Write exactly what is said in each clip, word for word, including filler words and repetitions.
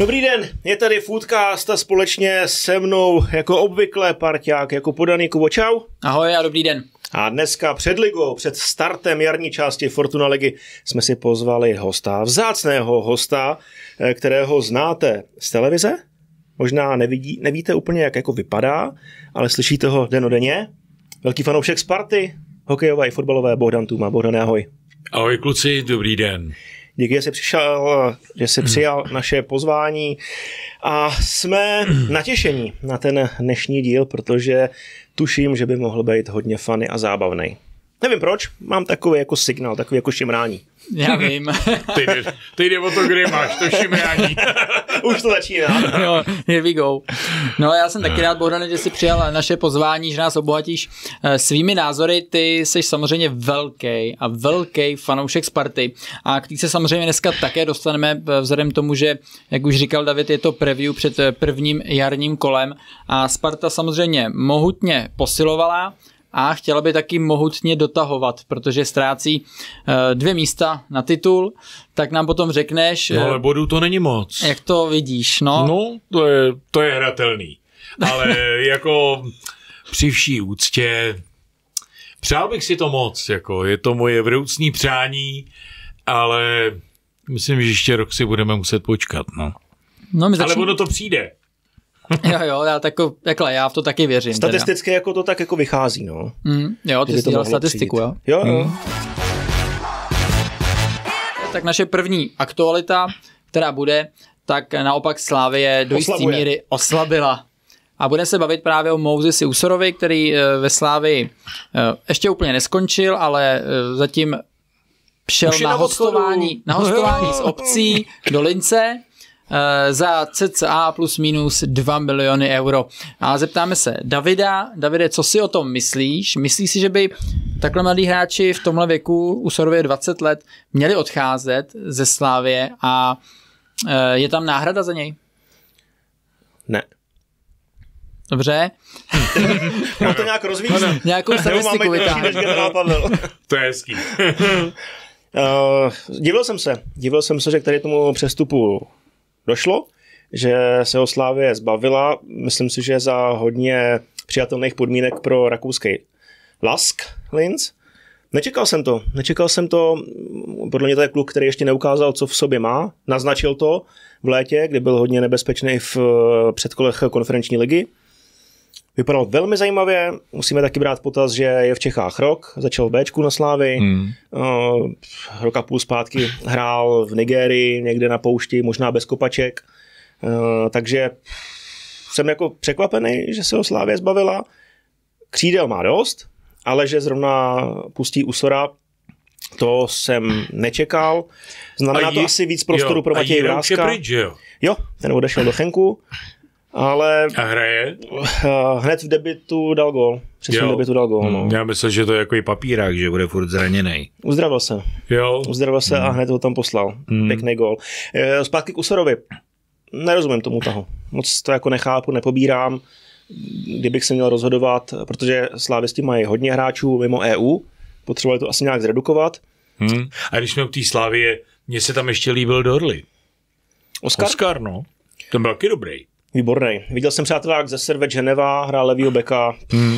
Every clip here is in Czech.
Dobrý den, je tady Foodcast a společně se mnou jako obvykle parťák, jako podaný Kubo, čau. Ahoj a dobrý den. A dneska před ligou, před startem jarní části Fortuna ligy jsme si pozvali hosta, vzácného hosta, kterého znáte z televize. Možná nevidí, nevíte úplně, jak jako vypadá, ale slyšíte ho dennodenně. Velký fanoušek Sparty, hokejové i fotbalové, Bohdan Tůma. Bohdane, ahoj. Ahoj kluci, dobrý den. Díky, že jsi přišel, že jsi přijal naše pozvání a jsme natěšení na ten dnešní díl, protože tuším, že by mohl být hodně funny a zábavný. Nevím proč, mám takový jako signál, takový jako šimrání. Já vím. Ty jde, ty jde o to, kdy máš to šimrání. Už to začíná. Jo, here we go. No já jsem taky rád, Bohdane, že jsi přijal naše pozvání, že nás obohatíš svými názory. Ty jsi samozřejmě velký a velký fanoušek Sparty a k té se samozřejmě dneska také dostaneme vzhledem tomu, že, jak už říkal David, je to preview před prvním jarním kolem a Sparta samozřejmě mohutně posilovala a chtěla by taky mohutně dotahovat, protože ztrácí uh, dvě místa na titul, tak nám potom řekneš... No ale bodů to není moc. Jak to vidíš, no? No, to je, to je hratelný. Ale jako při vší úctě přál bych si to moc, jako je to moje vroucný přání, ale myslím, že ještě rok si budeme muset počkat, no. no my začín... Ale ono to přijde. Jo, jo, já, tako, takhle, já v to taky věřím. Statisticky teda. Jako to tak jako vychází, no. Mm, jo, ty jsi dělal statistiku, přijít. jo? Jo, jo. Mm. Tak naše první aktualita, která bude, tak naopak Slavie do jisté míry oslabila. A budeme se bavit právě o Mosesi Usorovi, který ve Slavii ještě úplně neskončil, ale zatím šel na, na hostování, na hostování z obcí do Lince za cca plus minus dva miliony euro. A zeptáme se Davida. Davide, co si o tom myslíš? Myslíš si, že by takhle mladí hráči v tomhle věku, Usorově dvacet let, měli odcházet ze Slavie a je tam náhrada za něj? Ne. Dobře. Mám to nějak rozvíjet? Nějakou statistiku vytáhne. To je hezký. Uh, divil jsem se. Divil jsem se, že k tady tomu přestupu došlo, že se ho Slavie zbavila. Myslím si, že za hodně přijatelných podmínek pro rakouský Lask Linz. Nečekal jsem to. Nečekal jsem to. Podle mě to je kluk, který ještě neukázal, co v sobě má. Naznačil to v létě, kdy byl hodně nebezpečný v předkolech konferenční ligy. Vypadal velmi zajímavě. Musíme taky brát potaz, že je v Čechách rok. Začal v Béčku na Slavii. Hmm. Uh, rok a půl zpátky hrál v Nigérii, někde na poušti, možná bez kopaček. Uh, takže jsem jako překvapený, že se ho Slavie zbavila. Křídel má dost, ale že zrovna pustí Usora, to jsem nečekal. Znamená to je, asi víc prostoru jo, pro Matěje Vráska. Pryč, jo? jo, ten odešel do Chenku. Ale a hraje? Hned v debutu dal gól. Přesně v debutu dal gól. No. Já myslím, že to je jako i papírák, že bude furt zraněnej. Uzdravil se. Jo. Uzdravil se hmm. a hned ho tam poslal. Hmm. Pěkný gól. Zpátky k Usorovi. Nerozumím tomu tahu. Moc to jako nechápu, nepobírám. Kdybych se měl rozhodovat, protože slávisti mají hodně hráčů mimo E U, potřebovali to asi nějak zredukovat. Hmm. A když jsme u té Slavie, mně se tam ještě líbil Dorli. Oskar? Oskar, no. Ten byl taky dobrý. Výborný. Viděl jsem přátelák ze Servet Ženeva, hrál levýho beka. Mm.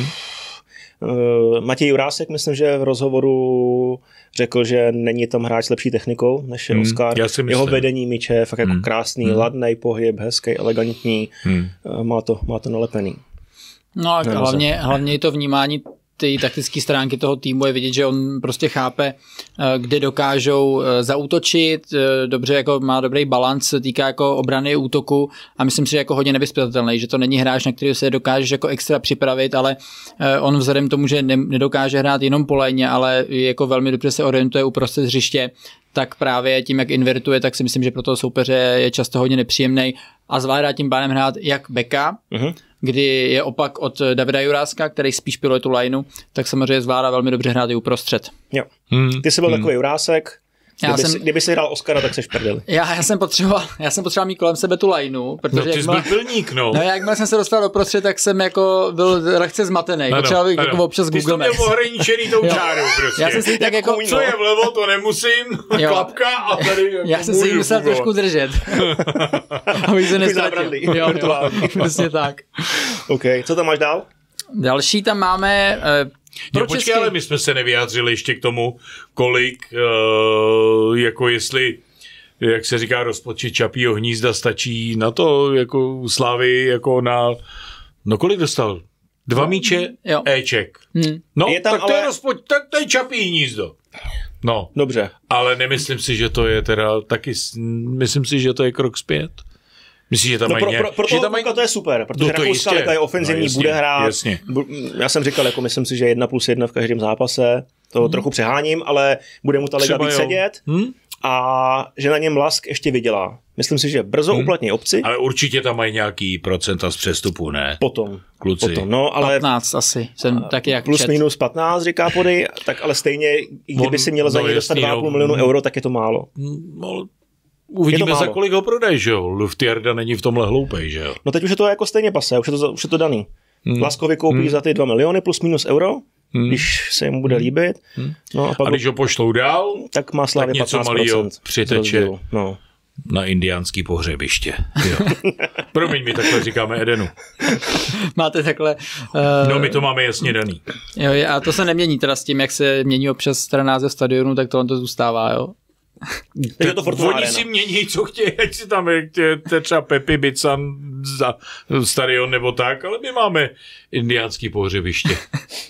Matěj Jurásek, myslím, že v rozhovoru řekl, že není tam hráč s lepší technikou, než je mm. Oskar. Jeho vedení míče je fakt jako mm. krásný, mm. ladný pohyb, hezký, elegantní. Mm. Má to, má to nalepený. No a hlavně, hlavně i to vnímání ty taktické stránky toho týmu je vidět, že on prostě chápe, kde dokážou zaútočit, dobře jako má dobrý balans, se týká jako obrany útoku a myslím si, že jako hodně nevyzpytatelný, že to není hráč, na který se dokážeš jako extra připravit, ale on vzhledem tomu, že nedokáže hrát jenom po léně, ale jako velmi dobře se orientuje uprostřed hřiště, tak právě tím, jak invertuje, tak si myslím, že pro toho soupeře je často hodně nepříjemný a zvládá tím pádem hrát jak beka, uh-huh. kdy je opak od Davida Juráska, který spíš piluje tu lineu, tak samozřejmě zvládá velmi dobře hrát i uprostřed. Jo. Hmm. Ty jsi byl hmm. takový Jurásek, Já kdyby, jsem, si, kdyby si hrál Oscara, tak seš prdeli. Já, já jsem potřeboval, já jsem potřeboval mít kolem sebe tu lineu, protože no ty jsi byl pilník, no. No jakmile jsem se dostal do prostřed, tak jsem jako byl lehce zmatený. Potřeboval bych jako občas Google Maps. Ty jsi to měl ohraničený tou čárou prostě. Já jsem si tak jako... Co je vlevo, to nemusím, jo. klapka a tady jako já jsem si ji musel fungovat. trošku držet. Abych se nestratil. Jo, jo, přesně tak. OK, co tam máš dál? Další tam máme... Uh, Jo, počkej, český... ale my jsme se nevyjádřili ještě k tomu, kolik, uh, jako jestli, jak se říká, rozpočet Čapího hnízda stačí na to, jako Slávy, jako na, no kolik dostal? Dva míče, jo. Éček. Hmm. No, je tam, tak ale... to je rozpočet, tak to je Čapí hnízdo. No. Dobře. Ale nemyslím si, že to je teda taky, myslím si, že to je krok zpět. Myslíš, že tam no mají pro, nějak... pro, pro toho mají... to je super, protože no Rakouská liga je ofenzivní, no, jasně, bude hrát. Jasně. Já jsem říkal, jako myslím si, že jedna plus jedna v každém zápase, to hmm. trochu přeháním, ale bude mu ta liga víc sedět hmm? a že na něm Lask ještě vydělá. Myslím si, že brzo hmm. uplatní opci. Ale určitě tam mají nějaký procenta z přestupu, ne? Potom. Kluci. Potom, no, ale patnáct asi. Jsem taky jak plus čet. minus patnáct, říká Pody, tak ale stejně, kdyby si měl za no, něj dostat dva a půl no, milionu euro, tak je to málo. No, uvidíme, za kolik ho prodej, že jo? Luftjarda není v tomhle hloupej, že jo? No teď už je to jako stejně pase, už je to, už je to daný. Hmm. Laskovi koupí hmm. za ty dva miliony plus minus euro, hmm. když se jim bude líbit. Hmm. No a, pak a když ho pošlou dál, tak má Slávě tak něco malýho přiteče no. na indiánský pohřebiště. Jo. Promiň, my takhle říkáme Edenu. Máte takhle... Uh... No my to máme jasně daný. Jo, a to se nemění teda s tím, jak se mění občas teda název stadionu, tak tohle to zůstává, jo? Te, to oni arena. Si mění, co chtějí, ať si tam je třeba Pepi Bican za stadion nebo tak, ale my máme indiánský pohřebiště.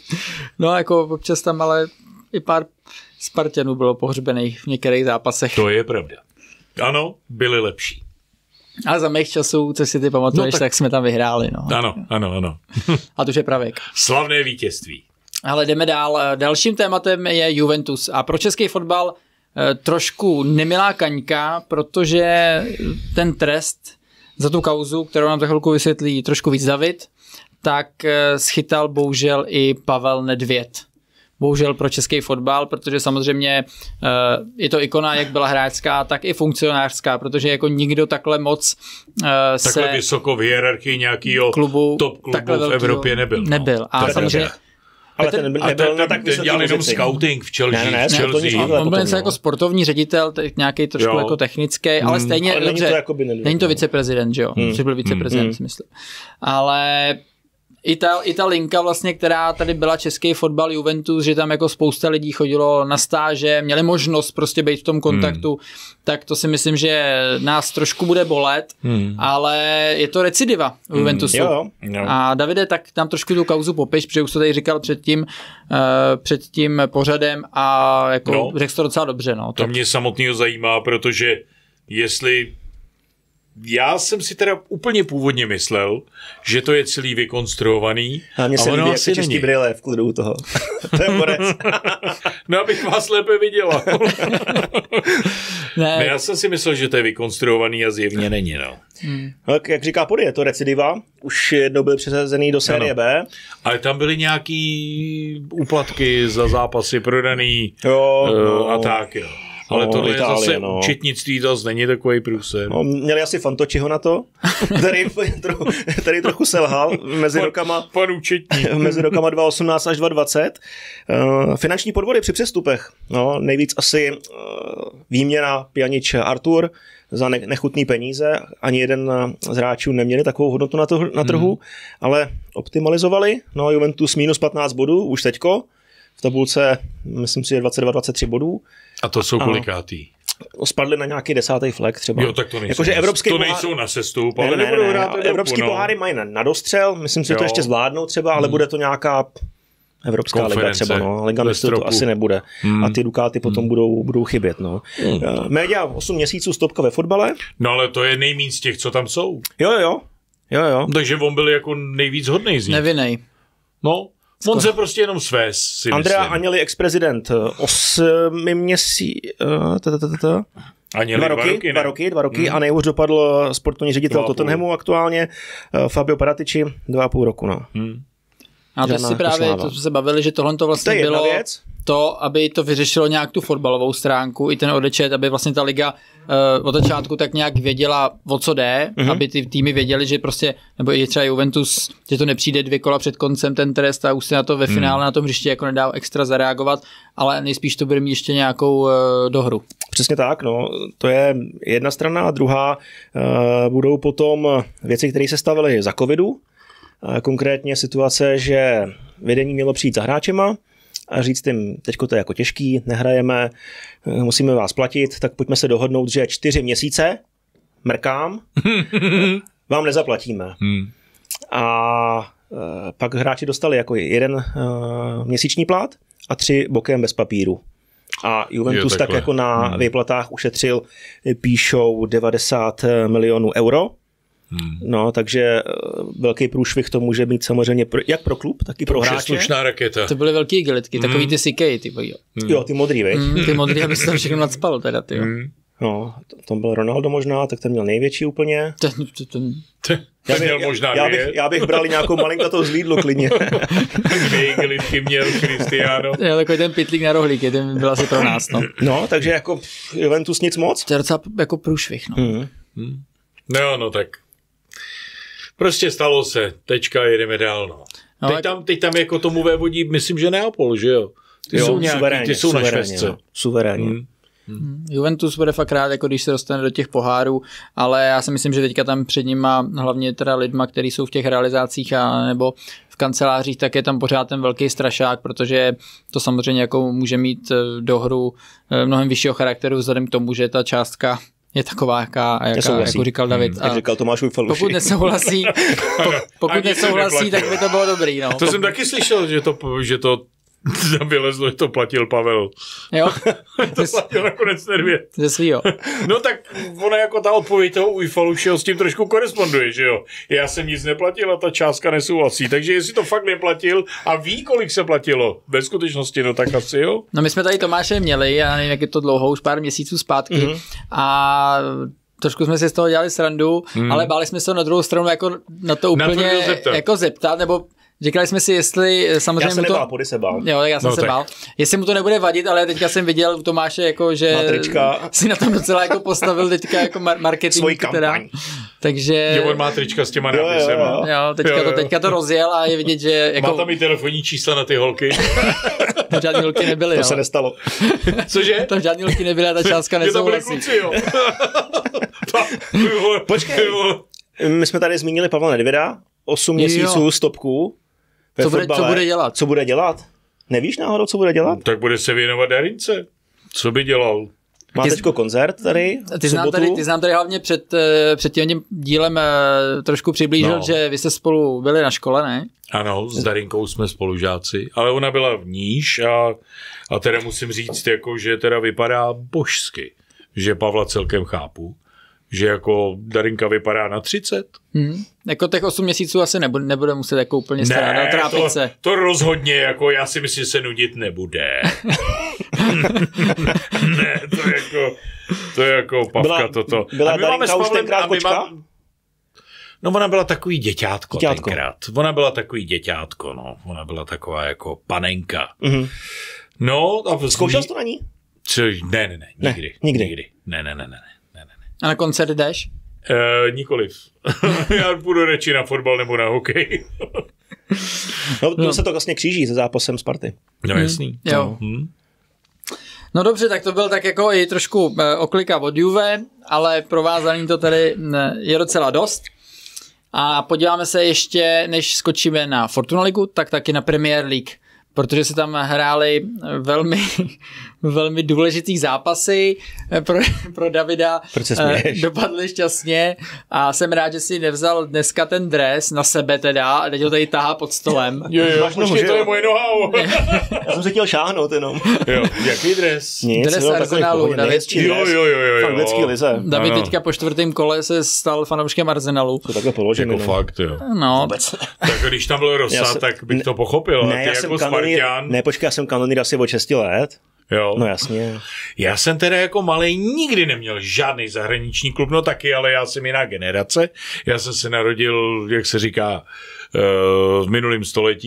No jako občas tam ale i pár Spartanů bylo pohřbených v některých zápasech. To je pravda. Ano, byli lepší. Ale za mých časů, co si ty pamatuješ, no, tak... tak jsme tam vyhráli. No. Ano, ano, ano. A to už je pravěk. Slavné vítězství. Ale jdeme dál. Dalším tématem je Juventus. A pro český fotbal trošku nemilá kaňka, protože ten trest za tu kauzu, kterou nám za chvilku vysvětlí trošku víc David, tak schytal bohužel i Pavel Nedvěd. Bohužel pro český fotbal, protože samozřejmě je to ikona, jak byla hráčská, tak i funkcionářská, protože jako nikdo takhle moc se... Takhle vysoko v hierarchii nějakého klubu, top klubu v Evropě nebyl. No. Nebyl. A samozřejmě... Ale ten nebyl, nebyl ten, na tak vysoký dělal jenom pozici. Scouting v Chelsea. Ne, ne, ne, to nic on byl něco jako sportovní ředitel, nějaký trošku jo. jako technický, hmm. ale stejně, ale dobře, není to, jako by není to viceprezident, že jo, hmm. že byl viceprezident, hmm. si myslím. Ale i ta, i ta linka vlastně, která tady byla český fotbal Juventus, že tam jako spousta lidí chodilo na stáže, měli možnost prostě být v tom kontaktu, hmm. tak to si myslím, že nás trošku bude bolet, hmm. ale je to recidiva u Juventusu. Hmm. Jo, jo. A Davide, tak tam trošku tu kauzu popiš, protože už to tady říkal před tím, uh, před tím pořadem a jako no, řekl to docela dobře. No, to tak... mě samotného zajímá, protože jestli já jsem si teda úplně původně myslel, že to je celý vykonstruovaný. A mně se líbí, jak se čistí brýle v klidu u toho. To je borec. No, abych vás lépe viděla. ne. ne, já jsem si myslel, že to je vykonstruovaný a zjevně není, no. Hmm. Jak, jak říká Pody, je to recidiva. Už jednou byl přesazený do série ano. B. Ale tam byly nějaký úplatky za zápasy prodaný jo, uh, no. a tak, jo. Ale no, tohle Itálie, je zase no. účetnictví, to není takový průser. No, měli asi Fantočiho na to, který, trochu, který trochu selhal mezi pan, rokama, pan účetní. mezi rokama dva tisíce osmnáct až dva tisíce dvacet. Uh, finanční podvody při přestupech. No, nejvíc asi uh, výměna Pjanič Artur za ne- nechutný peníze. Ani jeden z hráčů neměli takovou hodnotu na, to, na trhu, hmm. ale optimalizovali. No, Juventus minus patnáct bodů, už teďko. V tabulce, myslím si, je dvacet dva dvacet tři bodů. A to jsou kolikátý? Spadli na nějaký desátý flek třeba. Jo, tak to nejsou, jako, na, to nejsou na sestup, ale ne, ne, nebudou ne, hrát ne, Evropský no. poháry mají na, na dostřel, myslím si, že to ještě zvládnou třeba, ale hmm. bude to nějaká Evropská liga třeba, no. Liga mistrů to asi nebude. Hmm. A ty Dukáty potom hmm. budou, budou chybět, no. Hmm. Média osm měsíců stopka ve fotbale. No ale to je nejméně z těch, co tam jsou. Jo, jo, jo, jo. Takže on byl jako nejvíc hodnej z nich. Nevinnej. No, on se prostě jenom svést, si Andrea myslím. Agnelli, ex-prezident, osmi měsíc... Agnelli, dva roky, dva roky, dva roky, dva roky hmm. a nejhůř dopadl sportovní ředitel Tottenhamu aktuálně, Fabio Paratici, dva a půl roku, no. Hmm. A to si právě, to se bavili, že tohle to vlastně to je bylo... Věc. to, aby to vyřešilo nějak tu fotbalovou stránku, i ten odečet, aby vlastně ta liga uh, od začátku tak nějak věděla, o co jde, mm-hmm. aby ty týmy věděli, že prostě, nebo i třeba Juventus, že to nepřijde dvě kola před koncem ten trest a už se na to ve finále mm. na tom hřiště jako nedá extra zareagovat, ale nejspíš to bude mít ještě nějakou uh, dohru. Přesně tak, no, to je jedna strana a druhá uh, budou potom věci, které se stavily za covidu, uh, konkrétně situace, že vedení mělo přijít za hráčema a říct jim, teďko to je jako těžký, nehrajeme, musíme vás platit, tak pojďme se dohodnout, že čtyři měsíce, mrkám, vám nezaplatíme. Hmm. A uh, pak hráči dostali jako jeden uh, měsíční plat a tři bokem bez papíru. A Juventus tak jako na hmm. výplatách ušetřil, píšou devadesát milionů euro. Hmm. No, takže velký průšvih to může být samozřejmě pro, jak pro klub, tak i pro hráče. Slušná raketa. To byly velký igelitky, takový hmm. ty sikej, ty bojo. Hmm. Jo, ty modrý, veď? Hmm, ty modrý, aby se to všechno nadspal teda, ty jo. Hmm. No, to, to byl Ronaldo možná, tak ten měl největší úplně. Ten, ten, ten, ten měl možná já, bych, já bych bral nějakou malinkatou z Lidlu klidně. Dvě igelitky měl Cristiano. Jo, takový ten pitlík na rohlíky, ten byl asi pro nás, no. No, takže jako Juventus nic moc. To je docela jako průšvih, no. Hmm. Hmm. No, no tak. Prostě stalo se, tečka, jedeme dál, no. no teď, tam, teď tam jako tomu vévodí, myslím, že Neapol, že jo? Ty jo, jsou nějaký, suverénně, ty jsou suverénně, na švestce. No, suverénně. Hmm. Hmm. Juventus bude fakt rád, jako když se dostane do těch pohárů, ale já si myslím, že teďka tam před nima, hlavně teda lidma, kteří jsou v těch realizacích a nebo v kancelářích, tak je tam pořád ten velký strašák, protože to samozřejmě jako může mít do hru mnohem vyššího charakteru vzhledem k tomu, že ta částka je taková, jaká, jaká jako říkal David. Hmm, jak říkal Tomáš Ujfaluši. Pokud nesouhlasí, po, pokud nesouhlasí, tak by to bylo dobrý. No. To jsem taky slyšel, že to, že to vylezlo, že to platil Pavel. Jo? To platil nakonec Nedvěd. Ze svýho. No tak ona jako ta odpověď toho Ujfalušiho s tím trošku koresponduje, že jo. Já jsem nic neplatil a ta částka nesouhlasí, takže jestli to fakt neplatil a ví, kolik se platilo ve skutečnosti, no tak asi jo. No my jsme tady Tomáše měli, já nevím, jak je to dlouho, už pár měsíců zpátky mm-hmm. a trošku jsme si z toho dělali srandu, mm. ale báli jsme se na druhou stranu jako na to úplně na zeptat. jako zeptat, nebo říkali jsme si, jestli samozřejmě já se mu to... nebál, pody se bál. Jo, já jsem no, se tak. bál. Jestli mu to nebude vadit, ale teďka jsem viděl u Tomáše, jako, že Matrička. si na tom docela jako postavil teďka jako mar- marketing. Svojí kampaň. Teda. Takže... Že on má trička s těma nápisema. Jo, jo, jo. Teďka, jo, jo. To, teďka to rozjel a je vidět, že... Jako... Má tam i telefonní čísla na ty holky. Tam žádný holky nebyly, To jo. se nestalo. Cože? Tam žádný holky nebyly a ta částka nesouhlasí. Je to byli kluci, jo. Počkej, my jsme tady zmínili Pavla Nedvěda, osm měsíců stopku. Co bude, co bude dělat? Co bude dělat? Nevíš náhodou, co bude dělat? Tak bude se věnovat Darince. Co by dělal? Má Ty teďko koncert tady Ty znám tady, ty znám tady hlavně před, před tím dílem trošku přiblížil, no. že vy jste spolu byli na škole, ne? Ano, s Darinkou jsme spolužáci, ale ona byla v níž a, a teda musím říct, jako, že teda vypadá božsky, že Pavla celkem chápu, že jako Darinka vypadá na třicet. Hmm. Jako těch osm měsíců asi nebude, nebude muset jako úplně strádat, trápit to, se. to rozhodně, jako já si myslím, že se nudit nebude. Ne, to je jako, to je jako Pavka byla, toto. Byla Darinka už tenkrát kočka? Má... No ona byla takový děťátko, děťátko tenkrát. Ona byla takový děťátko, no. Ona byla taková jako panenka. Mm-hmm. No. A zkoušel jsi to na ní? Co? Ne, ne, ne, nikdy. Ne, nikdy. nikdy. Ne, ne, ne, ne, ne, ne. A na koncert jdeš? Uh, nikoliv. Já půjdu radši na fotbal nebo na hokej. No, to no. se to vlastně kříží se zápasem Sparty. No hmm. jasný. Jo. Hmm. No dobře, tak to byl tak jako i trošku oklika od Juve, ale provázaný to tady je docela dost. A podíváme se ještě, než skočíme na Fortuna Ligu, tak taky na Premier League, protože se tam hrály velmi, velmi důležitý zápasy pro, pro Davida. Proč se směješ? Dopadly šťastně a jsem rád, že si nevzal dneska ten dres na sebe teda a teď ho tady tahá pod stolem. Jo, jo, Máš nohu, to je moje noha. Já jsem se chtěl šáhnout jenom. Jo, jaký dres? Nic, dres Arsenalu. Jo, jo, jo, jo. V anglický lize. David ano. Teďka po čtvrtém kole se stal fanouškem Arsenalu. To takhle položený. Jako no. fakt, jo. No. Tak když tam byl Rosa, jsem, tak bych to pochopil. Ne, ty já jako jsem kanonýr, ne, počkej, já jsem kanonýr asi od šesti let. Jo. No jasně. Já jsem teda jako malej nikdy neměl žádný zahraniční klub, no taky, ale já jsem jiná generace. Já jsem se narodil, jak se říká, v minulém století.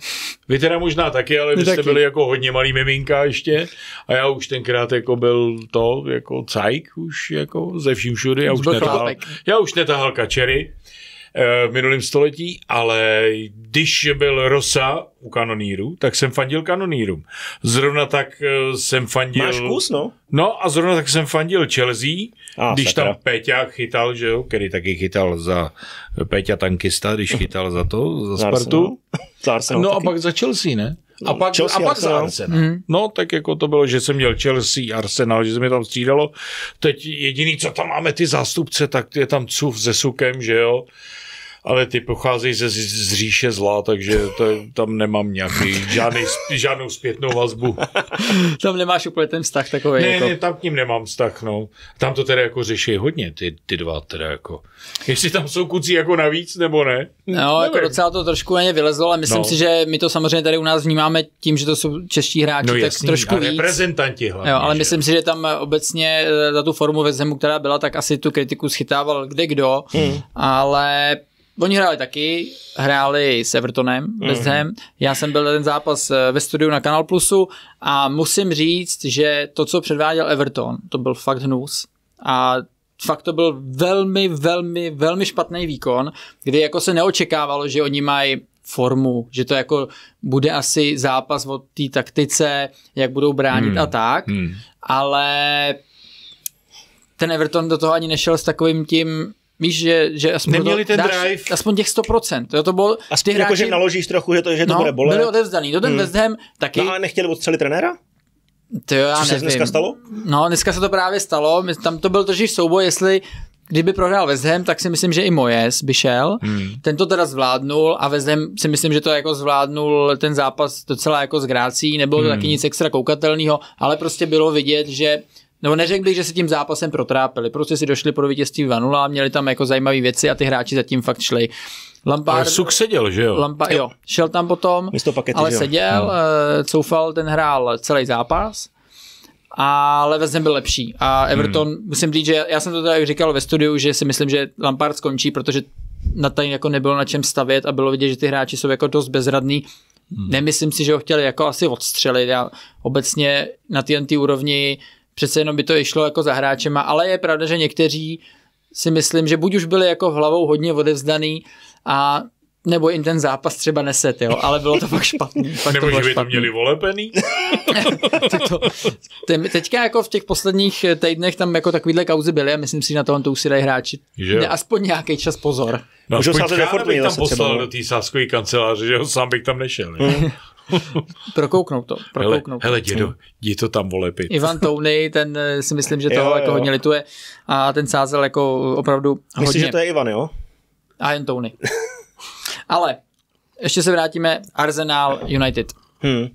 Vy teda možná taky, ale vy jste taky. byli jako hodně malý miminka ještě a já už tenkrát jako byl to, jako cajk už jako ze vším všudy. Já už, netahal, já už netahal kačery v minulém století, ale když byl Rosa u kanonýru, tak jsem fandil kanonýrům. Zrovna tak jsem fandil... Máš kus, no? No a zrovna tak jsem fandil Chelsea, a, když sakra. tam Péťa chytal, že jo, který taky chytal za Péťa tankista, když chytal za to, za Spartu. Za Arsenal no taky. a pak za Chelsea, ne? A pak, Chelsea, a pak za Arsenal. Arsenal. Mm. No, tak jako to bylo, že jsem měl Chelsea, Arsenal, že se mi tam střídalo. Teď jediný, co tam máme ty zástupce, tak je tam Cuf se Sukem, že jo. Ale ty pocházejí ze, z říše zla, takže to, tam nemám nějaký, žádný, žádnou zpětnou vazbu. Tam nemáš úplně ten vztah takový. Ne, jako... ne, tam k ním nemám vztah, no. Tam to teda jako řeší hodně, ty, ty dva teda jako. Jestli tam jsou kucí jako navíc, nebo ne? No, jako docela to trošku na ně vylezlo, ale myslím no. si, že my to samozřejmě tady u nás vnímáme tím, že to jsou čeští hráči, no, tak jasný, trošku a víc. reprezentanti hlavně. Jo, ale že? myslím si, že tam obecně za tu formu West Hamu, která byla, tak asi tu kritiku schytával kde kdo, hmm. ale oni hráli taky, hráli s Evertonem, mm. West Ham. Já jsem byl ten zápas ve studiu na Kanal Plusu a musím říct, že to, co předváděl Everton, to byl fakt hnus. A fakt to byl velmi, velmi, velmi špatný výkon, kdy jako se neočekávalo, že oni mají formu, že to jako bude asi zápas o té taktice, jak budou bránit mm. a tak, mm. ale ten Everton do toho ani nešel s takovým tím. Víš, že, že aspoň, neměli ten dáš, drive. Aspoň těch sto procent. Jo, to bylo, aspoň ty hráči, jako, že naložíš trochu, že to, že to no, bude bolet. byli odevzdaný. To ten hmm. West Ham taky. No ale nechtěli odstřelit trenéra? To jo, já Co nevím. se dneska stalo? No, dneska se to právě stalo. Tam to byl trošku souboj, jestli kdyby prohrál West Ham, tak si myslím, že i Moyes by šel. Hmm. Ten to teda zvládnul a West Ham si myslím, že to jako zvládnul ten zápas docela jako s grácí. Nebylo to hmm. taky nic extra koukatelného, ale prostě bylo vidět, že nebo neřekl bych, že se tím zápasem protrápili. Prostě si došli pro vítězství dva nula, měli tam jako zajímavé věci a ty hráči zatím fakt šli. Lampard, ale Suk seděl, že jo? Lampard, jo, šel tam potom, pakety, ale seděl, no. Coufal, ten hrál celý zápas, ale West Ham byl lepší. A Everton, hmm. musím říct, že já jsem to tady říkal ve studiu, že si myslím, že Lampard skončí, protože na tady jako nebylo na čem stavět a bylo vidět, že ty hráči jsou jako dost bezradný. Hmm. Nemyslím si, že ho chtěli jako asi odstřelit. Já obecně na té úrovni přece jenom by to išlo jako za hráčema, ale je pravda, že někteří si myslím, že buď už byli jako hlavou hodně odevzdaný a nebo jim ten zápas třeba neset, jo, ale bylo to fakt špatný. Fakt nebo to že by špatný. to měli volepený? to, teďka jako v těch posledních týdnech tam jako takovýhle kauzy byly a myslím si, že na tohle to už si dají hráči. Aspoň nějaký čas pozor. No, aspoň Kára bych tam poslal třeba do té sáskové kanceláře, že ho sám bych tam nešel. Mm. Prokouknout to. Prokouknout hele, hele dědo, jdi to tam volepit. Ivan Tony, ten si myslím, že toho jo, jako jo. hodně lituje a ten sázel jako opravdu hodně. Myslím, že to je Ivan, jo? A jen Tony. Ale ještě se vrátíme Arsenal United. Hmm.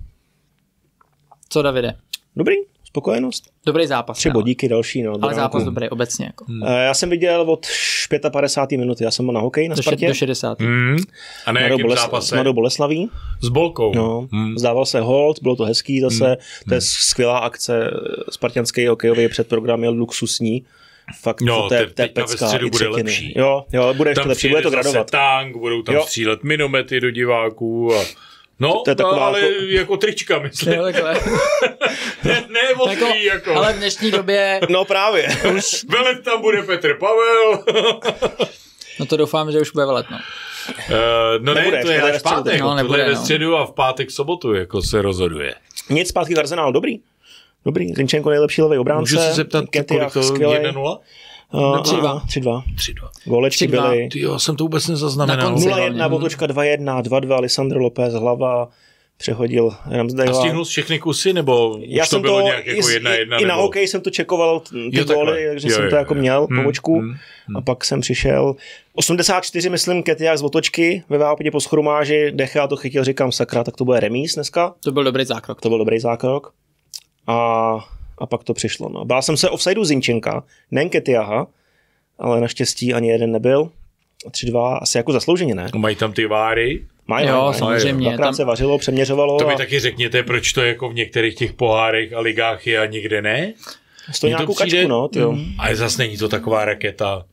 Co, Davide? Dobrý, spokojenost. Dobrý zápas. Tři bodíky další. No, ale zápas dobrý, obecně. Jako. Hmm. Já jsem viděl od padesát pět minuty, já jsem byl na hokej na do Spartě. Do šedesát. Hmm. A na jakým Boles- zápase? S Mladou Boleslaví. S Bolkou. No, hmm. Zdával se hold, bylo to hezký zase. Hmm. To je skvělá akce. Spartanský hokejový předprogram je luxusní. Fakt, no, to je, te, teďka ve středu bude lepší. Jo, jo, bude ještě lepší, bude to gradovat. Tank, budou tam jo. střílet minomety do diváků a no, to, to je no, ale jako... jako trička, myslím. Jo, ne, ne ostrý, jako, jako. Ale v dnešní době... No právě. Už... Velet tam bude Petr Pavel. No to doufám, že už bude velet, no. Uh, no nebude, ne, to je až pátek, no, nebude, to je ve středu a v pátek sobotu jako se rozhoduje. Nic, zpátky k Arsenálu, dobrý. Dobrý, Zinchenko nejlepší levý obránce. Můžu se zeptat, kolik to jedna nula? tři dva. tři dva. Golečky byly. Ty jo, jsem to vůbec nezaznamenal. nula jedna, otočka dva jedna, dva dva, Lisandro López, hlava, přehodil Ramsdale. A stihnul všechny kusy, nebo já už to bylo to, nějak jako jedna jedna? I, i na hokej jsem to čekoval, ty jo, góly, takže jo, jsem jo, to jako jo. měl hmm, po očku. Hmm, hmm. A pak jsem přišel. osmdesát čtyři, myslím, Ketiak z otočky ve Vápětě po schrumáži. Decha to chytil, říkám, sakra, tak to bude remíz dneska. To byl dobrý zákrok. To byl dobrý zákrok. A, a pak to přišlo. No. Bál jsem se offsideu Zinchenka, nejen Ketiaha, ale naštěstí ani jeden nebyl. tři dva, asi jako zaslouženě, ne? Mají tam ty váry? Mají, jo, mají, samozřejmě. Dvakrát tam... se vařilo, přeměřovalo. To mi a... taky řekněte, proč to jako v některých těch pohárech a ligách je a nikde ne? Stojí nějakou přijde... kačku, no. Tyjo. Mm. Ale zase není to taková raketa,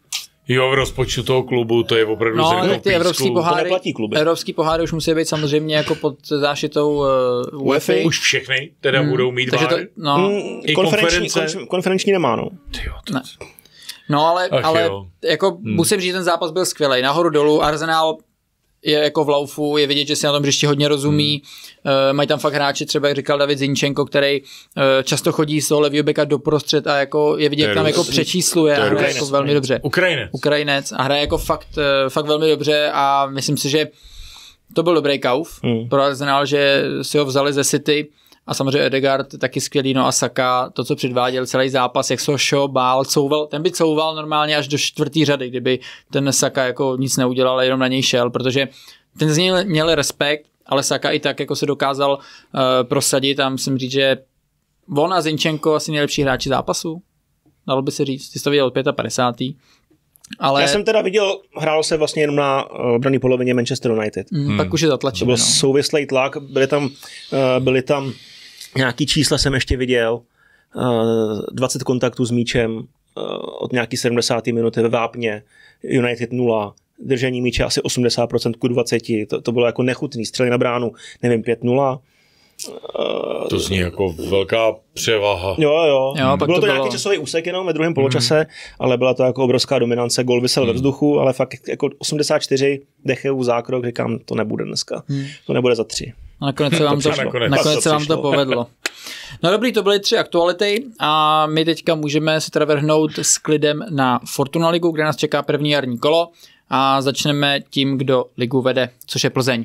Jo, v rozpočtu toho klubu, to je opravdu no, zrnou ty evropský poháry, evropský poháry už musí být samozřejmě jako pod záštitou uh, UEFA. Už všechny teda hmm. budou mít Takže to, no. mm, konferenční, konferenční, konferenční nemá, no. Tyjo, to... ne. No ale, ale jako hmm. musím říct, ten zápas byl skvělej. Nahoru dolů, Arsenal je jako v laufu, je vidět, že si na tom hřišti hodně rozumí. Hmm. Uh, mají tam fakt hráči, třeba jak říkal David Zinchenko, který uh, často chodí z toho levýho beka doprostřed a jako je vidět, jak tam jako přečísluje a hraje jako velmi dobře. Ukrajinec. Ukrajinec a hraje jako fakt, uh, fakt velmi dobře a myslím si, že to byl dobrý kauf hmm. pro Arsenal, že si ho vzali ze City. A samozřejmě Ødegaard taky skvělý, no a Saka, to, co předváděl celý zápas, jak se ho šo, bál, couval, ten by couval normálně až do čtvrtý řady, kdyby ten Saka jako nic neudělal, jenom na něj šel, protože ten z něj měl respekt, ale Saka i tak jako se dokázal uh, prosadit a musím říct, že on a Zinchenko asi nejlepší hráči zápasu, dalo by se říct, ty jsi to viděl od padesátého pátého Ale... Já jsem teda viděl, hrálo se vlastně jenom na obrané polovině Manchester United. Mm, hmm. Pak už je zatlačil. To byl no. souvislý tlak, byly tam, uh, byly tam nějaký čísla jsem ještě viděl, uh, dvacet kontaktů s míčem uh, od nějaký sedmdesáté minuty ve vápně, United nula, držení míče asi osmdesát procent ku dvaceti, to, to bylo jako nechutný, střely na bránu, nevím, pět nula. Uh, to zní jako velká převaha. Jo, jo. jo bylo to, to nějaký bylo... časový úsek jenom ve druhém poločase, mm. ale byla to jako obrovská dominance, gol vysel mm. ve vzduchu, ale fakt jako osmdesát čtyři Dechevův zákrok, říkám, to nebude dneska. Mm. To nebude za tři. A nakonec se vám to, to, nakonec. Nakonec se vám to povedlo. No dobrý, to byly tři aktuality a my teďka můžeme se teda vrhnout s klidem na Fortuna ligu, kde nás čeká první jarní kolo a začneme tím, kdo ligu vede, což je Plzeň.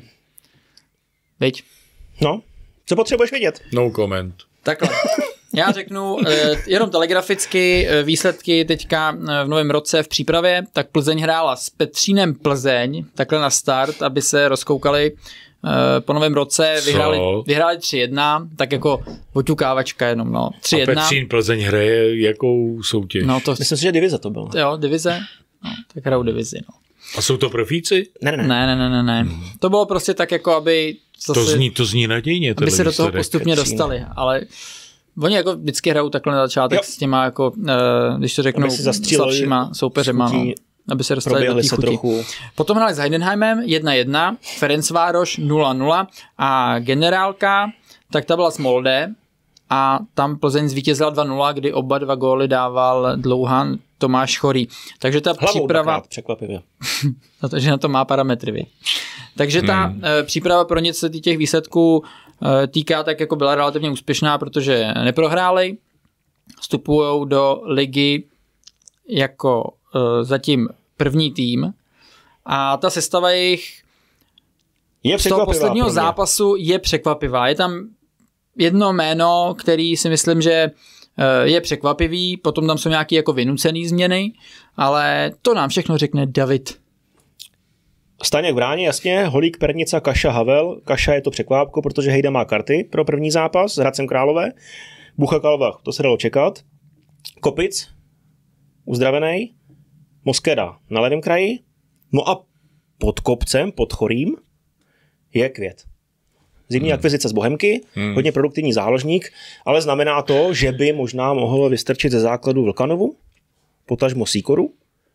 Viď? No, co potřebuješ vědět? No comment. Takhle. Já řeknu eh, jenom telegraficky eh, výsledky teďka eh, v novém roce v přípravě, tak Plzeň hrála s Petřínem Plzeň, takhle na start, aby se rozkoukali eh, po novém roce, vyhráli, vyhráli tři jedna, tak jako oťukávačka jenom, no, tři jedna. A Petřín Plzeň hraje jakou soutěž? No to... Myslím si, že divize to bylo. Jo, divize, no, tak hrajou divizi, no. A jsou to profíci? Ne, ne, ne. Ne, ne, ne, ne. Hmm. To bylo prostě tak jako, aby... Zase, to zní, to zní nadějně. Aby se do toho postupně dostali, ale oni jako vždycky hrajou takhle na začátek jo. s těma jako, uh, když to řeknu, slabšíma soupeřema, no, aby se dostali do té chuti. Trochu. Potom hráli s Heidenheimem jedna jedna, Ferencvároš nula nula a Generálka, tak ta byla s Molde a tam Plzeň zvítězila dva nula, kdy oba dva góly dával Dlouhan Tomáš Chorý. Takže ta hlavou příprava... Dvakrát, překvapivě. Protože na to má parametry, vy. Takže ta hmm. e, příprava pro něco se těch výsledků e, týká, tak jako byla relativně úspěšná, protože neprohráli, vstupují do ligy jako e, zatím první tým a ta sestava jejich je z toho posledního zápasu je překvapivá. Je tam jedno jméno, který si myslím, že je překvapivý, potom tam jsou nějaké jako vynucené změny, ale to nám všechno řekne David. Staněk v bráně, jasně, Holík, Pernica, Kaša, Havel. Kaša je to překvápko, protože Hejda má karty pro první zápas s Hradcem Králové. Bucha Kalvach, to se dalo čekat. Kopic, uzdravený. Moskeda na levém kraji. No a pod Kopcem, pod Chorým je Květ. Zimní hmm. akvizice z Bohemky, hmm. hodně produktivní záložník, ale znamená to, že by možná mohl vystrčit ze základu Vlkanovu, potažmo Sýkoru.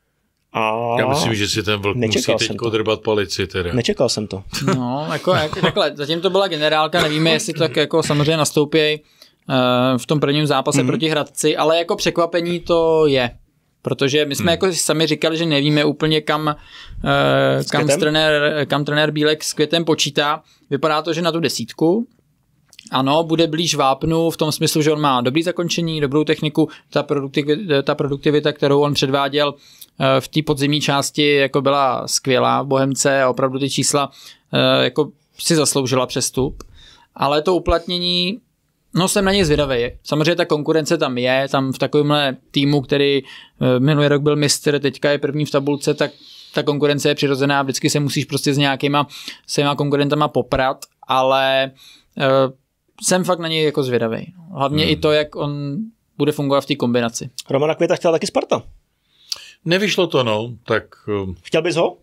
A já myslím, že si ten Vlk musí teď drbat palici teda. Nečekal jsem to. No, jako, jako takhle, zatím to byla Generálka, nevíme, jestli to tak jako samozřejmě nastoupí uh, v tom prvním zápase mm-hmm. proti Hradci, ale jako překvapení to je. Protože my jsme hmm. jako sami říkali, že nevíme úplně kam, uh, kam, trenér, kam trenér Bílek s Květem počítá. Vypadá to, že na tu desítku. Ano, bude blíž vápnu v tom smyslu, že on má dobrý zakončení, dobrou techniku, ta produktivita, ta produktivita kterou on předváděl v té podzimní části, jako byla skvělá v Bohemce a opravdu ty čísla jako si zasloužila přestup. Ale to uplatnění, no jsem na něj zvědavý. Samozřejmě ta konkurence tam je, tam v takovémhle týmu, který minulý rok byl mistr, teďka je první v tabulce, tak ta konkurence je přirozená, vždycky se musíš prostě s nějakýma svýma konkurentama poprat, ale uh, jsem fakt na něj jako zvědavý. Hlavně hmm. i to, jak on bude fungovat v té kombinaci. Romana Květa chtěla taky Sparta. Nevyšlo to, no, tak... Chtěl bys ho?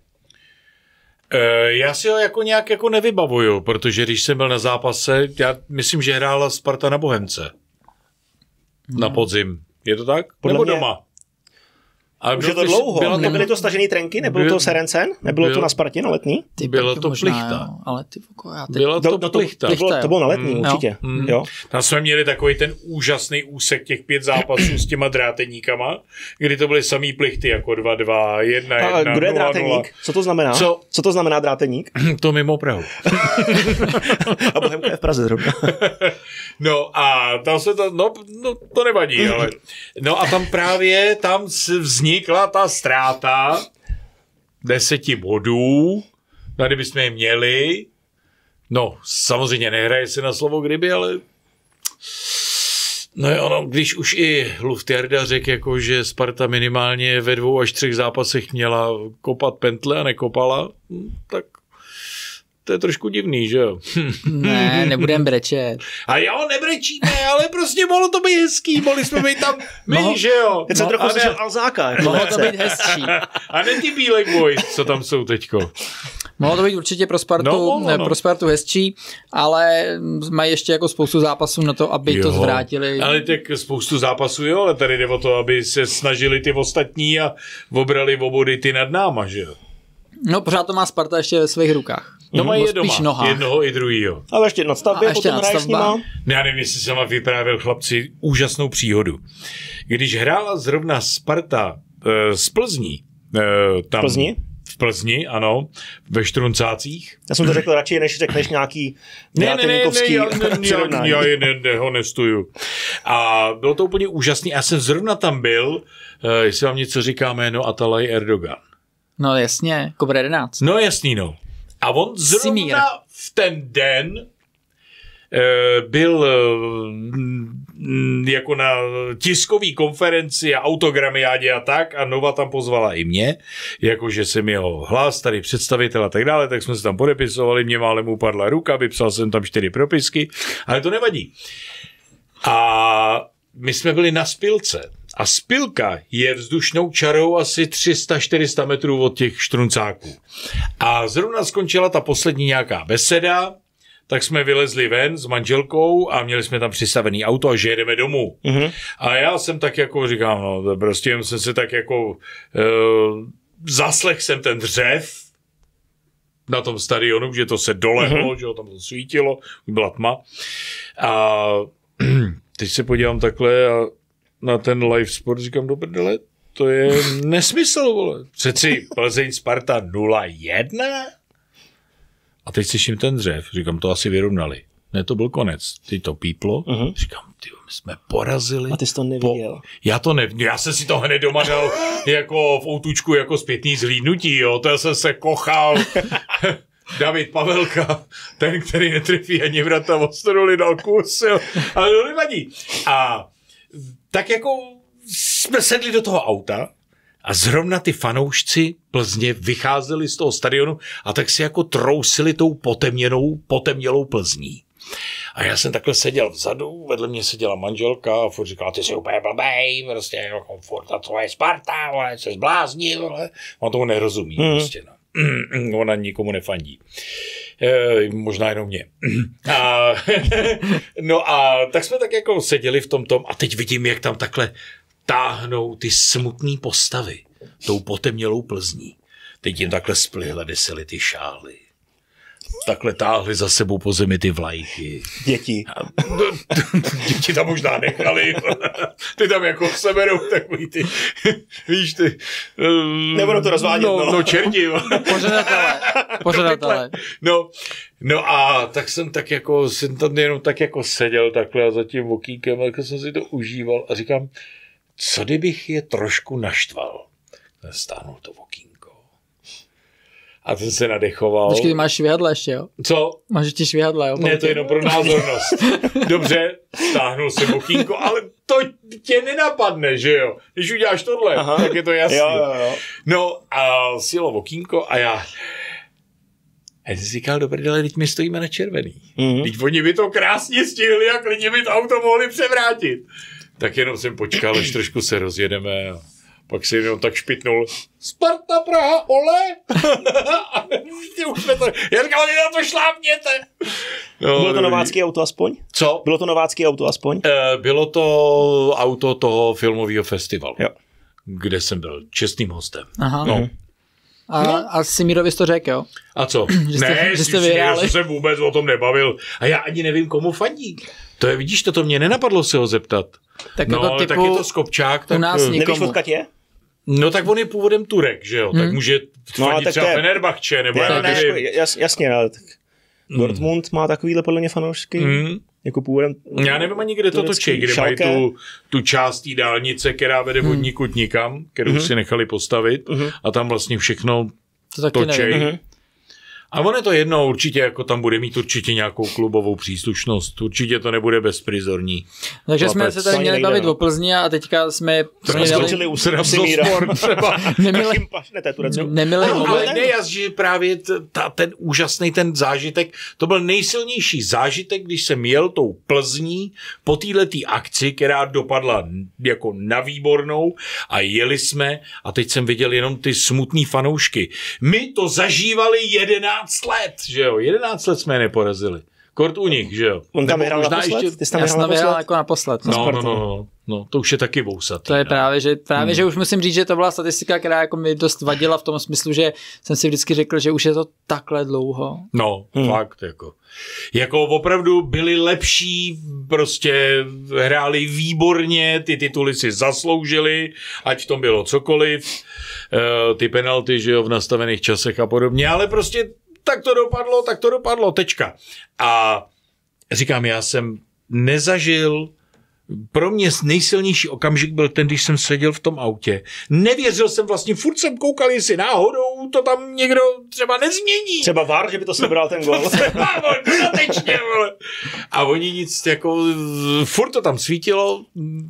Já si ho jako nějak jako nevybavuju, protože když jsem byl na zápase, já myslím, že hrála Sparta na Bohemce. No. Na podzim. Je to tak? Podle Nebo mě... doma? Ale už je to dlouho. Bylo to, Nebyly to stažený trenky? Nebylo to Serencen? Nebylo byl, to na Spartě na Letný? Ty bylo to možná, plichta. Jo, ale ty voko, já teď... Bylo to, to, to, plichta. To, to, bylo, to bylo na Letný, mm, určitě. Mm. Jo. Tam jsme měli takový ten úžasný úsek těch pět zápasů s těma dráteníkama, kdy to byly samý plichty, jako dva dva, jedna jedna, A kdo je dráteník? Co to znamená? Co? Co to znamená dráteník? To mimo Prahu. A Bohemka je v Praze zrovna. No a tam se to, no, no to nevadí, ale. No a tam právě, tam vznikla ta ztráta deseti bodů, no kdybychom je měli, no samozřejmě nehraje se na slovo kdyby, ale no jo, no, když už i Luftjarda řekl, jako, že Sparta minimálně ve dvou až třech zápasech měla kopat pentle a nekopala, tak to je trošku divný, že jo? Ne, nebudem brečet. A jo, nebrečíme, ale prostě mohlo to být hezký, mohli jsme být tam my, Mohl, že jo? Teď jsem trochu slyšel Alzáka. Jako mohlo to být hezčí. A ne ty Bílek Boys, co tam jsou teďko. Mohlo to být určitě pro Spartu, no, no, no. pro Spartu hezčí, ale mají ještě jako spoustu zápasů na to, aby jo, to zvrátili. Ale tak spoustu zápasů, jo, ale tady jde o to, aby se snažili ty ostatní a obrali obody ty nad náma, že jo? No, pořád to má Sparta ještě ve svých rukách. No mají je doma, nohách. jednoho i druhýho. Ale ještě nadstavbě, ještě potom hraješ s nima. Já nevím, jestli jsem vám vyprávěl, chlapci, úžasnou příhodu. Když hrála zrovna Sparta e, z Plzní, e, tam Plzni? v Plzni, ano, ve Štruncácích. Já jsem to řekl radši, než řekneš nějaký ne, ne, ne, ne, já, ne, já, já ne, ne, ho nestuju. A bylo to úplně úžasný. Já jsem zrovna tam byl, e, jestli vám něco říká jméno Atalay Erdogan. No jasně, Kobra jedenáct. No jasný, no. A on zrovna Simír. v ten den e, byl e, jako na tiskový konferenci a autogramiádě a tak a Nova tam pozvala i mě, jakože jsem jeho hlas, tady představitel a tak dále, tak jsme se tam podepisovali, mě málem upadla ruka, vypsal jsem tam čtyři propisky, ale to nevadí. A my jsme byli na Spilce. A Spilka je vzdušnou čarou asi tři sta čtyři sta metrů od těch Štruncáků. A zrovna skončila ta poslední nějaká beseda, tak jsme vylezli ven s manželkou a měli jsme tam přistavený auto a že jedeme domů. Mm-hmm. A já jsem tak jako říkám, no prostě jsem se tak jako uh, zaslech jsem ten dřev na tom stadionu, že to se dolehlo, mm-hmm. že ho tam to svítilo, byla tma. A teď se podívám takhle a na ten live sport, říkám, do prdele, to je nesmysl, vole. Přeci Plzeň Sparta nula jedna? A teď slyším ten dřev, říkám, to asi vyrovnali. Ne, to byl konec. Teď to píplo, uh-huh. říkám, ty, my jsme porazili. A ty jsi to neviděl. Po... Já to neviděl, já jsem si to hned doma dal jako v outučku, jako zpětný zhlídnutí, jo, to jsem se kochal. David Pavelka, ten, který netrefí ani vrata od stodoly, dal kus, jo. Ale to nevadí. A tak jako jsme sedli do toho auta a zrovna ty fanoušci Plzně vycházeli z toho stadionu a tak si jako trousili tou potemněnou, potemnělou Plzní. A já jsem takhle seděl vzadu, vedle mě seděla manželka a furt říkala, ty jsi úplně blbej, prostě jako furt a to je Sparta, ale se zbláznil, ale on tomu nerozumí, mm. prostě, no. Ona nikomu nefandí. E, možná jenom mě. A, no a tak jsme tak jako seděli v tom tom a teď vidím, jak tam takhle táhnou ty smutné postavy tou potemnělou Plzní. Teď jim takhle splihle desely ty šály. Takhle táhli za sebou po zemi ty vlajky. Děti. A, no, děti tam možná nechali. Ty tam jako seberou takový ty, víš ty. Nebudou to rozvádět. No, no. no čerti. Pořadatele. Pořadatele. No, no a tak jsem tak jako, jsem tam jenom tak jako seděl takhle a za tím okýnkem, jako jsem si to užíval a říkám, co kdybych je trošku naštval. Stáhnul to okýnko. A ten se nadechoval. Počkej, ty máš švihadla ještě, jo? Co? Máš ještě švihadla, jo? Ne, to je jenom pro názornost. Dobře, stáhnul jsem okýnko, ale to tě nenapadne, že jo? Když uděláš tohle, aha, tak je to jasný. Jo, jo, jo. No a sjelo okýnko a já... A jsem si říkal, do prdele, teď my stojíme na červený. Mm-hmm. Teď oni by to krásně stihli a klidně by to auto mohli převrátit. Tak jenom jsem počkal, až trošku se rozjedeme a pak si jenom tak špitnul. Sparta Praha, ole! Já říkal, vy na to šlápněte. No, bylo to novácký auto aspoň? Co? Bylo to novácký auto aspoň? Uh, bylo to auto toho filmového festivalu. Jo. kde jsem byl čestným hostem. Aha. No. A, no. a Simirovi jsi to řekl, jo? A co? že jste, ne, že jste Simirovi jsem se vůbec o tom nebavil. A já ani nevím, komu fandí. To je, vidíš, to, to mě nenapadlo se ho zeptat. Tak no, jako typu, tak je to Skopčák. Tak, u nás nevíš, odkud je? No tak on je původem Turek, že jo? Hmm. Tak může fandit no, třeba je... Fenerbahče, nebo já nevím. Jas, jasně, ale tak hmm. Dortmund má takovýhle podle mě fanoušky. Hmm. Jako původem... Já nevím ani, kde to točí, kde Šalke. Mají tu, tu část té dálnice, která vede hmm. od nikud nikam, kterou hmm. si nechali postavit hmm. a tam vlastně všechno to točí. A on je to jedno, určitě jako tam bude mít určitě nějakou klubovou příslušnost. Určitě to nebude bezprizorní. Takže jsme se tady měli bavit o Plzni a teďka jsme... Jsme skočili u Sramíra. Nemili no, ale ne, že právě ta, ten úžasný ten zážitek, to byl nejsilnější zážitek, když jsem jel tou Plzní po této akci, která dopadla jako na výbornou a jeli jsme a teď jsem viděl jenom ty smutný fanoušky. My to zažívali jedenáct let, že jo? jedenáct let jsme je neporazili. Kort u nich, že jo? On tam vyhrál naposled? Ještě... Ty jsi tam vyhrál naposled? Jako naposled. No, no, no, no, no, to už je taky vousatý. To je no. právě, že, právě hmm. že už musím říct, že to byla statistika, která jako mi dost vadila v tom smyslu, že jsem si vždycky řekl, že už je to takhle dlouho. No, hmm. fakt, jako. Jako opravdu byli lepší, prostě hráli výborně, ty tituly si zasloužili, ať v tom bylo cokoliv, uh, ty penalty, že jo, v nastavených časech a podobně, ale prostě tak to dopadlo, tak to dopadlo, tečka. A říkám, já jsem nezažil, pro mě nejsilnější okamžik byl ten, když jsem seděl v tom autě. Nevěřil jsem vlastně, furt jsem koukal, jestli náhodou to tam někdo třeba nezmění. Třeba vár, že by to sebral ten gol. Třeba, dodatečně, vole. A oni nic, jako, furt to tam svítilo,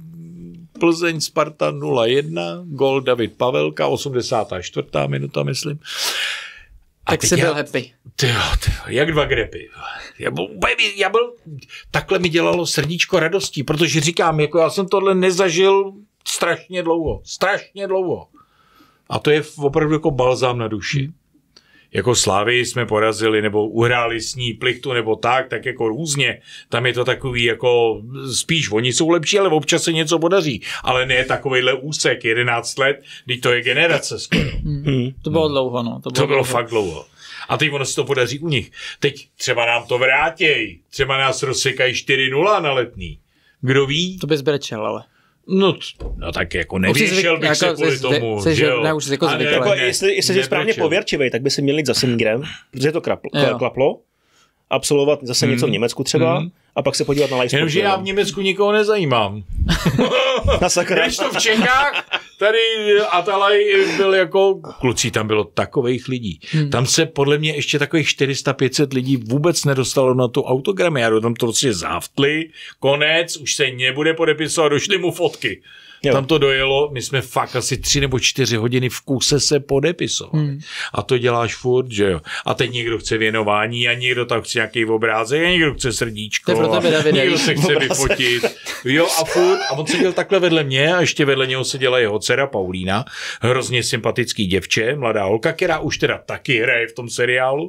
Plzeň Sparta nula jedna, gol David Pavelka, osmdesátá čtvrtá minuta, myslím. A tak jsi byl já, happy. Tyjo, tyjo, jak dva grepy. Já byl, já byl, takhle mi dělalo srdíčko radostí, protože říkám, jako já jsem tohle nezažil strašně dlouho. Strašně dlouho. A to je opravdu jako balzám na duši. Jako Slávii jsme porazili, nebo uhráli s ní plichtu, nebo tak, tak jako různě. Tam je to takový jako, spíš oni jsou lepší, ale občas se něco podaří. Ale ne takovejhle úsek, jedenáct let, když to je generace skoro. Hmm. To bylo dlouho, no. To bylo, to bylo dlouho. Fakt dlouho. A teď ono se to podaří u nich. Teď třeba nám to vrátěj. Třeba nás rozsekají čtyři nula na Letný. Kdo ví? To bys brečel, ale. No, no tak jako nevěšel bych jako se kvůli zde, tomu, se, že jo. Ne, už jako zvyk, jako, jestli, jestli jsi správně pověrčivej, tak by se měl jít za Semígrem, protože to kraplo, klaplo, absolvovat zase hmm. něco v Německu třeba hmm. a pak se podívat na live sport. Jenomže já v Německu nikoho nezajímám. Na sakra. Když to v Čechách, tady Atalaj byl jako, kluci, tam bylo takových lidí. Hmm. Tam se podle mě ještě takových čtyři sta pět set lidí vůbec nedostalo na tu autogramiádu. Tam to prostě závtli, konec, už se nebude podepisovat, došly mu fotky. Jo. Tam to dojelo, my jsme fakt asi tři nebo čtyři hodiny v kuse se podepisovali. Hmm. A to děláš furt, že jo. A teď někdo chce věnování a někdo tam chce nějaký obrázek a někdo chce srdíčko a někdo se chce vyfotit. Jo a furt. A on seděl takhle vedle mě a ještě vedle něho seděla jeho dcera Paulína, hrozně sympatický děvče, mladá holka, která už teda taky hraje v tom seriálu.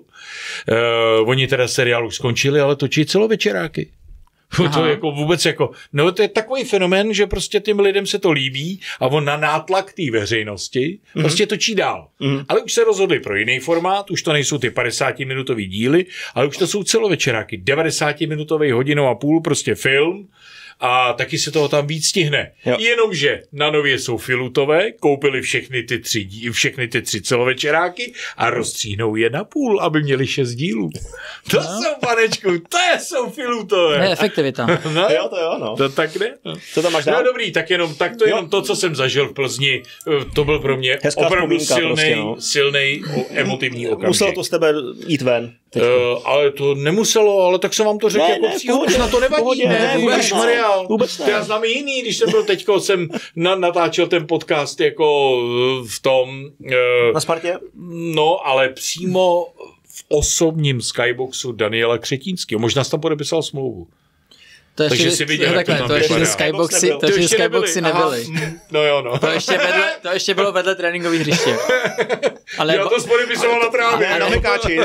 Uh, oni teda seriál už skončili, ale točí celovečeráky. Aha. To je jako vůbec jako, no to je takový fenomén, že prostě těm lidem se to líbí a on na nátlak té veřejnosti mm-hmm. prostě točí dál. Mm-hmm. Ale už se rozhodli pro jiný formát, už to nejsou ty padesátiminutový díly, ale už to jsou celovečeráky, devadesátiminutový hodinou a půl prostě film a taky se toho tam víc stihne. Jo. Jenomže na Nově jsou filutové, koupili všechny ty tři, všechny ty tři celovečeráky a rozstříhnou je na půl, aby měli šest dílů. To no. jsou, panečku, to je, jsou filutové. Ne, efektivita. No, jo, to jo, no. To tak ne. No. Co tam máš dál? No dobrý, tak jenom, tak to je jenom to, co jsem zažil v Plzni, to byl pro mě hezká opravdu silnej, prostě, no. silnej, emotivní okamžik. Muselo to z tebe jít ven. Uh, ale to nemuselo, ale tak jsem vám to řekl ne, jako ne, příhodu, na to nevadí. Pohodě, ne, ne, vůbec, Maria. Vůbec ne. Já znám jiný, když jsem byl teďko, jsem na, natáčel ten podcast jako v tom... Uh, na Spartě? No, ale přímo v osobním skyboxu Daniela Křetínského. Možná jsi tam podepisal smlouvu. To Takže ještě, si viděl, takhle, jak to to tam ještě skyboxy, to ještě skyboxy nebyly. No jo, no. To ještě, vedle, to ještě bylo vedle tréninkových hřiště. Ale jo, to jsi podepisoval na trávě. Ne, na mekáči.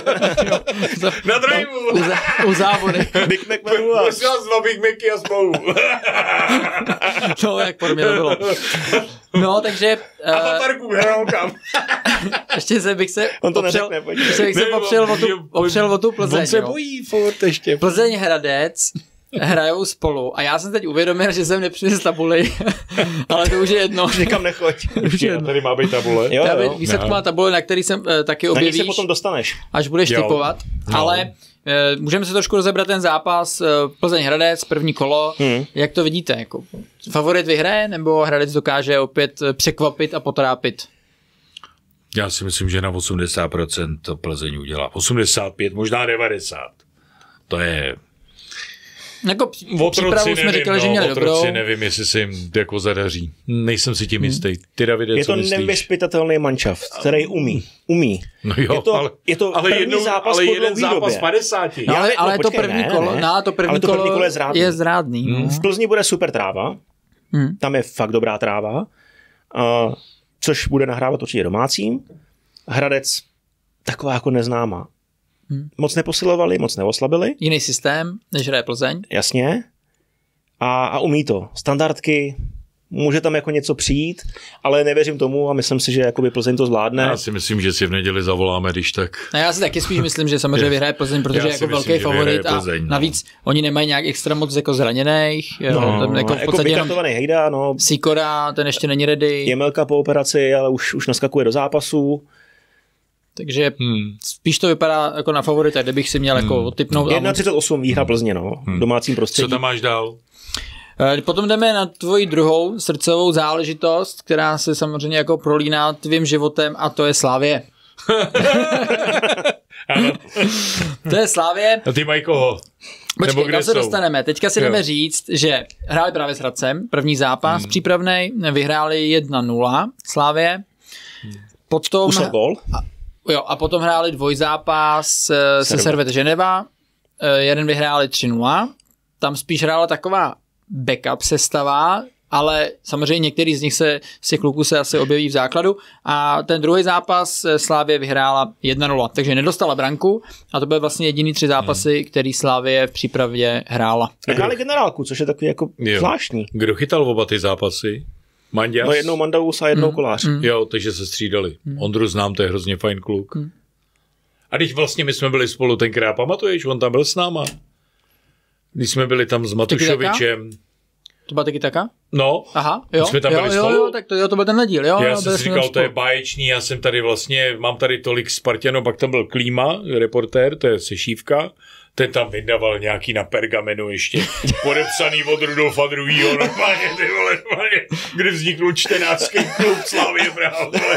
Na driveu. U závody. Big Mac menu a... Prosím vás, dva Big Macy a smlouvu. No, jak pro mě to bylo. No, takže... A Tatarku hrál kam? Ještě se bych se On to opřel, neřekne, ještě bych se Ne, opřel, on- o tu, opřel o tu Plzeň. On se jo. bojí furt ještě. Plzeň Hradec hrajou spolu a já jsem teď uvědomil, že jsem nepřinesl tabuli, ale to už je jedno. Někam nechoď. Už je jedno. Tady má být tabule. Jo, Já jo. výsledku má tabule, na který jsem e, taky Na ní se objevíš, potom dostaneš. až budeš Jo. typovat, No. ale e, můžeme se trošku rozebrat ten zápas e, Plzeň Hradec, první kolo, Hmm. jak to vidíte? Jako, favorit vyhraje, nebo Hradec dokáže opět e, překvapit a potrápit? Já si myslím, že na osmdesát procent to Plzeň udělá. osmdesát pět, možná devadesát. To je... Jako při- přípravu jsme říkali, že měli dobrou. otroci nevím, jestli se jim jako zadaří. Nejsem si tím jistý. Ty, Davide, Je co to myslíš? nevyspytatelný manšaft, který umí. Umí. No jo, je to, ale, je to ale, první jednou, zápas ale po jeden dlouhý zápas době. padesáti. No, ale, Já- ale no, to počkej, první ne, kolo, ne. no, to první, Ale to první kolo, kolo je zrádný. je zrádný. No. V Plzni bude super tráva. Hmm. Tam je fakt dobrá tráva. Uh, což bude nahrávat určitě domácím. Hradec taková jako neznámá. Hmm. Moc neposilovali, moc neoslabili. Jiný systém, než hraje Plzeň. Jasně. A, a umí to. Standardky, může tam jako něco přijít, ale nevěřím tomu a myslím si, že jakoby Plzeň to zvládne. Já si myslím, že si v neděli zavoláme, když tak. No já si taky spíš myslím, že samozřejmě vyhraje Plzeň, protože Já je si jako myslím, velký že favorit vyhraje a Plzeň, no. navíc oni nemají nějak extra moc jako zraněných. Jo, No, tam jako v jako podstatě jenom vykartovaný Hejda, no, Sikora, ten ještě není ready, Jemelka po operaci, ale už, už naskakuje do zápasu. takže Hmm. spíš to vypadá jako na favorita, kdybych si měl jako odtypnout. jedna třicet osm výhra Plzně, no, v domácím Co prostředí. tam máš dál? Eh, Potom jdeme na tvoji druhou srdcovou záležitost, která se samozřejmě jako prolíná tvým životem a to je Slavie. Ano. To je Slavie. A ty mají koho? Nebo Počkej, kde kam se jsou? dostaneme. Teďka si Jo. jdeme říct, že hráli právě s Hradcem, první zápas hmm. přípravnej, vyhráli jedna nula Slavie. Potom, Usl gól. jo, a potom hráli dvojzápas eh, se Servette Ženeva. Eh, Jeden vyhráli tři nula. Tam spíš hrála taková backup sestava, ale samozřejmě některý z nich se, z těch kluků se asi objeví v základu a ten druhý zápas Slavie vyhrála jedna nula, takže nedostala branku a to byly vlastně jediný tři zápasy, hmm. který Slavie v přípravě hrála. Hráli generálku, což je takový jako Jo. zvláštní. Kdo chytal oba ty zápasy? Manďas? No jednou Mandaus a jednou Hmm. Kolář. Jo, takže se střídali. Ondru znám, to je hrozně fajn kluk. A když vlastně my jsme byli spolu tenkrát, pamatuješ, on tam byl s náma? Když jsme byli tam s Matušovičem. To byla taky taka? No, Aha, jo, jsme tam jo, byli jo, spolu? jo, tak to, jo, to byl ten díl, jo. já jo, jsem byli si jsme říkal, tam to je spolu. báječný, já jsem tady vlastně, mám tady tolik Spartanů, pak tam byl Klíma, reportér, to je sešívka, ten tam vydával nějaký na pergamenu ještě, podepsaný od Rudolfa druhýho, normálně, ty vole, normálně, kdy vznikl čtenářský klub Slavie Praha, vole.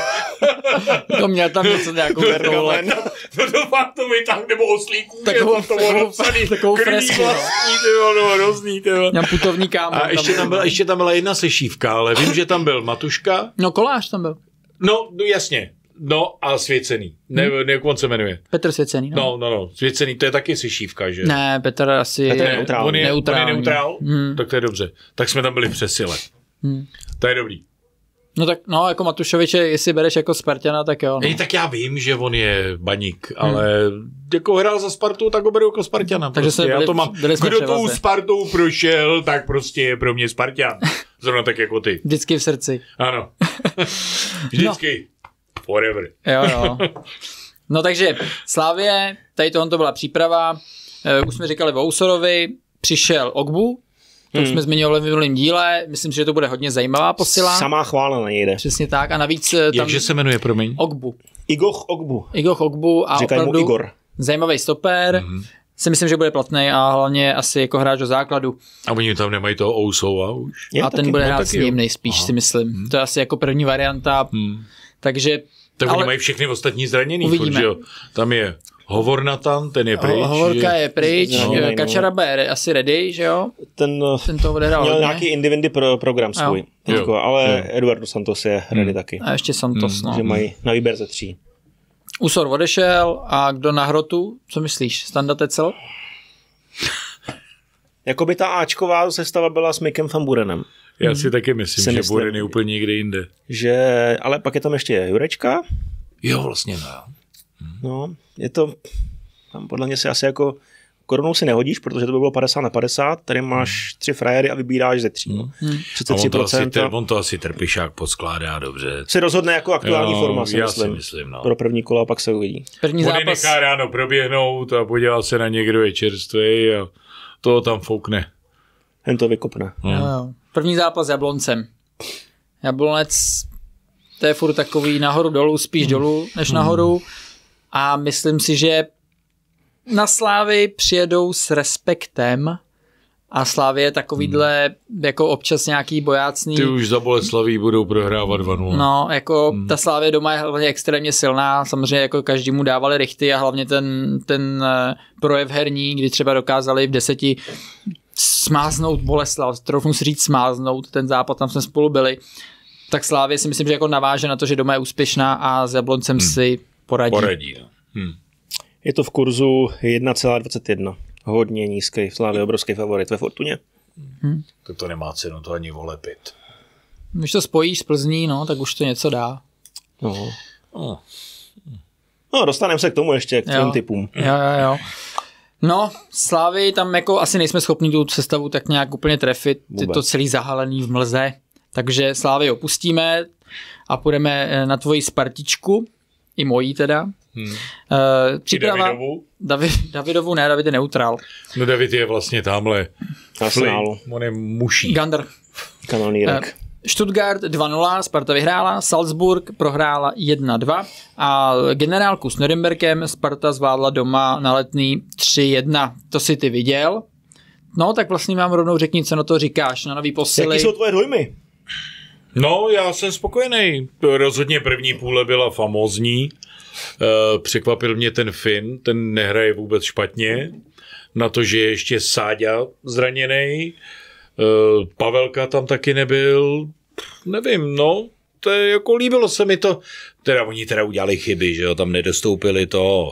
To měl tam něco nějakou pergamen. No to fakt to vytáhl, nebo oslíků, Takovou- že to bylo takovou- napsaný, takovou krví fresku, no. vlastní, ty vole, no, hrozný, ty vole. Měl putovní kámen. A ještě tam, byla, ještě tam byla jedna sešívka, ale vím, že tam byl Matuška. No Kolář tam byl. No, no jasně. No a Svěcený. Ne, ne, jak on se jmenuje. Petr Svěcený, no. No, no, no. Svěcený, to je taky sešívka, že? Ne, Petr asi Petr je je neutrální. On je neutrální. On je neutrál? Hmm. Tak to je dobře. Tak jsme tam byli v přesile. Hmm. To je dobrý. No tak, no, jako Matušoviče, jestli bereš jako Spartana, tak jo. No. Ej, tak já vím, že on je baník, ale jako hrál za Spartu, tak ho beru jako Spartana. Takže prostě. jsme Já byli- to mám. byli jsme Kdo tou převaze. Spartou prošel, tak prostě je pro mě Spartan. Zrovna tak jako ty. Vždycky v srdci. Ano. Vždycky. Forever. Jo, jo. No takže Slavie, tady tohle to byla příprava. Uh, už jsme říkali o Ousorovi, přišel Ogbu, to už Hmm. jsme zmiňovali v minulém díle, myslím si, že to bude hodně zajímavá posila. Samá chvála na něj jde. Přesně tak a navíc eh, tam Jakže se jmenuje, promiň? Ogbu. Igoch Ogbu. Igor Ogbu a Říkají mu opravdu Igor. zajímavý stoper. Mm-hmm. Si myslím, že bude platný a hlavně asi jako hráč do základu. A oni tam nemají toho Ousova už? Je a ten taky, bude no, hrát taky s ním jo. nejspíš, Aha. si myslím. Hmm. To je asi jako první varianta. Hmm. Takže Tak ale oni mají všechny ostatní zraněný. Uvidíme. Furt, že jo? Tam je Hovornatan, ten je pryč. ho- Hovorka že? je pryč, Zraněnej, no. Kačaraba je asi ready, že jo? Ten, Ten to odehrál měl hodně. nějaký individuální pro, program svůj. Jo. Teďko, Jo. ale Jo. Eduardo Santos je ready Hmm. taky. A ještě Santos, Hmm. no. Že mají na výběr ze tří. Usor odešel a kdo na hrotu? Co myslíš? Standa Tecel? Jakoby ta Ačková sestava byla s Mikem Van Burenem. Já si taky myslím, Si že myslím. Buren je úplně někde jinde. Že, ale pak je tam ještě Jurečka. Jo, vlastně no. No, je to, tam podle mě se asi jako Korunu si nehodíš, protože to by bylo padesát na padesát, tady máš tři frajery a vybíráš ze tří. No. Hmm. třicet tři procent. On, on to asi Trpišák podskládá dobře. Si rozhodne jako aktuální jo, forma, si já myslím. Si myslím no. Pro první kola, pak se uvidí. První on zápas... nechá ráno proběhnout a podívá se na někdo je čerstvý a toho tam foukne. Jen to vykopne. Hmm. Jo, jo. První zápas s Jabloncem. Jablonec, to je furt takový nahoru dolů, spíš dolů než nahoru. A myslím si, že na Slávy přijedou s respektem a Slávy je takovýhle jako občas nějaký bojácný. Ty už za Boleslaví budou prohrávat dva nula. No, jako hmm. ta Slávě doma je hlavně extrémně silná, samozřejmě jako každému dávali rychty a hlavně ten, ten projev herní, kdy třeba dokázali v deseti smáznout Boleslav, troufnu si říct smáznout, ten západ, tam jsme spolu byli, tak Slávě si myslím, že jako naváže na to, že doma je úspěšná a s Jabloncem hmm. si poradí. Poradí, no. Hmm. Je to v kurzu jedna celá dvacet jedna. Hodně nízký. Slávě obrovský favorit ve Fortuně. Hmm. Tak to nemá cenu to ani volepit. Když to spojíš s Plzní, no, tak už to něco dá. No, Oh. no dostaneme se k tomu ještě, k tvým typům. Jo, jo, jo. No, Slávy tam jako asi nejsme schopni tu sestavu tak nějak úplně trefit. Je to celý zahalený v mlze. Takže Slávy opustíme a půjdeme na tvoji Spartičku. I mojí teda. Hmm. Uh, příprava... Davidovu? David, Davidovu ne, David je neutral. No David je vlastně tamhle. Arsenálu. On je muší. Gander. Kanonýrek. Uh, Stuttgart dva nula, Sparta vyhrála, Salzburg prohrála jedna dva a generálku s Nürnbergem Sparta zvládla doma na Letný tři jedna. To si ty viděl? No, tak vlastně vám rovnou řekni, co na to říkáš, na nový posily. Jaký jsou tvoje dojmy? No, já jsem spokojený. Rozhodně první půle byla famózní. E, překvapil mě ten Finn, ten nehraje vůbec špatně. Na to, že je ještě Sáďa zraněný. E, Pavelka tam taky nebyl. Nevím, no. To je jako líbilo se mi to. Teda oni teda udělali chyby, že jo, tam nedostoupili to.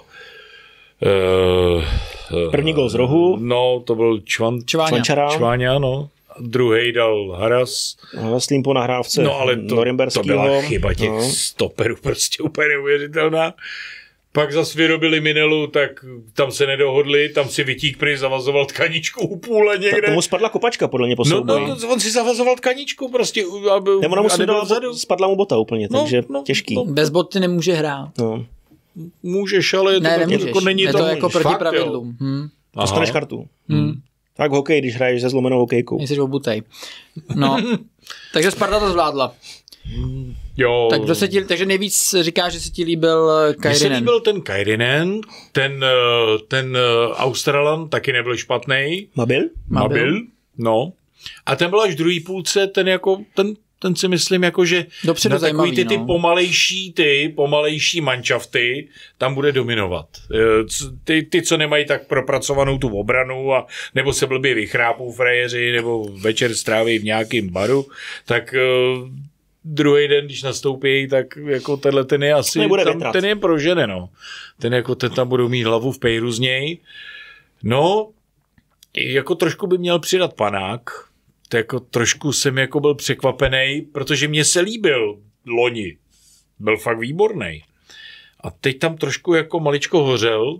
E, První gol z rohu. No, to byl Čvan, Čváňa. Čváňa, no. Druhý dal Haras. Veslím po nahrávce No ale to, to byla chyba těch no. stoperů, prostě úplně neuvěřitelná. Pak zase vyrobili Minelu, tak tam se nedohodli, tam si Vytík prý zavazoval tkaničku u půle někde. Ta, tomu spadla kopačka podle mě po no, no, on si zavazoval tkaničku prostě. Aby, Nebo a nebyla vzadu. Spadla mu bota úplně, no, takže no, těžký. No. Bez boty nemůže hrát. No. Můžeš, ale ne, to nemůžeš. Jako není je to, to jako proti fakt, pravidlům. Hm. Dostaneš kartu. Hmm. Tak hokej, když hraješ se zlomenou hokejkou. Nejsi obutej. No, takže Sparta to zvládla. Jo. Tak kdo se ti, takže nejvíc říká, že se ti líbil Kairinen. Mně se líbil ten Kairinen, ten, ten Australan taky nebyl špatný. Mabil? Mabil, no. A ten byl až v druhý půlce, ten jako, ten, ten si myslím jako, že dopředu na takový ty, ty no. pomalejší ty, pomalejší manšafty, tam bude dominovat. Ty, ty, co nemají tak propracovanou tu obranu, a, nebo se blbě vychrápou frajeři, nebo večer stráví v nějakém baru, tak uh, druhý den, když nastoupí, tak jako tenhle ten je asi, tam, ten je prožene, no. Ten jako, ten tam budou mít hlavu v pejru z něj. No, jako trošku by měl přidat Panák, to jako trošku jsem jako byl překvapený, protože mě se líbil loni. Byl fakt výborný. A teď tam trošku jako maličko hořel.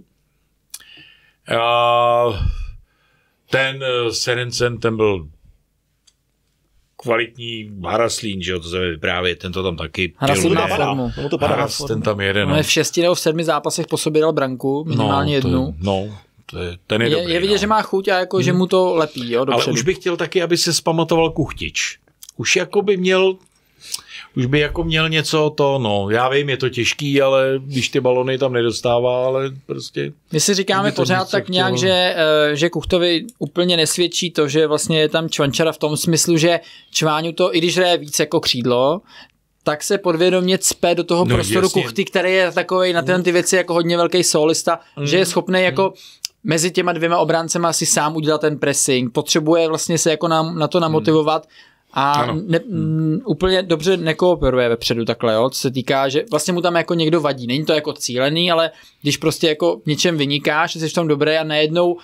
A ten Serencen, ten byl kvalitní. Haraslín, že jo, to se vyprávět, ten to tam taky. Haraslín má formu. Haras, ten tam jede, no. On je v šesti nebo v sedmi zápasech po sobě dal branku, minimálně no, jednu. No, to je, ten je, je dobrý. Je vidět, no. že má chuť a jako, hmm. že mu to lepí, jo, dopředu. Ale už bych chtěl taky, aby se zpamatoval Kuchtič. Už jako by měl, už by jako měl něco to, no, já vím, je to těžký, ale když ty balony tam nedostává, ale prostě... My si říkáme pořád tak chtělo. nějak, že, že Kuchtovi úplně nesvědčí to, že vlastně je tam Čvančara v tom smyslu, že Čváňu to, i když hraje víc jako křídlo, tak se podvědomě cpe do toho no, prostoru jasně. Kuchty, který je takovej na ty věci jako hodně velký solista, mm. že je schopný jako mm. mezi těma dvěma obráncema si sám udělat ten pressing, potřebuje vlastně se jako na, na to namotivovat a ne, m, úplně dobře nekooperuje vepředu takhle, jo, co se týká, že vlastně mu tam jako někdo vadí, není to jako cílený, ale když prostě jako v něčem vynikáš, jsi v tom dobré a najednou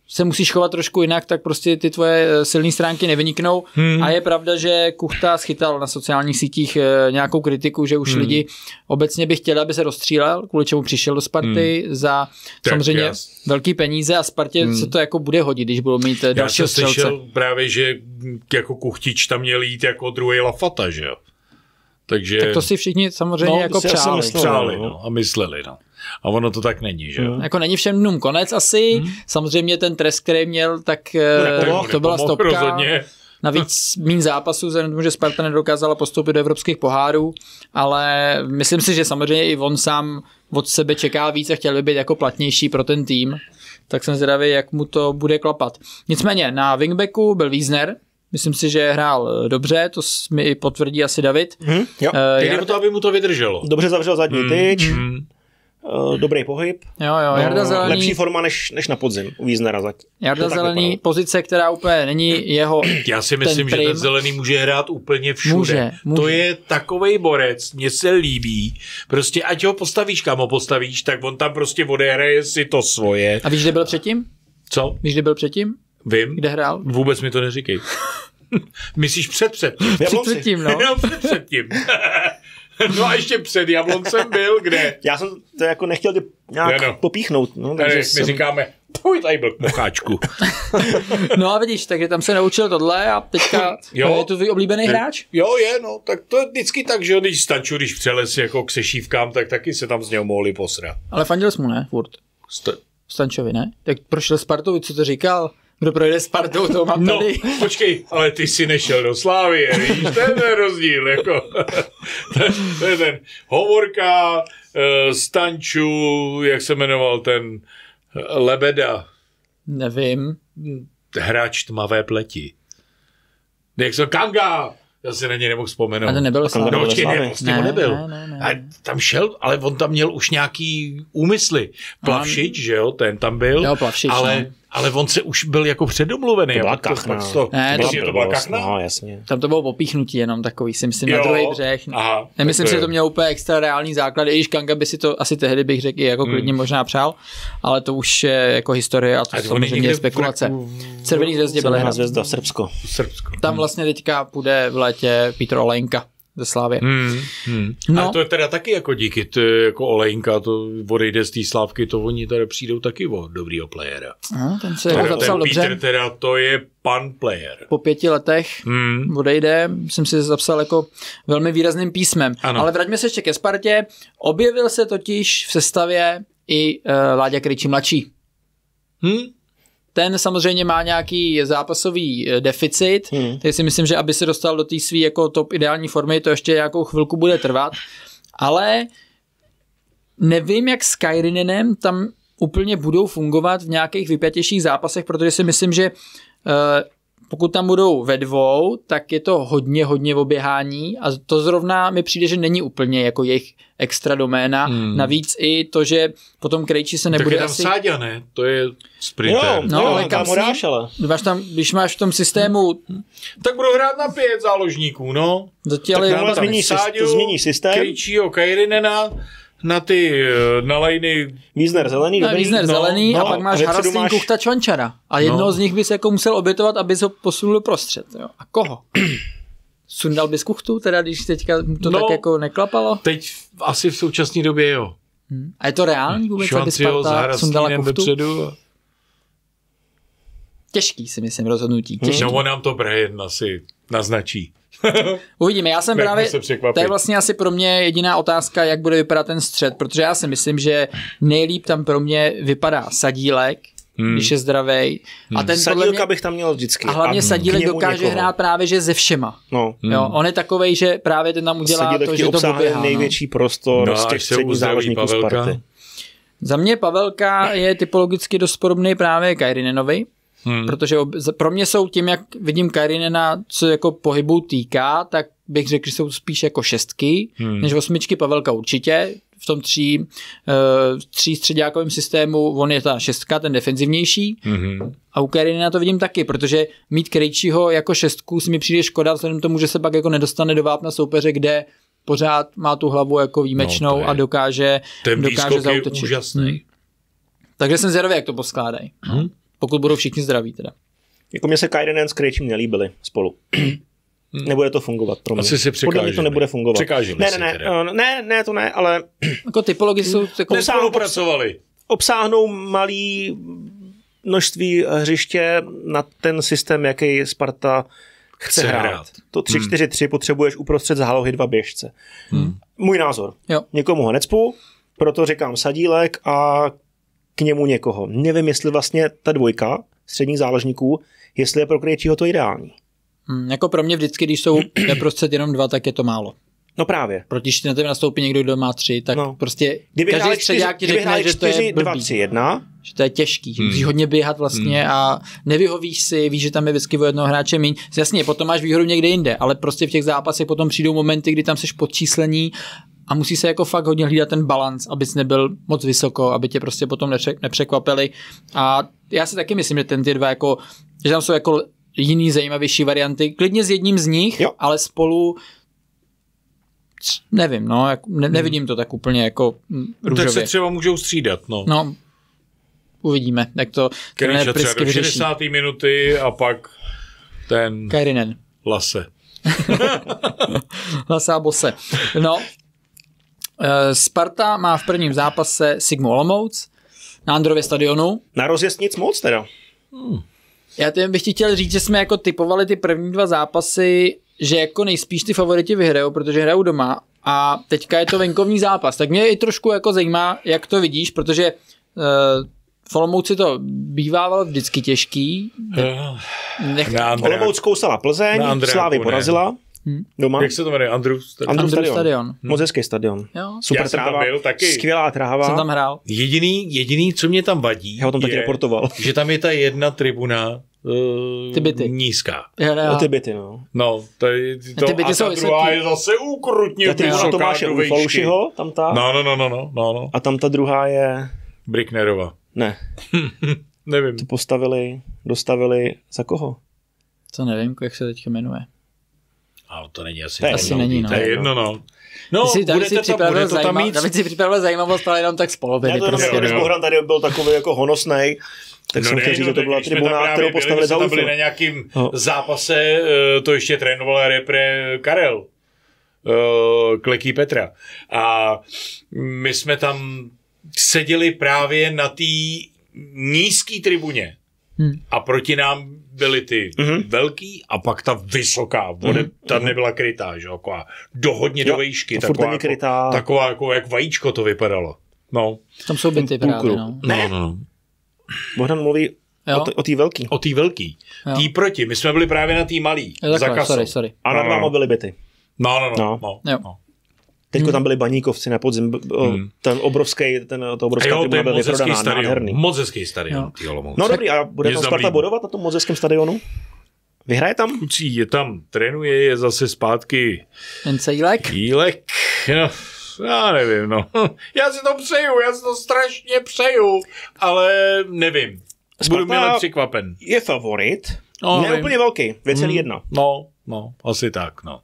se musíš chovat trošku jinak, tak prostě ty tvoje silné stránky nevyniknou. Hmm. A je pravda, že Kuchta schytal na sociálních sítích nějakou kritiku, že už hmm. lidi obecně by chtěli, aby se rozstřílel, kvůli čemu přišel do Sparty hmm. za tak samozřejmě jas. velký peníze a Spartě hmm. se to jako bude hodit, když budou mít dalšího střelce. Já jsem slyšel právě, že jako Kuchtič tam měl jít jako druhý Lafata, že jo? Takže... Tak to si všichni samozřejmě no, jako přáli. Mysleli, přáli no, a mysleli, no. A ono to tak není, že jo? Hmm. Jako není všem dnům konec asi. Hmm. Samozřejmě ten trest, který měl, tak nepomohl, to byla stopka. Rozhodně. Navíc míň zápasů, vzhledem tomu, že Sparta nedokázala postoupit do evropských pohárů, ale myslím si, že samozřejmě i on sám od sebe čeká víc a chtěl by být jako platnější pro ten tým. Tak jsem zvědavý, jak mu to bude klapat. Nicméně na wingbacku byl Wiesner. Myslím si, že hrál dobře, to mi i potvrdí asi David. Hmm, jo. Uh, Jarda... to, aby mu to vydrželo. Dobře zavřel zadní hmm, tyč, hmm. Uh, dobrý pohyb. Jo, jo, no, Jarda Zelený... Lepší forma než, než na podzim u Wiesnera zatím. Jarda Zelený, vypadalo. Pozice, která úplně není jeho... Já si myslím, ten že ten Zelený může hrát úplně všude. Může, může. To je takovej borec, mně se líbí. Prostě ať ho postavíš, kam ho postavíš, tak on tam prostě odehraje si to svoje. A víš, kde byl předtím? Co? Víš, kde byl předtím? Vím. Kde hrál? Vůbec mi to neříkej. Myslíš před předtím? Před předtím, no. no před předtím. No a ještě před Jabloncem byl, kde? Já jsem to jako nechtěl tě nějak no, no. popíchnout. No, takže my jsem... říkáme, pojď tady byl k mocháčku. No a vidíš, takže tam se naučil tohle a teďka jo, je to tvůj oblíbený ne, hráč? Jo, je, no, tak to je vždycky tak, že když Stanču, když přeles jako k sešívkám, tak taky se tam z něho mohli posrat. Ale fandil jsi mu, ne? Furt. St- Stančovi, ne? Tak prošel Spartou, co to říkal? Kdo projde Spartou, to mám no, tady. No, počkej, ale ty jsi nešel do Slávie, víš, to je ten rozdíl, jako. To je ten Hovorka, Stanču, jak se jmenoval ten Lebeda. Nevím. Hráč tmavé pleti. Jak se Kanga, já si na něj nemohl vzpomenout. A to nebyl Slávě. No, počkej, ne, vlastně ne, nebyl. Ne, ne, ne. A tam šel, ale on tam měl už nějaký úmysly. Plavšič, že jo, ten tam byl. Jo, Plavšič, ale, no. ale on se už byl jako předomluvený. To byla kachna. To, ne, to, to byla kachna? No, jasně. Tam to bylo popíchnutí jenom takový, si myslím, jo, na druhý břeh. Aha, nemyslím to si, že to mělo úplně extra reální základ, i když Kanga by si to asi tehdy bych řekl i jako hmm. klidně možná přál, ale to už je jako historie a to a samozřejmě je spekulace. V Červený hvězdě byl hrát. Hvězda v Srbsko. Srbsko. Tam vlastně teďka půjde v létě Petr Olejnka ze Slávě. Hmm, hmm. No. Ale to je teda taky jako díky, to je jako Olejnka, to odejde z té Slávky, to oni tady přijdou taky o dobrýho playera. No, ten se jako zapsal dobře. Petr teda, to je pan player. Po pěti letech hmm. odejde, jsem si zapsal jako velmi výrazným písmem. Ano. Ale vraťme se ještě ke Spartě. Objevil se totiž v sestavě i uh, Láďa Krejčí mladší. Hmm? Ten samozřejmě má nějaký zápasový deficit, hmm. takže si myslím, že aby se dostal do té své jako top ideální formy, to ještě nějakou chvilku bude trvat, ale nevím, jak s Kairinenem tam úplně budou fungovat v nějakých vypjatějších zápasech, protože si myslím, že uh, pokud tam budou ve dvou, tak je to hodně, hodně oběhání a to zrovna mi přijde, že není úplně jako jejich extra doména. Hmm. Navíc i to, že potom Krejčí se nebude tak je tam asi... Sáďa, ne? To je sprinter. Jo, no, jo, ale kam tam hráš, ale... Máš tam, když máš v tom systému... Tak budou hrát na pět záložníků, no. Zatěli, tak změní, Sáďu, to změní systém. Krejčího, Kairinena, na ty, na lejny... Wiesner zelený, no, Wiesner no, zelený no, a pak máš Harastín, máš... Kuchta, Čvančara. A jednoho no. z nich bys jako musel obětovat, abys ho posunul prostřed. Jo. A koho? Sundal bys Kuchtu, teda když teďka to no, tak jako neklapalo? Teď asi v současné době jo. Hmm. A je to reálný vůbec, aby Sparta sundala Kuchtu? Dopředu. Těžký si myslím rozhodnutí. Těžký. No on nám to Brian asi naznačí. Uvidíme, já jsem právě, to je vlastně asi pro mě jediná otázka, jak bude vypadat ten střed, protože já si myslím, že nejlíp tam pro mě vypadá Sadílek, hmm. když je zdravej. Hmm. A ten Sadílka mě, bych tam měl vždycky. A hlavně a Sadílek dokáže někoho. hrát právě, že ze všema. No. Jo, on je takovej, že právě ten tam udělá Sadílek to, že to poběhá. největší prostor no, z těch středních záložníků Sparty. Za mě Pavelka je typologicky dost podobný právě Kairinenovi. Hmm. Protože ob, pro mě jsou tím, jak vidím Kairinena, co jako pohybu týká, tak bych řekl, že jsou spíš jako šestky, hmm. než osmičky. Pavelka určitě. V tom tří, uh, tří středákovém systému on je ta šestka, ten defenzivnější. Hmm. A u Kairinena to vidím taky, protože mít Krejčího jako šestku si mi přijde škoda, vzhledem tomu, že se pak jako nedostane do vápna soupeře, kde pořád má tu hlavu jako výjimečnou no, a dokáže, ten dokáže zaútočit. Ten úžasný. Hmm. Takže jsem zvědavý, jak to poskládají. Hmm. pokud budou všichni zdraví teda. Jako mě se Kairinen s Krejčím nelíbili spolu. Nebude to fungovat pro mě. Asi si Podle mě to nebude fungovat. Překážili ne, si ne, teda. ne, ne, ne, to ne, ale Jako typologi jsou... Jako Nespolupracovali. obsáhnou malý množství hřiště na ten systém, jaký Sparta chce, Chce hrát. hrát. To tři čtyři tři potřebuješ uprostřed zálohy dva běžce. Hmm. Můj názor. Jo. Někomu ho necpu, proto říkám Sadílek a k němu někoho. Nevím, jestli vlastně ta dvojka středních záložníků, jestli je pro Krejčího to ideální. Hmm, jako pro mě vždycky, když jsou prostřed jenom dva, tak je to málo. No právě. Protože na tebe nastoupí někdo, kdo má tři, tak No. prostě Kdyby každý hráli středák ti řekne, že to je dva blbý. tři jedna, Že to je těžký, že musíš hodně běhat vlastně Hmm. a nevyhovíš si, víš, že tam je vždycky o jednoho hráče míň. Jasně, potom máš výhodu někde jinde, ale prostě v těch zápasech potom přijdou momenty, kdy tam seš podčíslení a musí se jako fakt hodně hlídat ten balans, abys nebyl moc vysoko, aby tě prostě potom nepře- nepřekvapili. A já si taky myslím, že ten ty dva jako, že tam jsou jako jiný zajímavější varianty, klidně s jedním z nich, Jo. ale spolu nevím, no, jak, ne, nevidím to tak úplně jako mm, Tak růžově. se třeba můžou střídat, no. No, uvidíme, jak to trenér Krejča třeba Prisky do vyřeší. šedesáté minuty a pak ten Kairinen. Lase. Lasá Bose. No, eh, Sparta má v prvním zápase Sigmu Olomouc na Andrově stadionu. na rozjezd nic moc teda. Já tím bych ti chtěl říct, že jsme jako typovali ty první dva zápasy, že jako nejspíš ty favoriti vyhrajou, protože hrajou doma a teďka je to venkovní zápas. Tak mě i trošku jako zajímá, jak to vidíš, protože eh, v Olomouci to bývávalo vždycky těžký. Nech... Na Andrea. Olomouc kousala Plzeň, Na Andreaku, Slávy ne. porazila. Doma. Jak se to jmenuje? Andrews? Tak- Andrew Andrew stadion. stadion. Moc hezký stadion. Jo. Super Já jsem tam tráva, byl taky. skvělá tráva. Jsem tam hrál. Jediný, jediný, co mě tam vadí, Já ho tam taky je, reportoval. že tam je ta jedna tribuna uh, Ty byty. nízká. Jo, jo. O ty byty, no. No, to je, to, Ty byty a jsou ta druhá vysoký. je zase ukrutně Ta tribuna vysoká Tomáše do výšky. Ufolušiho, tam ta. No, no, no, no, no, no, no. A tam ta druhá je... Bricknerova. Ne, Nevím. to postavili, dostavili za koho? Co nevím, jak se teďka jmenuje. Ale to není asi To je tak Asi jedno, není, no. To je jedno, no. No, Ty si, David si budete tam, připravil bude to tam zajímav, mít... David si připravil zajímavost, ale jenom tak z poloviny. Já to jenom prostě, jako, když jo. Bohran tady byl takový jako honosnej, tak jsem chtěl říct, že to tak byla když jsme tam tribuna, právě kterou byli, postavili my za jsme tam byli Ufo. na nějakým No. zápase, eh, to ještě trénoval repre Karel. eh, Kleký Petra. A my jsme tam seděli právě na té nízké tribuně. Hmm. A proti nám byly ty Mhm. velký a pak ta vysoká. Vode, Mhm. ta nebyla krytá, že? Taková do hodně Jo, do výšky. to furt Taková, není jako, krytá. taková jako jak vajíčko to vypadalo. No. Tam jsou byty Půl právě, kruh. no. Ne. No, no, no. Bohdan mluví Jo. o, t- o té velký. O té velký. Jo. Tý proti. My jsme byli právě na té malý. Jo, za takhle, kasou. sorry, sorry. A nad No, váma no. byly byty. No, no, no. No. no, Jo. no. Teďko tam byli baníkovci na podzim. b- o, Hmm. Ten obrovský, ten, to A obrovská jo, to tribuna je byla moc hezký vyprodaná, stadion. nádherný. Moc hezký stadion. Jo. Ty Olomouc. No dobrý, a bude Mě tam tam Sparta líbí. bodovat na tom moc hezkém stadionu? Vyhraje tam? Kucí je tam, trénuje, je zase zpátky Ten Cejlek. Jílek. No, já nevím, no. Já si to přeju, já si to strašně přeju, ale nevím. Budu Sparta- milé překvapen. Je favorit. No, Ne vím. úplně velký, dvě celá jedna. Hmm, No, no, asi tak, no.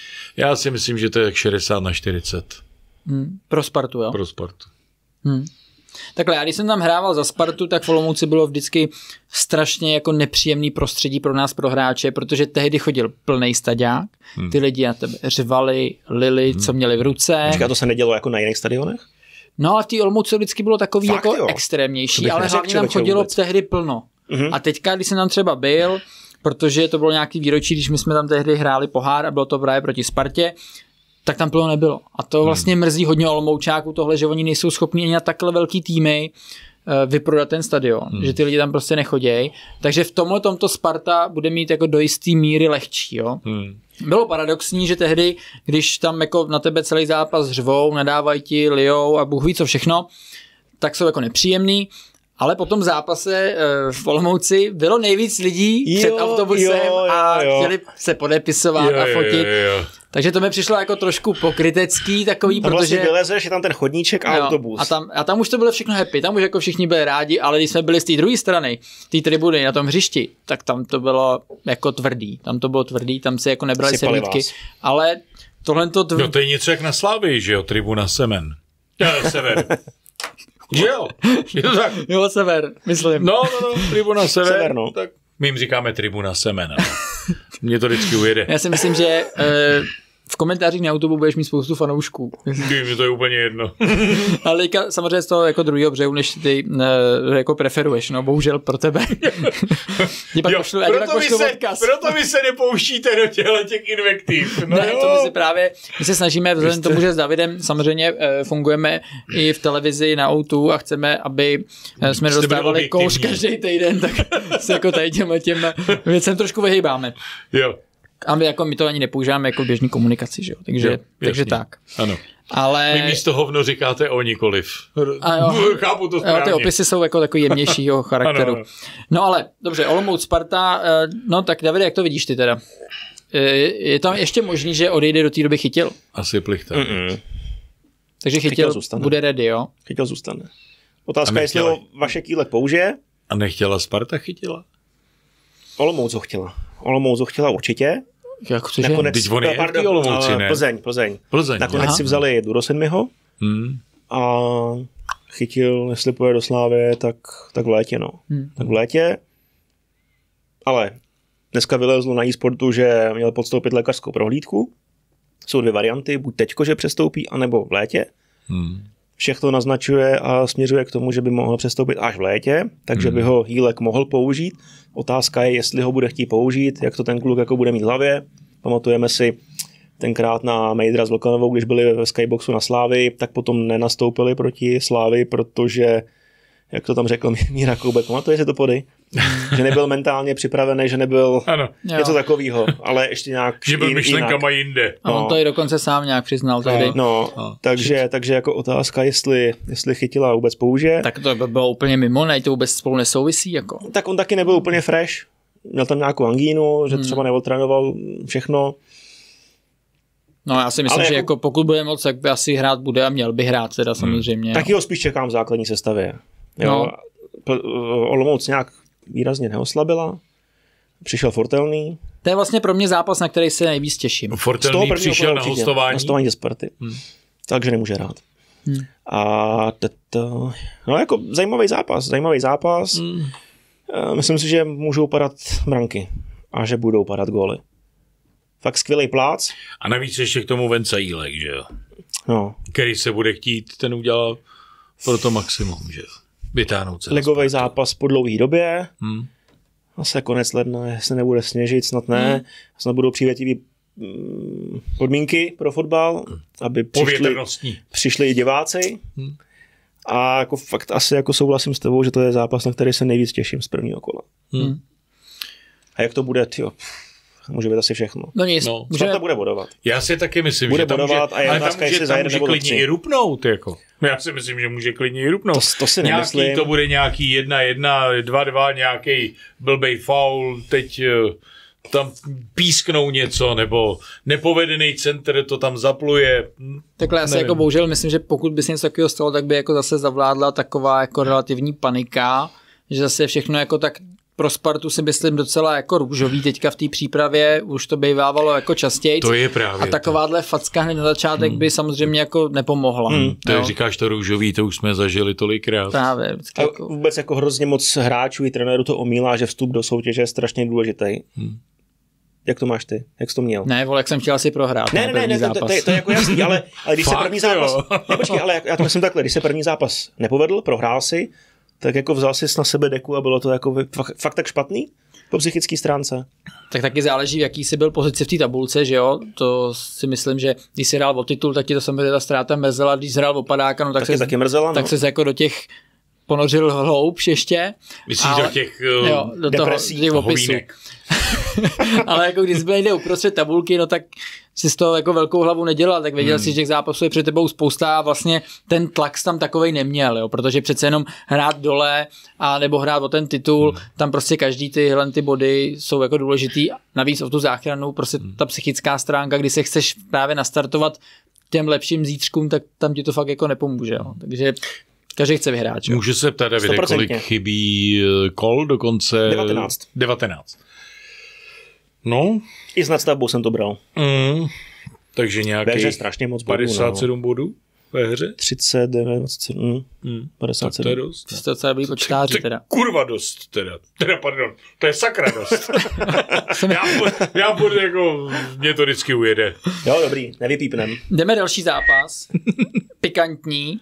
Já si myslím, že to je tak šedesát na čtyřicet Hmm. Pro Spartu, jo. pro Spartu. Hmm. Takhle, já když jsem tam hrával za Spartu, tak v Olomouci bylo vždycky strašně jako nepříjemný prostředí pro nás, pro hráče, protože tehdy chodil plnej staďák, Hmm. ty lidi na tebe řvali, lili, co měli v ruce. Říká, to se nedělo jako na jiných stadionech? No ale v té Olomouci vždycky bylo takový Fakt, jako jo? To extrémnější, bych ale neřekl, hlavně tam člověče, chodilo vůbec. tehdy plno. Mhm. A teďka, když jsem tam třeba byl, protože to bylo nějaký výročí, když my jsme tam tehdy hráli pohár a bylo to právě proti Spartě, tak tam plno nebylo. A to vlastně mrzí hodně Olomoučáků tohle, že oni nejsou schopni ani na takhle velký týmy eh, vyprodat ten stadion, hmm. že ty lidi tam prostě nechodějí. Takže v tomhle tomto Sparta bude mít jako do jistý míry lehčí, jo. Hmm. Bylo paradoxní, že tehdy, když tam jako na tebe celý zápas řvou, nadávají ti, lijou a Bůh ví co všechno, tak jsou jako nepříjemný. Ale po tom zápase e, v Olomouci bylo nejvíc lidí Jo, před autobusem jo, jo, a jo. chtěli se podepisovat Jo, a jo, fotit. jo, jo. Takže to mi přišlo jako trošku pokrytecký takový, A vlastně protože... vylezeš, je tam ten chodníček a Jo, autobus. a, tam, a tam už to bylo všechno happy, tam už jako všichni byli rádi, ale když jsme byli z té druhé strany, té tribuny na tom hřišti, tak tam to bylo jako tvrdý. Tam to bylo tvrdý, tam se jako nebrali Sypali servítky. vás. Ale tohle to... Tv... No to je něco jak na Slávii, že jo, tribuna Semen. Ja, sever. Že jo? Je to tak? Jo, sever, myslím. No, no, no, tribuna sever. Sever, no. Tak my jim říkáme tribuna semena. Mně to vždycky ujede. Já si myslím, že uh, v komentářích na YouTube budeš mít spoustu fanoušků. Mně to je úplně jedno. Ale teďka samozřejmě z toho jako druhého břehu, než ty uh, jako preferuješ, no bohužel pro tebe. Jo, pošlu, proto, vy se, proto vy se nepouštíte do těchto těch invektiv. No ne, to my si právě, my se snažíme, vzhledem tomu, že s Davidem samozřejmě uh, fungujeme i v televizi na O dva a chceme, aby uh, jsme dostávali kouš každý týden, tak se jako tady těm, těm věcem trošku vyhýbáme. Jo. A my, jako, my to ani nepoužíváme jako běžní komunikaci, že jo? Takže, jo, takže tak. Ano. Ale... Vy místo hovno říkáte o nikoliv. A jo, chápu to správně. Jo, ty opisy jsou jako takový jemnějšího charakteru. Ano. No ale, dobře, Olomouc, Sparta, no tak David, jak to vidíš ty teda? Je tam ještě možný, že odejde do té doby Chytil? Asi plichta. Mm-mm. Takže Chytil, Chytil bude ready, jo? Chytil zůstane. Otázka je, jestli ho Vašek Jílek použije. A nechtěla Sparta Chytila? Olomouc ho chtěla. Olomouc ho chtěla určitě. Jak cože? Nakonec, Teď on je pardon, Olomouci, ne? Plzeň, Plzeň. Plzeň. Nakonec aha. si vzali Durosedmiho hmm. a Chytil, jestli půjde do Slávie, tak, tak v létě, no. Hmm. Tak v létě. Ale dneska vylezlo na e-sportu, že měl podstoupit lékařskou prohlídku. Jsou dvě varianty, buď teďko, že přestoupí, anebo v létě. Hmm. Všechno naznačuje a směřuje k tomu, že by mohl přestoupit až v létě, takže hmm. by ho Jílek mohl použít. Otázka je, jestli ho bude chtít použít, jak to ten kluk jako bude mít v hlavě. Pamatujeme si tenkrát na Mejdra s Vlkanovou, když byli ve Skyboxu na Slávii, tak potom nenastoupili proti Slávii, protože, jak to tam řekl Míra Koubek, pamatuje si to pody? Že nebyl mentálně připravený, že nebyl ano. něco takového, ale ještě nějak že byl myšlenkama jinde. No. A on to i dokonce sám nějak přiznal tehdy. No, no. Takže, takže jako otázka, jestli, jestli Chytila vůbec použije. Tak to by bylo úplně mimo, ne, to vůbec spolu nesouvisí. Jako. Tak on taky nebyl úplně fresh, měl tam nějakou angínu, že třeba hmm. neodtrénoval všechno. No já si myslím, ale že jako, jako pokud bude moc, tak by asi hrát bude a měl by hrát teda samozřejmě. Hmm. Taky ho spíš čekám v základní sestavě. Jo. No. Olomouc nějak výrazně neoslabila. Přišel Fortelný. To je vlastně pro mě zápas, na který se nejvíc těším. Fortelný přišel na hostování. Na hostování ze Sparty. Hmm. Takže nemůže hrát. Hmm. A to, no jako zajímavý zápas. Zajímavý zápas. Hmm. Myslím si, že můžou padat branky. A že budou padat góly. Fakt skvělý plác. A navíc ještě k tomu Vence Jílek, že jo? No. Který se bude chtít, ten udělal pro to maximum, že jo? Vytáhnout se. Ligový zápas po dlouhé době. Hmm. Asi konec ledna, jestli nebude sněžit, snad ne. Hmm. Snad budou přívětivý podmínky pro fotbal, aby přišli, přišli i diváci. Hmm. A jako fakt asi jako souhlasím s tebou, že to je zápas, na který se nejvíc těším z prvního kola. Hmm. A jak to bude, tyjo, může být asi všechno. No nic, no. Můžeme... to bude bodovat. Já si taky myslím, bude že tam bodovat může, a ale tam může, tam může klidně i rupnout. Jako. Já si myslím, že může klidně i rupnout. To, to si nějaký, nemyslím. To bude nějaký jedna jedna, dva dva, nějaký blbej faul, teď tam písknou něco, nebo nepovedený center to tam zapluje. Takhle já si jako bohužel myslím, že pokud by se něco takového stalo, tak by jako zase zavládla taková jako relativní panika, že zase všechno jako tak pro Spartu si myslím docela jako růžový teďka v té přípravě, už to bývávalo jako častěji. To je právě. A takováhle to. facka hned na začátek hmm. by samozřejmě jako nepomohla. Hmm. To je, říkáš to růžový, to už jsme zažili tolikrát. Právě. A jako... vůbec jako hrozně moc hráčů i trenérů to omílá, že vstup do soutěže je strašně důležitý. Hmm. Jak to máš ty? Jak jsi to měl? Ne, vole, jak jsem chtěl asi prohrát. Ne, ne, ne, to, to, je, to je jako jasný, ale, ale když Fakt, se první zápas... Ne, počkej, ale já to myslím takhle, když se první zápas nepovedl, prohrál si, tak jako vzal jsi na sebe deku a bylo to jako fakt, fakt tak špatný po psychické stránce. Tak taky záleží, v jaký jsi byl pozici v té tabulce, že jo? To si myslím, že když jsi hrál o titul, tak ti to samozřejmě ta ztráta mrzela, když jsi hrál o padáka, no tak, tak, se, taky mrzela, tak no. se jako do těch ponořil hloubš ještě. Myslíš ale, do těch uh, jo, do depresí, toho, opisů. Ale jako když byl někde uprostřed tabulky, no tak si z toho jako velkou hlavu nedělal, tak věděl hmm. si, že těch zápasů je před tebou spousta a vlastně ten tlak tam takovej neměl, jo, protože přece jenom hrát dole a nebo hrát o ten titul, hmm. tam prostě každý tyhle ty body jsou jako důležitý, navíc o tu záchranu, prostě hmm. ta psychická stránka, kdy se chceš právě nastartovat těm lepším zítřkům, tak tam ti to fakt jako nepomůže, jo. Takže každý chce vyhrát, jo. Může se ptát, Davide, kolik chybí kol do konce? devatenáct. devatenáct. No. I s nadstavbou jsem to bral. Mm, takže nějakých strašně moc bodů, padesát sedm no. bodů? ve hře? třicet devět, dvacet sedm, Hmm. padesát sedm. Tak to je dost. To je docela dobrý počtáři teda. Kurva dost teda. Teda pardon, to je sakra dost. já, já budu jako, mě to vždycky ujede. Jo, dobrý, nevypípnem. Jdeme další zápas. Pikantní.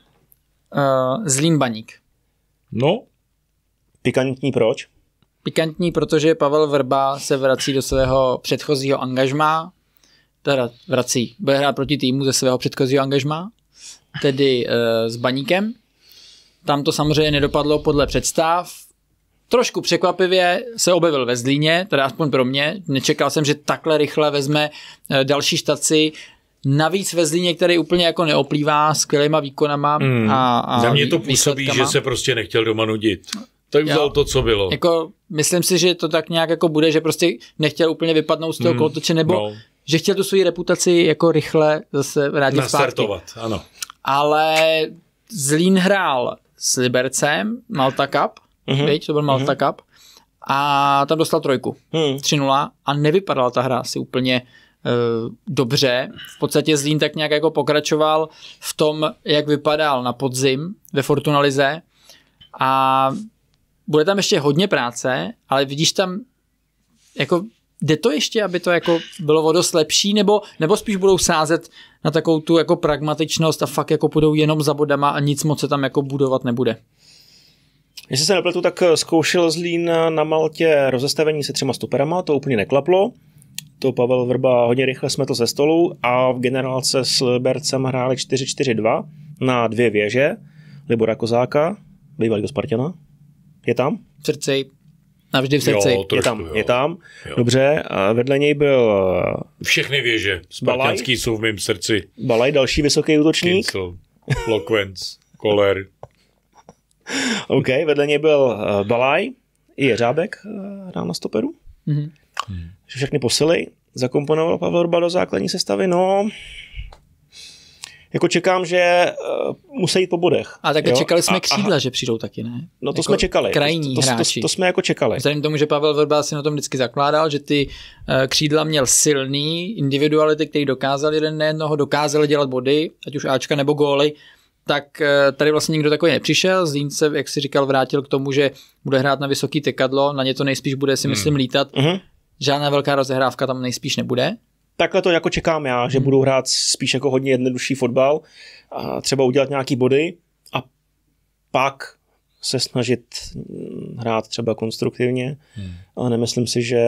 Uh, Zlín Baník. No. Pikantní proč? Pikantní, protože Pavel Vrba se vrací do svého předchozího angažmá, teda vrací, bude hrát proti týmu ze svého předchozího angažmá, tedy e, s Baníkem. Tam to samozřejmě nedopadlo podle představ. Trošku překvapivě se objevil ve Zlíně, teda aspoň pro mě. Nečekal jsem, že takhle rychle vezme e, další štaci. Navíc ve Zlíně, který úplně jako neoplývá skvělýma výkonama mm. a, a za mě to působí, výsledkama. že se prostě nechtěl doma nudit. Tak vzal Jo. to, co bylo. Jako, myslím si, že to tak nějak jako bude, že prostě nechtěl úplně vypadnout z toho Mm. kolotoče, nebo No. že chtěl tu svoji reputaci jako rychle zase vrátit zpátky. Nastartovat, ano. Ale Zlín hrál s Libercem, Malta Cup, Mhm. viď, to byl Malta Mhm. Cup, a tam dostal trojku, Hmm. tři nula, a nevypadala ta hra asi úplně uh, dobře. V podstatě Zlín tak nějak jako pokračoval v tom, jak vypadal na podzim ve Fortuna lize, a bude tam ještě hodně práce, ale vidíš tam, jako jde to ještě, aby to jako bylo o dost lepší, nebo, nebo spíš budou sázet na takovou tu jako pragmatičnost a fakt jako půjdou jenom za bodama a nic moc se tam jako budovat nebude. Jestli se nepletu, tak zkoušel Zlín na Maltě rozestavení se třema stoperama, to úplně neklaplo. To Pavel Vrba hodně rychle smetl ze stolu a v generálce s Libercem hráli čtyři čtyři dva na dvě věže. Libora Kozáka, bývalýho Spartana. Je tam? V srdci, navždy v srdci. Jo, trošku, je tam, jo. je tam. Jo. Dobře, a vedle něj byl Všechny věže spartanský jsou v mém srdci. Balaj, další vysoký útočník. Kincel, Lokvenc, Koller. OK, vedle něj byl uh, Balaj i Jeřábek uh, hrál na stoperu. Mhm. Všechny posily zakomponoval Pavel Vrba do základní sestavy. No, jako čekám, že uh, musí jít po bodech. A takhle jo? čekali jsme a, křídla, a, že přijdou taky, ne? No to jako jsme čekali. Krajní to, to, hráči. To, to jsme jako čekali. Vzhledem k tomu, že Pavel Vrba si na tom vždycky zakládal, že ty uh, křídla měl silný individuality, který dokázal jeden na jednoho, dokázali dělat body, ať už áčka nebo góly, tak uh, tady vlastně nikdo takový nepřišel. Zlín se, jak si říkal, vrátil k tomu, že bude hrát na vysoký tekadlo, na ně to nejspíš bude, si myslím, lítat. Uh-huh. Žádná velká rozehrávka tam nejspíš nebude. Takhle to jako čekám já, že hmm. budou hrát spíš jako hodně jednodušší fotbal a třeba udělat nějaký body a pak se snažit hrát třeba konstruktivně, hmm. ale nemyslím si, že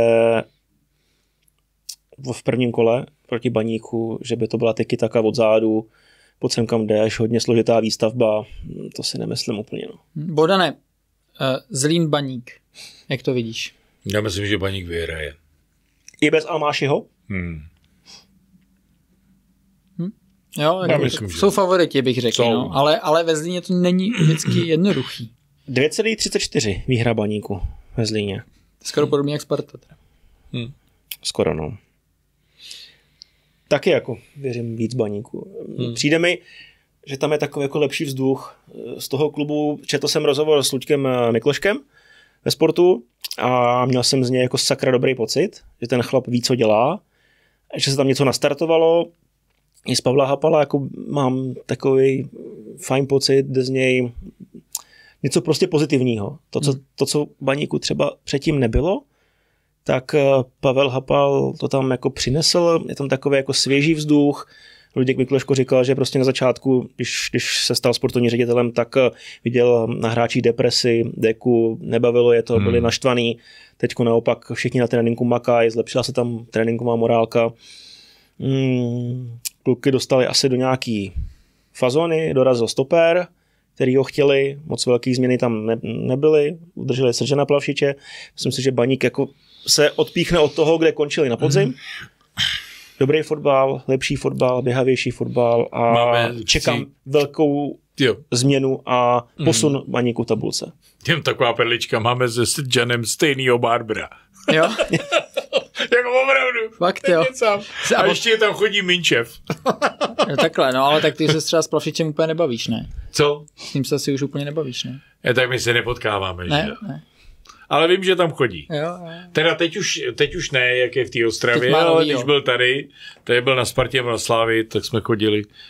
v prvním kole proti Baníku, že by to byla tiki taka od zádu, pod sem kam jdeš, hodně složitá výstavba, to si nemyslím úplně. No. Bodane, uh, Zlín Baník, jak to vidíš? Já myslím, že Baník vyhraje. I bez Almášiho? Hmm. Jo, jako myslím, jsou že... favoriti, bych řekl, Jsou. no, ale, ale ve Zlíně to není vždycky jednoduchý. dvě celá třicet čtyři výhra Baníku ve Zlíně. Skoro podobně jak Sparta. Teda. Hmm. Skoro, no. Taky jako věřím víc Baníku. Hmm. Přijde mi, že tam je takový jako lepší vzduch. Z toho klubu četl jsem rozhovor s Luďkem Mikloškem ve Sportu a měl jsem z něj jako sakra dobrý pocit, že ten chlap ví, co dělá, že se tam něco nastartovalo. I z Pavla Hapala jako mám takový fajn pocit, jde z něj něco prostě pozitivního. To, co, to, co Baníku třeba předtím nebylo, tak Pavel Hapal to tam jako přinesl, je tam takový jako svěží vzduch. Luděk Mikloško říkal, že prostě na začátku, když, když se stal sportovním ředitelem, tak viděl na hráčích depresi, deku, nebavilo je to, hmm. byli naštvaný. Teďko naopak všichni na tréninku makají, zlepšila se tam tréninková morálka. Hmm, kluky dostali asi do nějaký fazony, dorazil stoper, který ho chtěli, moc velký změny tam ne, nebyly, udrželi Srdžana Plavšiče. Myslím si, že Baník jako se odpíchne od toho, kde končili na podzim. Dobrý fotbal, lepší fotbal, běhavější fotbal a Máme čekám tři... velkou jo. změnu a posun mm. Baníku v tabulce. Těm taková perlička, máme se Srdžanem stejnýho Barbara. Jo. Jako opravdu. Fakt jo. A ještě tam chodí Minčev. No, takhle, no ale tak ty se třeba s Plavšičem úplně nebavíš, ne? Co? S ním se asi už úplně nebavíš, ne? Je, tak my se nepotkáváme, ne, že? Ne, ale vím, že tam chodí. Jo, jo. Teda teď už, teď už ne, jak je v té Ostravě, ale když byl tady, tady byl na Spartě, byl na Slávii, tak jsme chodili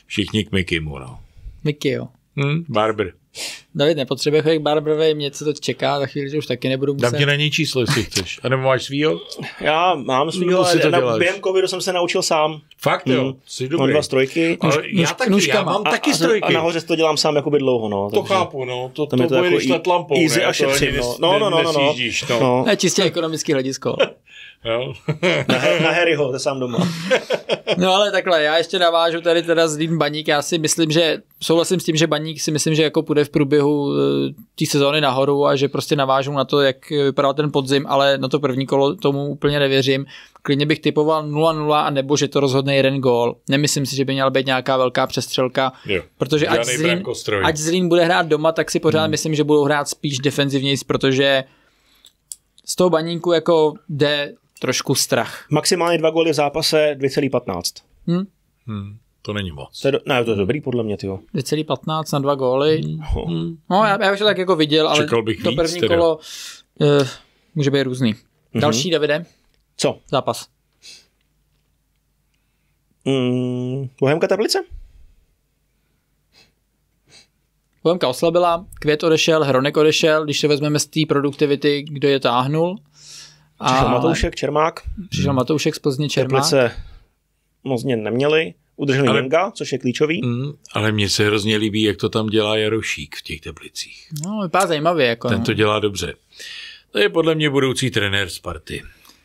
Všichni k Mikimu, no. Mickey, jo. Hm, barber. David nepotřebuje chodit k barberovi, mě se to čeká, za chvíli, že už taky nebudu muset. Dám ti na něj číslo, jestli chceš. A nebo máš svýho? Já mám svýho, ale během covidu jsem se naučil sám. Fakt jo, hmm. jsi dobrý. Mám dva strojky. Ale já taky, já mám a, taky strojky. A nahoře to dělám sám jakoby dlouho, no. To chápu, no. To, to, to bude, když let lampou, easy ne? a šetřím, no. No, no, no, no, no. no. no. To je čistě ekonomický hledisko. No. na, na Harryho, to sám doma. No ale takhle, já ještě navážu tady teda Zlín Baník, já si myslím, že souhlasím s tím, že Baník si myslím, že jako půjde v průběhu té sezóny nahoru a že prostě navážu na to, jak vypadal ten podzim, ale na to první kolo tomu úplně nevěřím. Klidně bych typoval nula nula a nebo že to rozhodne jeden gól. Nemyslím si, že by měla být nějaká velká přestřelka, jo. Protože ať Zlín, ať Zlín bude hrát doma, tak si pořád hmm. myslím, že budou hrát spíš defenzivněji, protože z toho Baníku jako jde trošku strach. Maximálně dva góly v zápase, dvě celá patnáct. Hmm? Hmm, to není moc. To je, do, ne, to je dobrý podle mě, tyjo. dvě celá patnáct na dva góly. Hmm. No, já, já už to tak jako viděl, ale to víc, první teda. kolo uh, může být různý. Mm-hmm. Další, Davide? Co? Zápas. Mm, Bohemka Teplice? Bohemka oslabila, Květ odešel, Hronek odešel, když se vezmeme z té produktivity, kdo je táhnul. A přišel Matoušek, Čermák. Přišel Matoušek z Plzně, Čermák. Teplice moc neměli. Udrželi ale, Jenga, což je klíčový. Mm, ale mně se hrozně líbí, jak to tam dělá Jarošík v těch Teplicích. No, vypadá zajímavě. Jako, Ten no. to dělá dobře. To je podle mě budoucí trenér Sparty.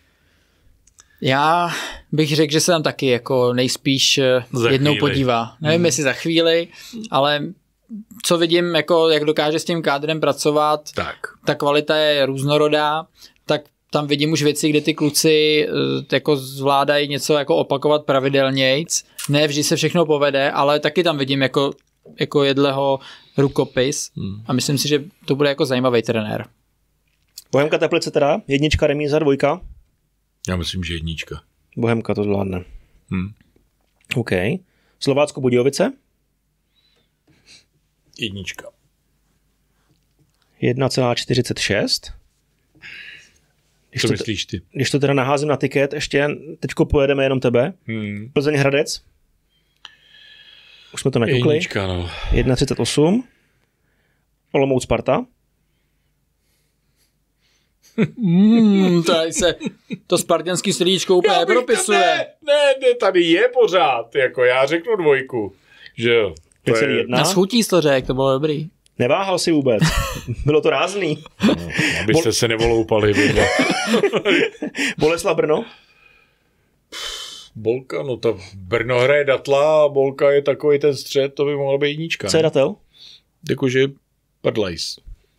Já bych řekl, že se tam taky jako nejspíš za jednou chvíli. podívá. Nevím, mm. jestli za chvíli, ale co vidím, jako jak dokáže s tím kádrem pracovat, tak. Ta kvalita je různorodá, tak tam vidím už věci, kde ty kluci jako zvládají něco jako opakovat pravidelnějc. Ne vždy se všechno povede, ale taky tam vidím jako, jako jedleho rukopis hmm. a myslím si, že to bude jako zajímavý trenér. Bohemka Teplice teda, jednička, remíza, dvojka? Já myslím, že jednička. Bohemka to zvládne. Hmm. OK. Slovácko Budějovice? Jednička. jedna celá čtyřicet šest. Když Co to, myslíš ty? Když to teda naházím na tiket, ještě teďko pojedeme jenom tebe. Hmm. Plzeň Hradec? Už jsme to naťukli. Jednička, no. jedna třicet osm. Olomouc Sparta? Mm, tady se to spartanský srdíčko úplně nepropisuje. Ne, ne, ne, tady je pořád, jako já řeknu dvojku, že jo. pět celá jedna. Na schutí to řek, to bylo dobrý. Neváhal si vůbec. Bylo to rázný. No, abyste Bol... se nevoloupali. Boleslav Brno? Bolka, no ta Brno hraje Datla a Bolka je takový ten střed, to by mohla být jednička. Co je Datel? Jakože Prdlajs.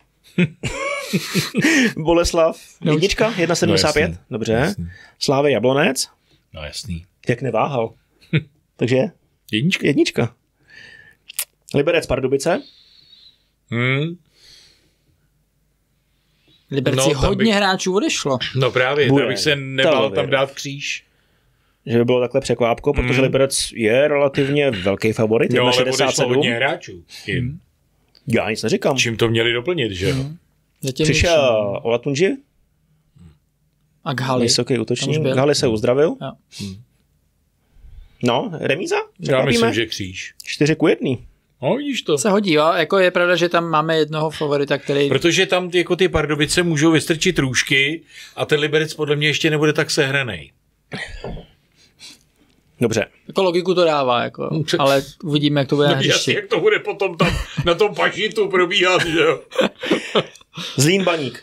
Boleslav, jednička, jedna sedmdesát pět. No, dobře. Jasný. Slávy Jablonec? No jasný. Jak neváhal. Takže? Jednička. Jednička. Liberec Pardubice? Hmm. Liberci no, hodně bych... hráčů odešlo. No právě, tak bych se nebál tam dát kříž. Že by bylo takhle překvápko, protože hmm. Liberec je relativně velký favorit. Jo, ale šedesát sedm. odešlo hodně hráčů. Hmm. Já nic neříkám. Čím to měli doplnit, že jo? Hmm. Přišel Olatunji. A Ghali. Vysoký útočník. Ghali se uzdravil. Jo. Hmm. No, remíza? Já myslím, že kříž. čtyři ku jedné. No, vidíš to. Se hodí, jo? Jako je pravda, že tam máme jednoho favorita, který... Protože tam ty, jako ty Pardubice můžou vystrčit růžky a ten Liberec podle mě ještě nebude tak sehranej. Dobře. Jako logiku to dává, jako, ale uvidíme, jak to bude no, na hřišti. Jak to bude potom tam na tom pašitu probíhat, že jo? Zlín Baník.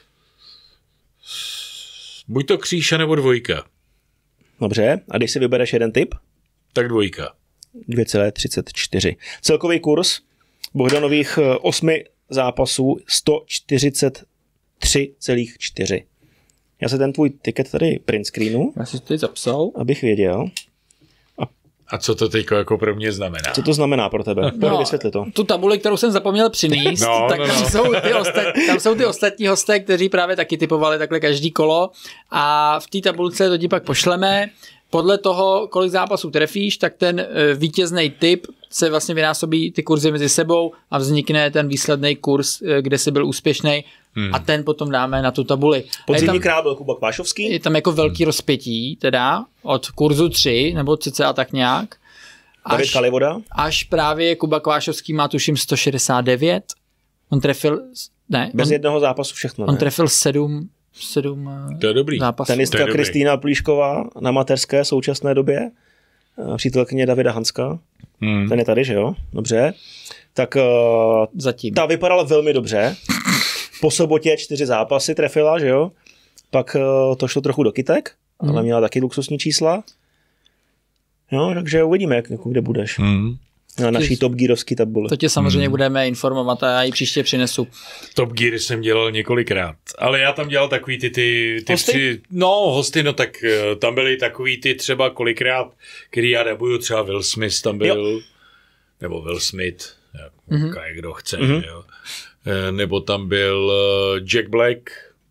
Buď to kříž, nebo dvojka. Dobře, a když si vybereš jeden typ? Tak dvojka. dvě celá třicet čtyři. Celkový kurz Bohdanových osmi zápasů sto čtyřicet tři celá čtyři. Já se ten tvůj tiket tady print screenu. Já si to teď zapsal. Abych věděl. A, a co to teď jako pro mě znamená? Co to znamená pro tebe? No, vysvětli to. Tu tabuli, kterou jsem zapomněl přinést, no, tak no, tam, no. Jsou ty ostat, tam jsou ty ostatní hosté, kteří právě taky typovali takhle každý kolo a v té tabulce to ti pak pošleme. Podle toho, kolik zápasů trefíš, tak ten vítězný tip se vlastně vynásobí ty kurzy mezi sebou a vznikne ten výsledný kurz, kde jsi byl úspěšný hmm. a ten potom dáme na tu tabuli. Podzimní král byl Kuba Kvášovský. Je tam jako velký hmm. rozpětí, teda od kurzu tři, nebo cca tak nějak. David Kalivoda. Až právě Kuba Kvášovský má tuším sto šedesát devět. On trefil, ne. Bez on, jednoho zápasu všechno. On ne? trefil sedm, sedm to je dobrý. zápasů. Tenistka Kristýna Plíšková na mateřské současné době. Přítelkyně Davida Hanska. Hmm. Ten je tady, že jo? Dobře. Tak Zatím. Ta vypadala velmi dobře. Po sobotě čtyři zápasy trefila, že jo? Pak to šlo trochu do kytek, hmm. ale měla taky luxusní čísla. No, takže uvidíme, jak, jako kde budeš. Hmm. Na naší Top Gearovský tabuli. To tě samozřejmě hmm. budeme informovat a já ji příště přinesu. Top Gear jsem dělal několikrát, ale já tam dělal takový ty, ty, ty hosty? Tři, no hosty, no tak tam byly takový ty třeba kolikrát, který já dabuju, třeba Will Smith tam byl, jo. nebo Will Smith, jak, mm-hmm. jak kdo chce, mm-hmm. jo. Nebo tam byl Jack Black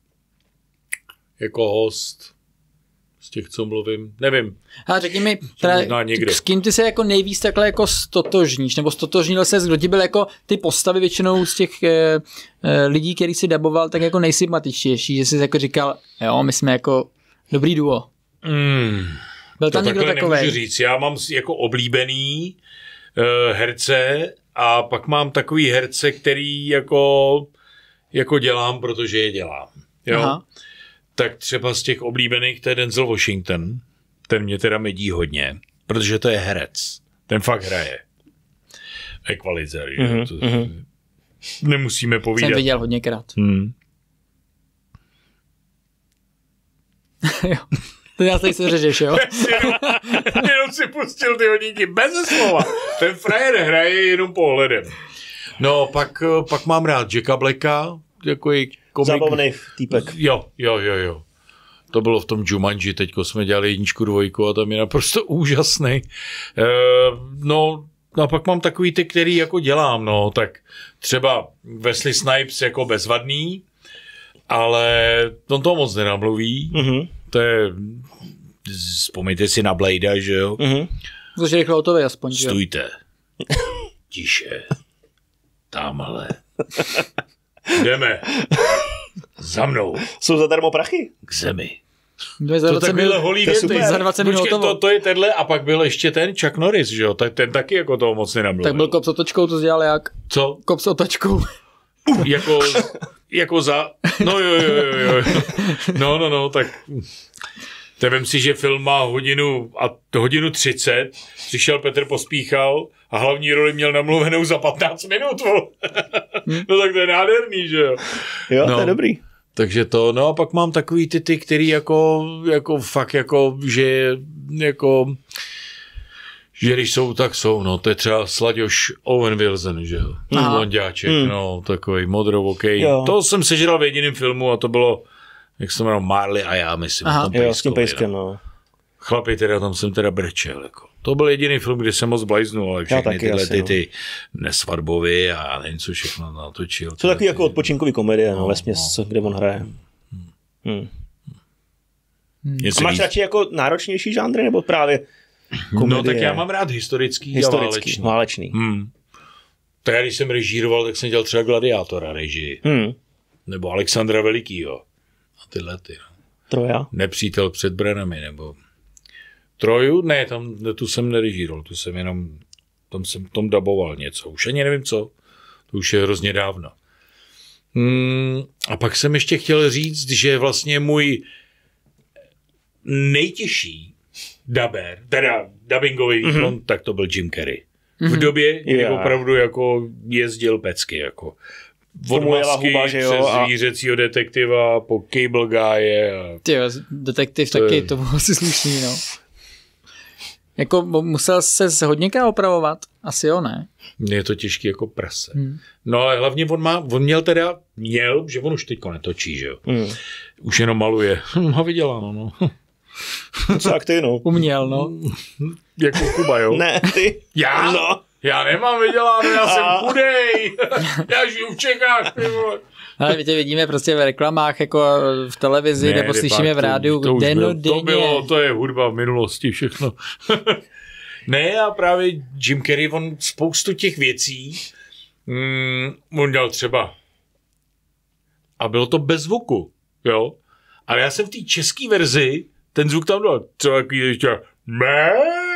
jako host. Z těch, co mluvím, nevím. A řekni mi, teda, s kým ty se jako nejvíc takhle jako stotožníš, nebo stotožnil ses, kdo ti byl jako ty postavy většinou z těch e, e, lidí, který si daboval, tak jako nejsympatičtější, že jsi jako říkal, jo, my jsme jako dobrý duo. Mm, byl tam někdo takovej? Nemůžu říct, já mám jako oblíbený uh, herce a pak mám takový herce, který jako, jako dělám, protože je dělám. Jo? Aha. Tak třeba z těch oblíbených, to je Denzel Washington, ten mě teda medí hodně, protože to je herec, ten fakt hraje. Equalizer, mm-hmm, to mm-hmm. nemusíme povídat. Jsem viděl hodněkrát. Hmm. Jo. To já tady se řežeš, jo? jenom, jenom si pustil ty hodinky bez slova. Ten frajer hraje jenom pohledem. No, pak, pak mám rád Jacka Blacka, takový komik. Zábavný týpek. Jo, jo, jo, jo. To bylo v tom Jumanji, teďko jsme dělali jedničku, dvojku a tam je naprosto úžasný. E, no, a pak mám takový ty, který jako dělám, no, tak třeba Wesley Snipes jako bezvadný, ale on to moc nenamluví. Mm-hmm. To je, vzpomnějte si na Bladea, že jo? Mm-hmm. Což je rychle hotový aspoň, že jo? Stůjte. Tiše. Támhle. Jdeme. Za mnou. Jsou zadarmo prachy? K zemi. To takhle holý věty. Za dvacet minut hotovo. To, to je tenhle a pak byl ještě ten Chuck Norris, že jo? Tak ten taky jako toho moc nenamluvil. Tak byl kop s otočkou, to dělal jak? Co? Kop s otočkou. jako, jako za... No jo, jo, jo, jo. No, no, no, tak... Tak vem si, že film má hodinu a hodinu třicet, přišel Petr Pospíchal a hlavní roli měl namluvenou za patnáct minut. No tak to je nádherný, že jo? Jo, no, to je dobrý. Takže to, no a pak mám takový ty, ty který jako, jako fakt jako, že jako, že když jsou, tak jsou, no, to je třeba Slaďoš Owen Wilson, že jo? Blonďáček, hmm. no, takový modrovokej. Jo. To jsem sežral v jediném filmu a to bylo, jak se to jmenuje, Marley a já, myslím. Aha. Jo, s tím pejskem, no. Chlapi, teda tam jsem teda brčel, jako. To byl jediný film, kde jsem moc blajznul, ale všechny tyhle ty, ty nesvatbovy a nevím, co všechno natočil. Jsou takový jako odpočinkový komedie, no, no vesměs, no. Kde on hraje. Hmm. Hmm. Hmm. A máš radši jako náročnější žánry, nebo právě komedie? No tak já mám rád historický, historický a válečný. válečný. Hmm. Tak já, když jsem režíroval, tak jsem dělal třeba Gladiátora režii. Hmm. Nebo Alexandra Velikýho. A tyhle ty. No. Troja. Nepřítel před branami, nebo... Troju? Ne, tam tu jsem nerežíroval, tu jsem jenom, tam jsem tom daboval něco, už ani nevím co, to už je hrozně dávno. Hmm, a pak jsem ještě chtěl říct, že vlastně můj nejtěžší daber, teda dubbingový výkon, mm-hmm. tak to byl Jim Carrey. V době, kdy yeah. opravdu jako jezdil pecky, jako od masky huba, že jo, přes a... zvířecího detektiva po Cable Guye. A... Tyjo, detektiv to taky, je... to bylo asi slušný, no. Jako musel se hodněkrát opravovat? Asi jo, ne? Je to těžký jako prase. Hmm. No ale hlavně on, má, on měl teda, měl, že on už teďko netočí, že jo. Hmm. Už jenom maluje. Má vyděláno, no. Co jak ty, no? Uměl, no. Jako Kuba, jo? Ne, ty. Já? No. Já nemám vyděláno, já jsem chudej. Já žiju v Čechách, ty vole. Ale my tě vidíme prostě v reklamách, jako v televizi, ne, nebo slyšíme v rádiu dennodenně. To bylo, to je hudba v minulosti, všechno. Ne, a právě Jim Carrey, on spoustu těch věcí, mm, on dělal třeba, a bylo to bez zvuku, jo. Ale já jsem v té české verzi, ten zvuk tam dal, třeba takový ještě, ne,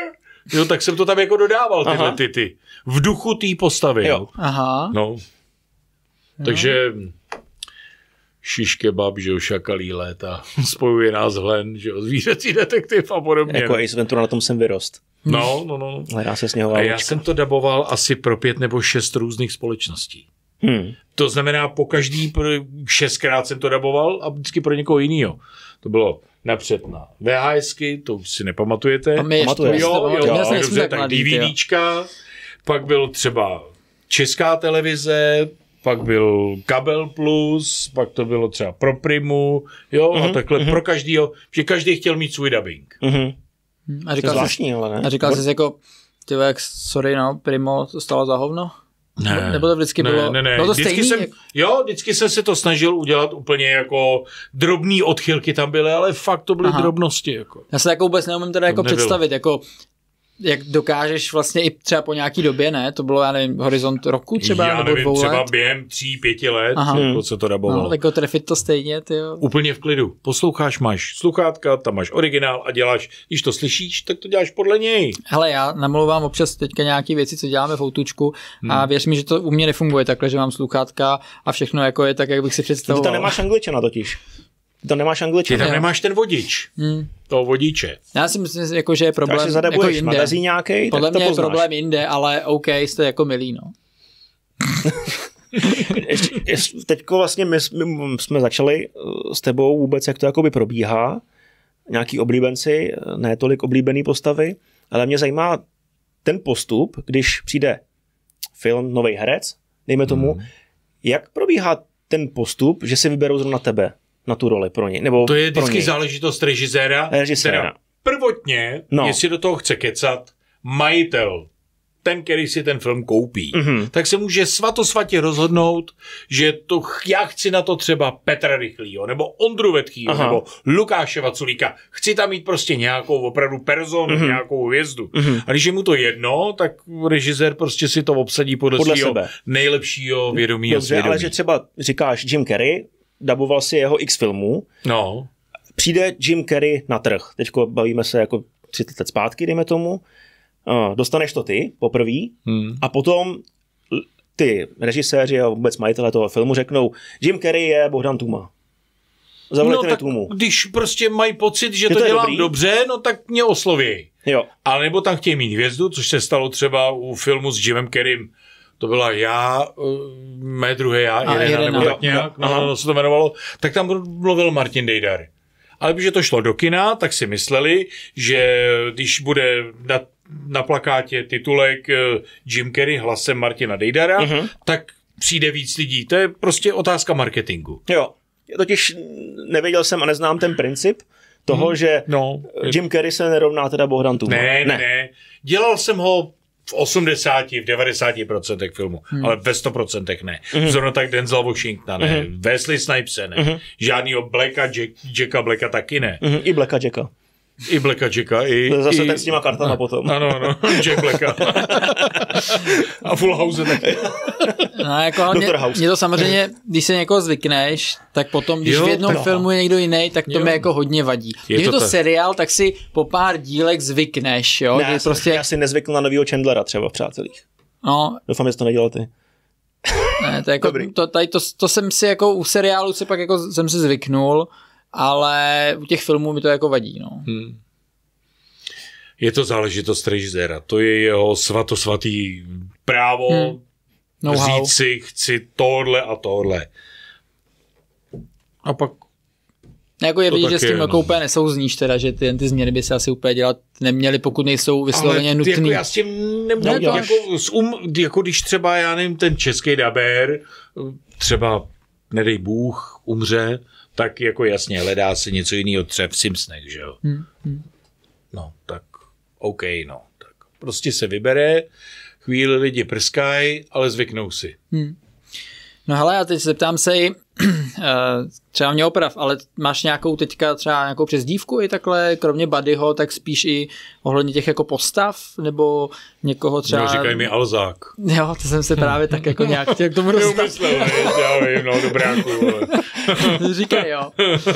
Jo, tak jsem to tam jako dodával, tyhle ty, ty. V duchu té postavy. Jo. Jo. Aha. No. Takže šiš kebab, že jo, šakalí léta, spojuje nás Hlen, že jo, zvířecí detektiv a podobně. Jako Ace Ventura, na tom jsem vyrost. No, no, no. Hledá se sněhová A loďka. já jsem to daboval asi pro pět nebo šest různých společností. Hmm. To znamená, po každý šestkrát jsem to daboval a vždycky pro někoho jinýho. To bylo napřed na VHSky, to už si nepamatujete. A my ještě, Pamatuješ? Jo, jo, já jo, jsem dobře, tak tak mladý, ty jo. DVDčka, pak byl třeba Česká televize, pak byl Kabel Plus, pak to bylo třeba pro Primu, jo, Mhm, a takhle mhm. pro každýho, že každý chtěl mít svůj dubbing. Mhm. A To je říkal jsi, zvláštní, ale ne? a říkal jsi jako, ty jak, sorry no, Primo, to stalo za hovno? Ne, Nebo to vždycky ne, bylo, ne, ne. bylo to Vždycky stejný? jsem, jak- jo, vždycky jsem se to snažil udělat úplně jako drobný odchylky tam byly, ale fakt to byly Aha. drobnosti. Jako. Já se jako vůbec neumím teda jako nebylo. představit, jako jak dokážeš vlastně i třeba po nějaký době, ne? To bylo, já nevím, horizont roku třeba, Já nebo nevím, dvou třeba let? během tří, pěti let, Aha. jako se to dabovalo. No, jako trefit to stejně, ty jo. Úplně v klidu. Posloucháš, máš sluchátka, tam máš originál a děláš, když to slyšíš, tak to děláš podle něj. Hele, já namluvám občas teďka nějaké věci, co děláme v Outučku a Hmm. věř mi, že to u mě nefunguje takhle, že mám sluchátka a všechno jako je tak, jak bych si Ty představoval. tam nemáš angličana totiž. Ty tam nemáš Ty angličana. tam Jo. nemáš ten vodič, Hmm. toho vodiče. Já si myslím, jako, že je Tak až problém si jako zadebuješ jinde. magazín nějaký, Podle tak to mě je poznáš. problém jinde, ale OK, jste jako milí, no. Ještě, ještě, teďko vlastně my, my jsme začali uh, s tebou vůbec, jak to jakoby probíhá. Nějaký oblíbenci, ne tolik oblíbený postavy, ale mě zajímá ten postup, když přijde film, nový herec, dejme tomu, hmm. jak probíhá ten postup, že si vyberou zrovna tebe na tu roli pro něj, nebo To je pro vždycky něj. záležitost režiséra. Režiséra. Teda prvotně, No. no. jestli do toho chce kecat, majitel, ten, který si ten film koupí, Mhm. tak se může svatosvatě rozhodnout, že to ch- já chci na to třeba Petra Rychlýho, nebo Ondru Vetkýho, Aha. nebo Lukáše Vaculíka. Chci tam mít prostě nějakou opravdu personu, Mhm. nějakou hvězdu. Mhm. A když je mu to jedno, tak režisér prostě si to obsadí podle, Podle svého sebe. nejlepšího vědomí a Dobře, svědomí. ale že třeba říkáš Jim Carrey, daboval si jeho X filmů, No, přijde Jim Carrey na trh. Teďko bavíme se jako třicet let zpátky, dejme tomu. Uh, dostaneš to ty poprvý hmm. a potom l- ty režiséři a vůbec majitelé toho filmu řeknou, Jim Carrey je Bohdan Tuma. Zavolejte No mi tak Tumu. když prostě mají pocit, že, Že to, to je dělám dobrý. dobře, no tak mě osloví. Jo. Ale nebo tam chtějí mít hvězdu, což se stalo třeba u filmu s Jimem Carreym. To byla já, uh, mé druhé já, A Irena, Irena. nebo Jo, tak nějak, jo, aha. no, se to jmenovalo. Tak tam mluvil Martin Dejdar. Ale když to šlo do kina, tak si mysleli, že když bude na, na plakátě titulek uh, Jim Carrey hlasem Martina Dejdara, Mhm. tak přijde víc lidí. To je prostě otázka marketingu. Jo. Já totiž nevěděl jsem a neznám ten princip toho, Hmm. že No, Jim Carrey se nerovná teda Bohdan Tuma. Ne, ne, ne. Dělal jsem ho v osmdesáti, v devadesáti procentech filmu, hmm. ale ve sto procentech ne. Hmm. Zrovna tak Denzel Washington, ne. Hmm. Wesley Snipese, ne. Hmm. Žádnýho Blacka, Jack, Jacka Blacka taky ne. Mhm, I Blacka Jacka. I Blacka Jacka, i... To je zase i, ten s těma kartama a, potom. Ano, ano, Jack Blacka. A Full House taky. No, jako, ale mě, Doktor House. mě to samozřejmě, když se někoho zvykneš, tak potom, když Jo, v jednom tak- filmu je někdo jiný, tak to Jo. mi jako hodně vadí. Je Když je to to tak. seriál, tak si po pár dílek zvykneš, jo? Ne, Kdy já, prostě, prostě... já si nezvykl na novýho Chandlera třeba v Přátelích. no, Doufám, že to nedělal ty. ne, to, je jako, Dobrý. to, tady to, to jsem si jako u seriálu si pak jako jsem si zvyknul, ale u těch filmů mi to jako vadí, no. Hmm. Je to záležitost režiséra. To je jeho svatosvatý právo Hmm. Know-how. říct si, chci tohle a tohle. A pak Jako je To vidět, že tak s tím je, jako no. úplně nesouuzníš teda, že ty, ty změny by se asi úplně dělat neměly, pokud nejsou vysloveně ale nutný. jako já s tím nemůžu Ne, to- jako, s um, jako když třeba, já nevím, ten český dabér třeba, nedej Bůh, umře, tak jako jasně, hledá se něco jiného třeba v Simpsonech, že jo. Hmm, hmm. No, tak OK, no. Tak prostě se vybere, chvíli lidi prskají, ale zvyknou si. Hmm. No hele, já teď se zeptám se i, třeba mě oprav, ale máš nějakou teďka třeba nějakou přezdívku i takhle, kromě Buddyho, tak spíš i ohledně těch jako postav, nebo někoho třeba... No, říkají mi Alzák. Jo, to jsem se právě tak jako nějak chtěl k tomu dostat. Neumyslel, ne? Já vím, no, dobráku. Ale, Říkaj, jo.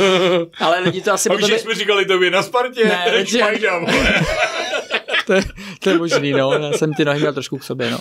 Ale lidi to asi a potom... už jsme říkali tobě na Spartě, Ne, že- Špajda, vole. To, To je možný, no. Já jsem ty nohy měl trošku k sobě, no.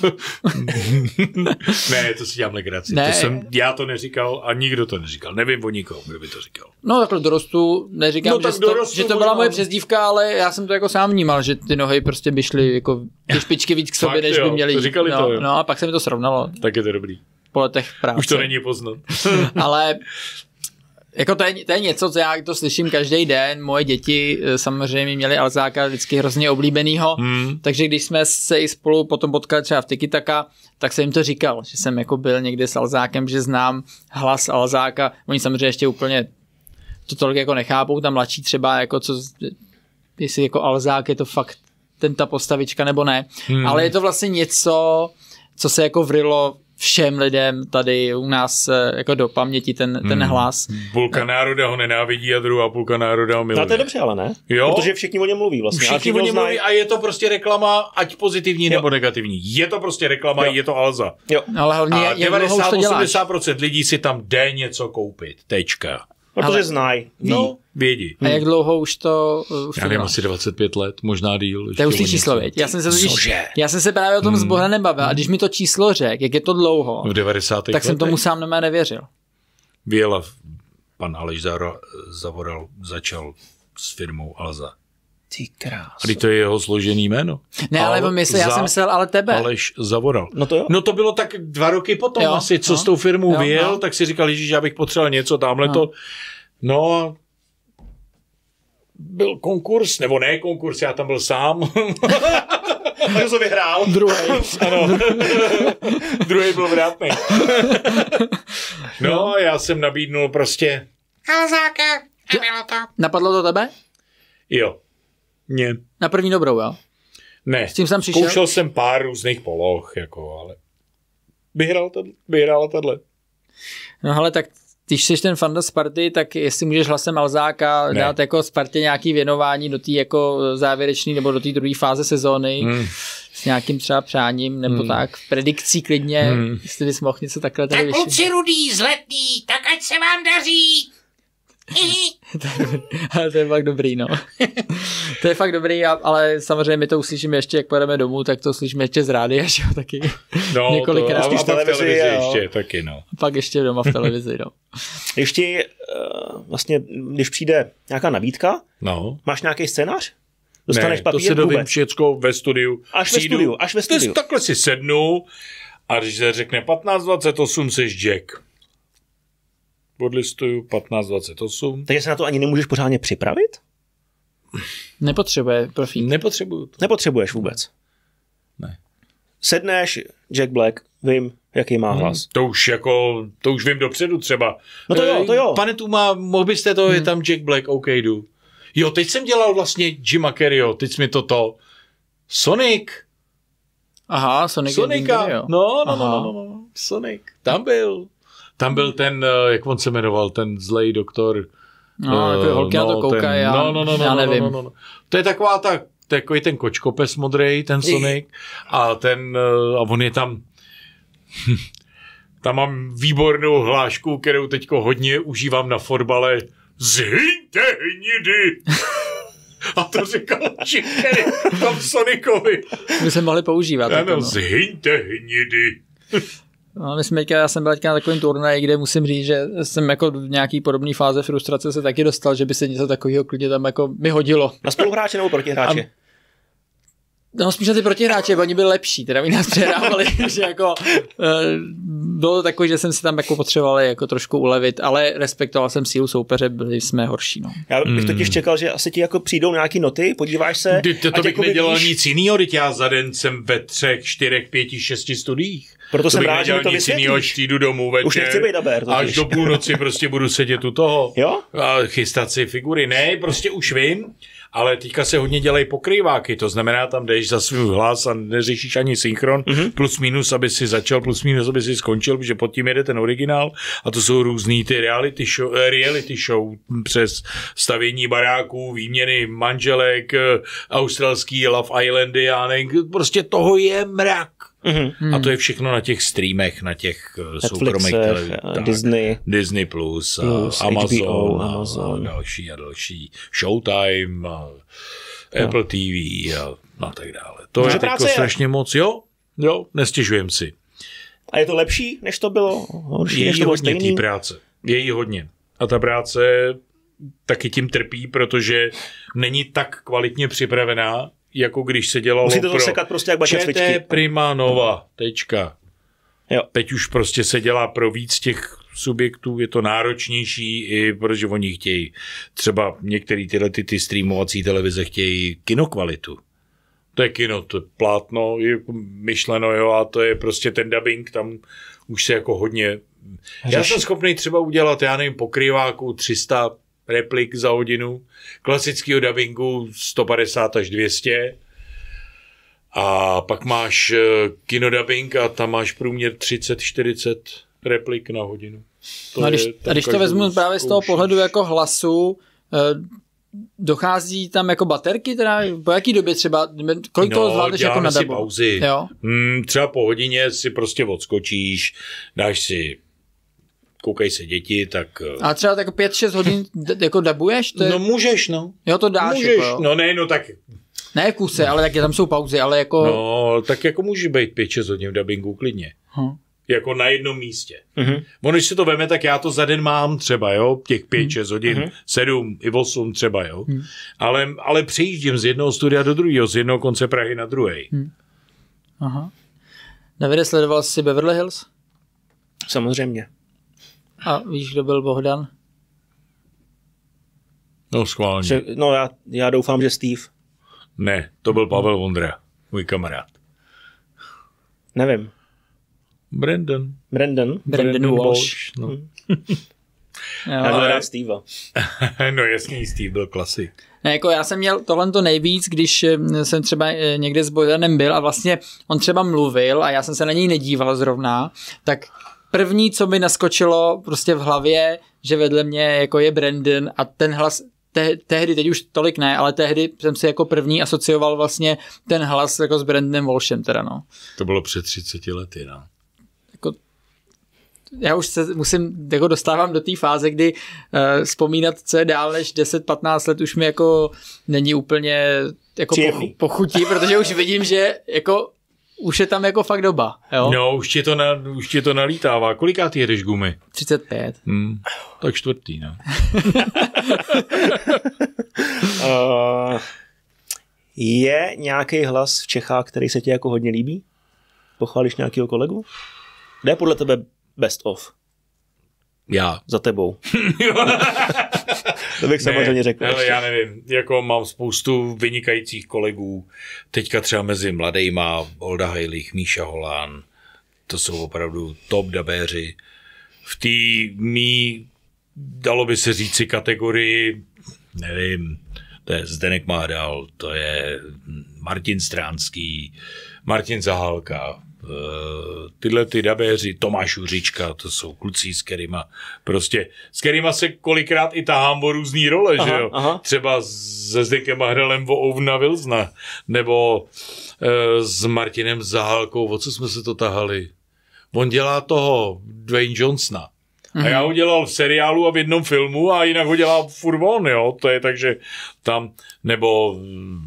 Ne, to si dělám legraci. Ne. To jsem, já to neříkal a nikdo to neříkal. Nevím o nikom, kdo by to říkal. No takhle dorostu, neříkám, No, že, tak to, dorostu že to byla možná. moje přezdívka, ale já jsem to jako sám vnímal, že ty nohy prostě by šly jako ty špičky víc k sobě, Fakt, než jo, by měly. to říkali no, to, jo. no a pak se mi to srovnalo Tak je to dobrý. po letech práce. Už to není poznat. Ale jako to je, to je něco, co já to slyším každý den. Moje děti samozřejmě měly Alzáka vždycky hrozně oblíbenýho, hmm. takže když jsme se i spolu potom potkali třeba v Tiki-Taka, tak jsem jim to říkal, že jsem jako byl někde s Alzákem, že znám hlas Alzáka. Oni samozřejmě ještě úplně to tolik jako nechápou, tam mladší třeba jako co, jestli jako Alzák je to fakt ten ta postavička nebo ne, hmm. ale je to vlastně něco, co se jako vrylo všem lidem tady u nás jako do paměti ten, ten hmm. hlas. Půlka národa ho nenávidí a druhá půlka národa ho miluje. No to je dobře, ale ne? Jo? Protože všichni o něm mluví vlastně. Všichni o něm mluví a je to prostě reklama, ať pozitivní jo. nebo negativní. Je to prostě reklama, jo. je to Alza. Jo. Ale hlavně a jak dlouho už to děláš? devadesát osmdesát procent lidí si tam jde něco koupit. Tečka. Protože ale... znají. No, vědí. A jak dlouho už to už Já to nevím, děláš? asi dvacet pět let, možná díl. To je už ty číslo, věď. Já jsem se totiž, já jsem se právě o tom hmm. s Bohdanem bavil a když mi to číslo řekl, jak je to dlouho, v devadesátých tak jsem letech. tomu sám nemá nevěřil. Věla, pan Aleš Zavoral začal s firmou Alza. Ty krás. A to je jeho složený jméno. Ne, ale Al, mysl, já jsem myslel, ale tebe. Aleš Zavoral. No to jo. No to bylo tak dva roky potom jo, asi, co no, s tou firmou jo, vyjel, no. tak si říkal, že já bych potřeboval něco, tamhle no. to. No byl konkurs, nebo ne konkurs, já tam byl sám. A to vyhrál. Druhý. Ano. Druhý byl vrátný. No, já jsem nabídnul prostě Alzáka a bylo to. Napadlo to tebe? jo. Mě. Na první dobrou, jo? Ne. S tím jsem přišel? Zkoušel jsem pár různých poloh, jako, ale vyhrál to, vyhrála tato. No ale tak když jsi ten fanda Sparty, tak jestli můžeš hlasem Alzáka ne. dát jako Spartě nějaký věnování do té jako závěrečné nebo do té druhé fáze sezóny hmm. s nějakým třeba přáním nebo hmm. tak, predikcí klidně, hmm. jestli bys mohl něco takhle tady Tak vyšit. kluci rudý, zletý, tak ať se vám daří. Ale to je fakt dobrý, no. To je fakt dobrý, ale samozřejmě my to uslyšíme ještě, jak pojedeme domů, tak to uslyšíme ještě z rádia, že jo, taky no, několikrát. To, a, a v televizi, televizi jo. ještě taky, no. Pak ještě doma v televizi, no. Ještě uh, vlastně, když přijde nějaká nabídka, no. máš nějaký scénář? Dostaneš ne, papír? to se dovím vůbec? všecko ve studiu. Až ve studiu, až ve studiu. Takhle si sednu a když se řekne patnáct dvacet osm, jsi Jack. Podlistuju patnáct dvacet osm. Takže se na to ani nemůžeš pořádně připravit? Nepotřebuje profík. Nepotřebuju to. Nepotřebuješ vůbec. Ne. Sedneš, Jack Black, vím, jaký má hlas. Hmm, to už jako, to už vím dopředu třeba. No to jo, to jo. Pane Tuma, mohl byste to, hmm. je tam Jack Black, OK, jdu. Jo, teď jsem dělal vlastně Jima Carreyho, teď jsi mi to to. Sonic. Aha, Sonic. Sonika. Jo. No, no, no, no, no, Sonic. Tam byl. Tam byl ten, jak on se jmenoval, ten zlej doktor. No, jako holky na to koukají, já, no, no, no, já no, nevím. No, no, no. To je taková ta, takový ten kočkopes modrej, ten Sonic. A ten, a on je tam, tam mám výbornou hlášku, kterou teďko hodně užívám na fotbale. Zhyňte hnidy! A to říkal Jim Carrey tam Sonicovi. By se mohli používat. Ano, jako, no. zhyňte hnidy. No, my jsme teďka, já jsem byl teďka na takovém turnaji, kde musím říct, že jsem jako v nějaký podobné fáze frustrace se taky dostal, že by se něco takového klidně tam jako mi hodilo. Na spoluhráče nebo protihráče? A... No spíš na ty protihráče, bo oni byli lepší, teda oni nás přehrávali, že jako bylo to takový, že jsem si tam jako potřeboval jako trošku ulevit, ale respektoval jsem sílu soupeře, byli jsme horší, no. Já bych totiž čekal, že asi ti jako přijdou nějaký noty, podíváš se. Ty, to, to bych jako nedělal vidíš... nic jinýho, teď já za den jsem ve třech, čtyřech, pěti, šesti studiích. Proto to jsem bych rád, že mi to nic jinýho, až jdu domů večer. Už nechci být dabér. Až do půlnoci prostě budu sedět u toho. Jo? A chystat si figury. Ne, prostě už vím, ale teďka se hodně dělají pokrýváky, to znamená, tam jdeš za svůj hlas a neřešíš ani synchron, mm-hmm. plus minus, aby si začal, plus minus, aby si skončil, protože pod tím jede ten originál a to jsou různý ty reality show, reality show přes stavění baráků, výměny manželek, australský Love Islandy, já nevím, prostě toho je mrak. Mm-hmm. A to je všechno na těch streamech, na těch soukromých Disney, Disney Plus, plus a Amazon, H B O, a, Amazon a další a další. Showtime, a Apple no. T V a no a tak dále. To je teďko strašně moc, jo, jo, nestěžujem si. A je to lepší, než to bylo? Horší, je než jí to bylo hodně stejný? té práce. Je jí hodně. A ta práce taky tím trpí, protože není tak kvalitně připravená, jako když se dělalo Musíte to pro sekat prostě jak baťa cvičky. Č T Prima Nova, tečka. Jo. Teď už prostě se dělá pro víc těch subjektů, je to náročnější, i protože oni chtějí, třeba některé tyhle ty, ty streamovací televize chtějí kinokvalitu. To je kino, to je plátno, je myšleno, jo, a to je prostě ten dubbing, tam už se jako hodně... Já jsem schopný třeba udělat, já nevím, pokrýváku tři sta replik za hodinu, klasického dubbingu sto padesát až dvě stě, a pak máš kinodubbing a tam máš průměr třicet čtyřicet replik na hodinu. To no a když, a když to vezmu právě z toho pohledu jako hlasu, dochází tam jako baterky, teda po jaký době třeba, kolik no, toho zvládneš jako na si dabu? pauzy. Jo? Hmm, třeba po hodině si prostě odskočíš, dáš si, koukej se děti, tak... A třeba tak pět šest hodin d- jako dabuješ? To je... No můžeš, no. Jo, to dáš. Můžeš, jako, jo. no ne, no tak... Ne kuse, ale tak tam jsou pauzy, ale jako... No, tak jako může být pět šest hodin v dabingu klidně. Hm. Jako na jednom místě. Mm-hmm. Ono, když se to veme, tak já to za den mám třeba, jo, těch pět šest hodin, mm-hmm. sedm i osm třeba, jo. Mm. Ale, ale přejíždím z jednoho studia do druhého, z jednoho konce Prahy na druhý. Mm. Aha. Davide, sledoval jsi Beverly Hills? Samozřejmě. A víš, kdo byl Bohdan? No, schválně. Že, no já, já doufám, že Steve. Ne, to byl Pavel Vondra, můj kamarád. Nevím. Brandon. Brandon. Brandon, Brandon Walsh. Walsh no. Já byl rád Steva. No jasný, Steve byl klasik. Ne, jako já jsem měl tohle to nejvíc, když jsem třeba někde s Bohdanem byl a vlastně on třeba mluvil a já jsem se na něj nedíval zrovna, tak první, co mi naskočilo prostě v hlavě, že vedle mě jako je Brandon a ten hlas, te, tehdy, teď už tolik ne, ale tehdy jsem si jako první asocioval vlastně ten hlas jako s Brandonem Walshem teda, no. To bylo před třiceti lety, no. Jako, já už se musím, jako dostávám do té fáze, kdy uh, vzpomínat, co je dál než deset patnáct let, už mi jako není úplně jako pochu, pochutí, protože už vidím, že jako už je tam jako fakt doba, jo? No, už ti to, na, už ti to nalítává. Koliká ty jedeš gumy? třicet pět. Hmm, tak čtvrtý, no. uh, je nějaký hlas v Čechách, který se ti jako hodně líbí? Pochválíš nějakého kolegu? Kde je podle tebe best of? Já. Za tebou. To bych samozřejmě řekl. Ale já nevím, jako mám spoustu vynikajících kolegů, teďka třeba mezi mladejma, Olda Hajlich, Míša Holán, to jsou opravdu top dabéři. V té mý, dalo by se říci, kategorii, nevím, to je Zdeněk Mahdal, to je Martin Stránský, Martin Zahálka, tyhle ty dabéři, Tomáš Uřička, to jsou kluci, s kterýma prostě, s kterýma se kolikrát i tahám o různý role, aha, že jo? Aha. Třeba se Zdenkem Mahdalem o Ovna Wilsona, nebo e, s Martinem Zahálkou, o co jsme se to tahali? On dělá toho Dwayne Johnsona. A já ho dělal v seriálu a v jednom filmu a jinak ho dělá furt on, jo? To je takže tam, nebo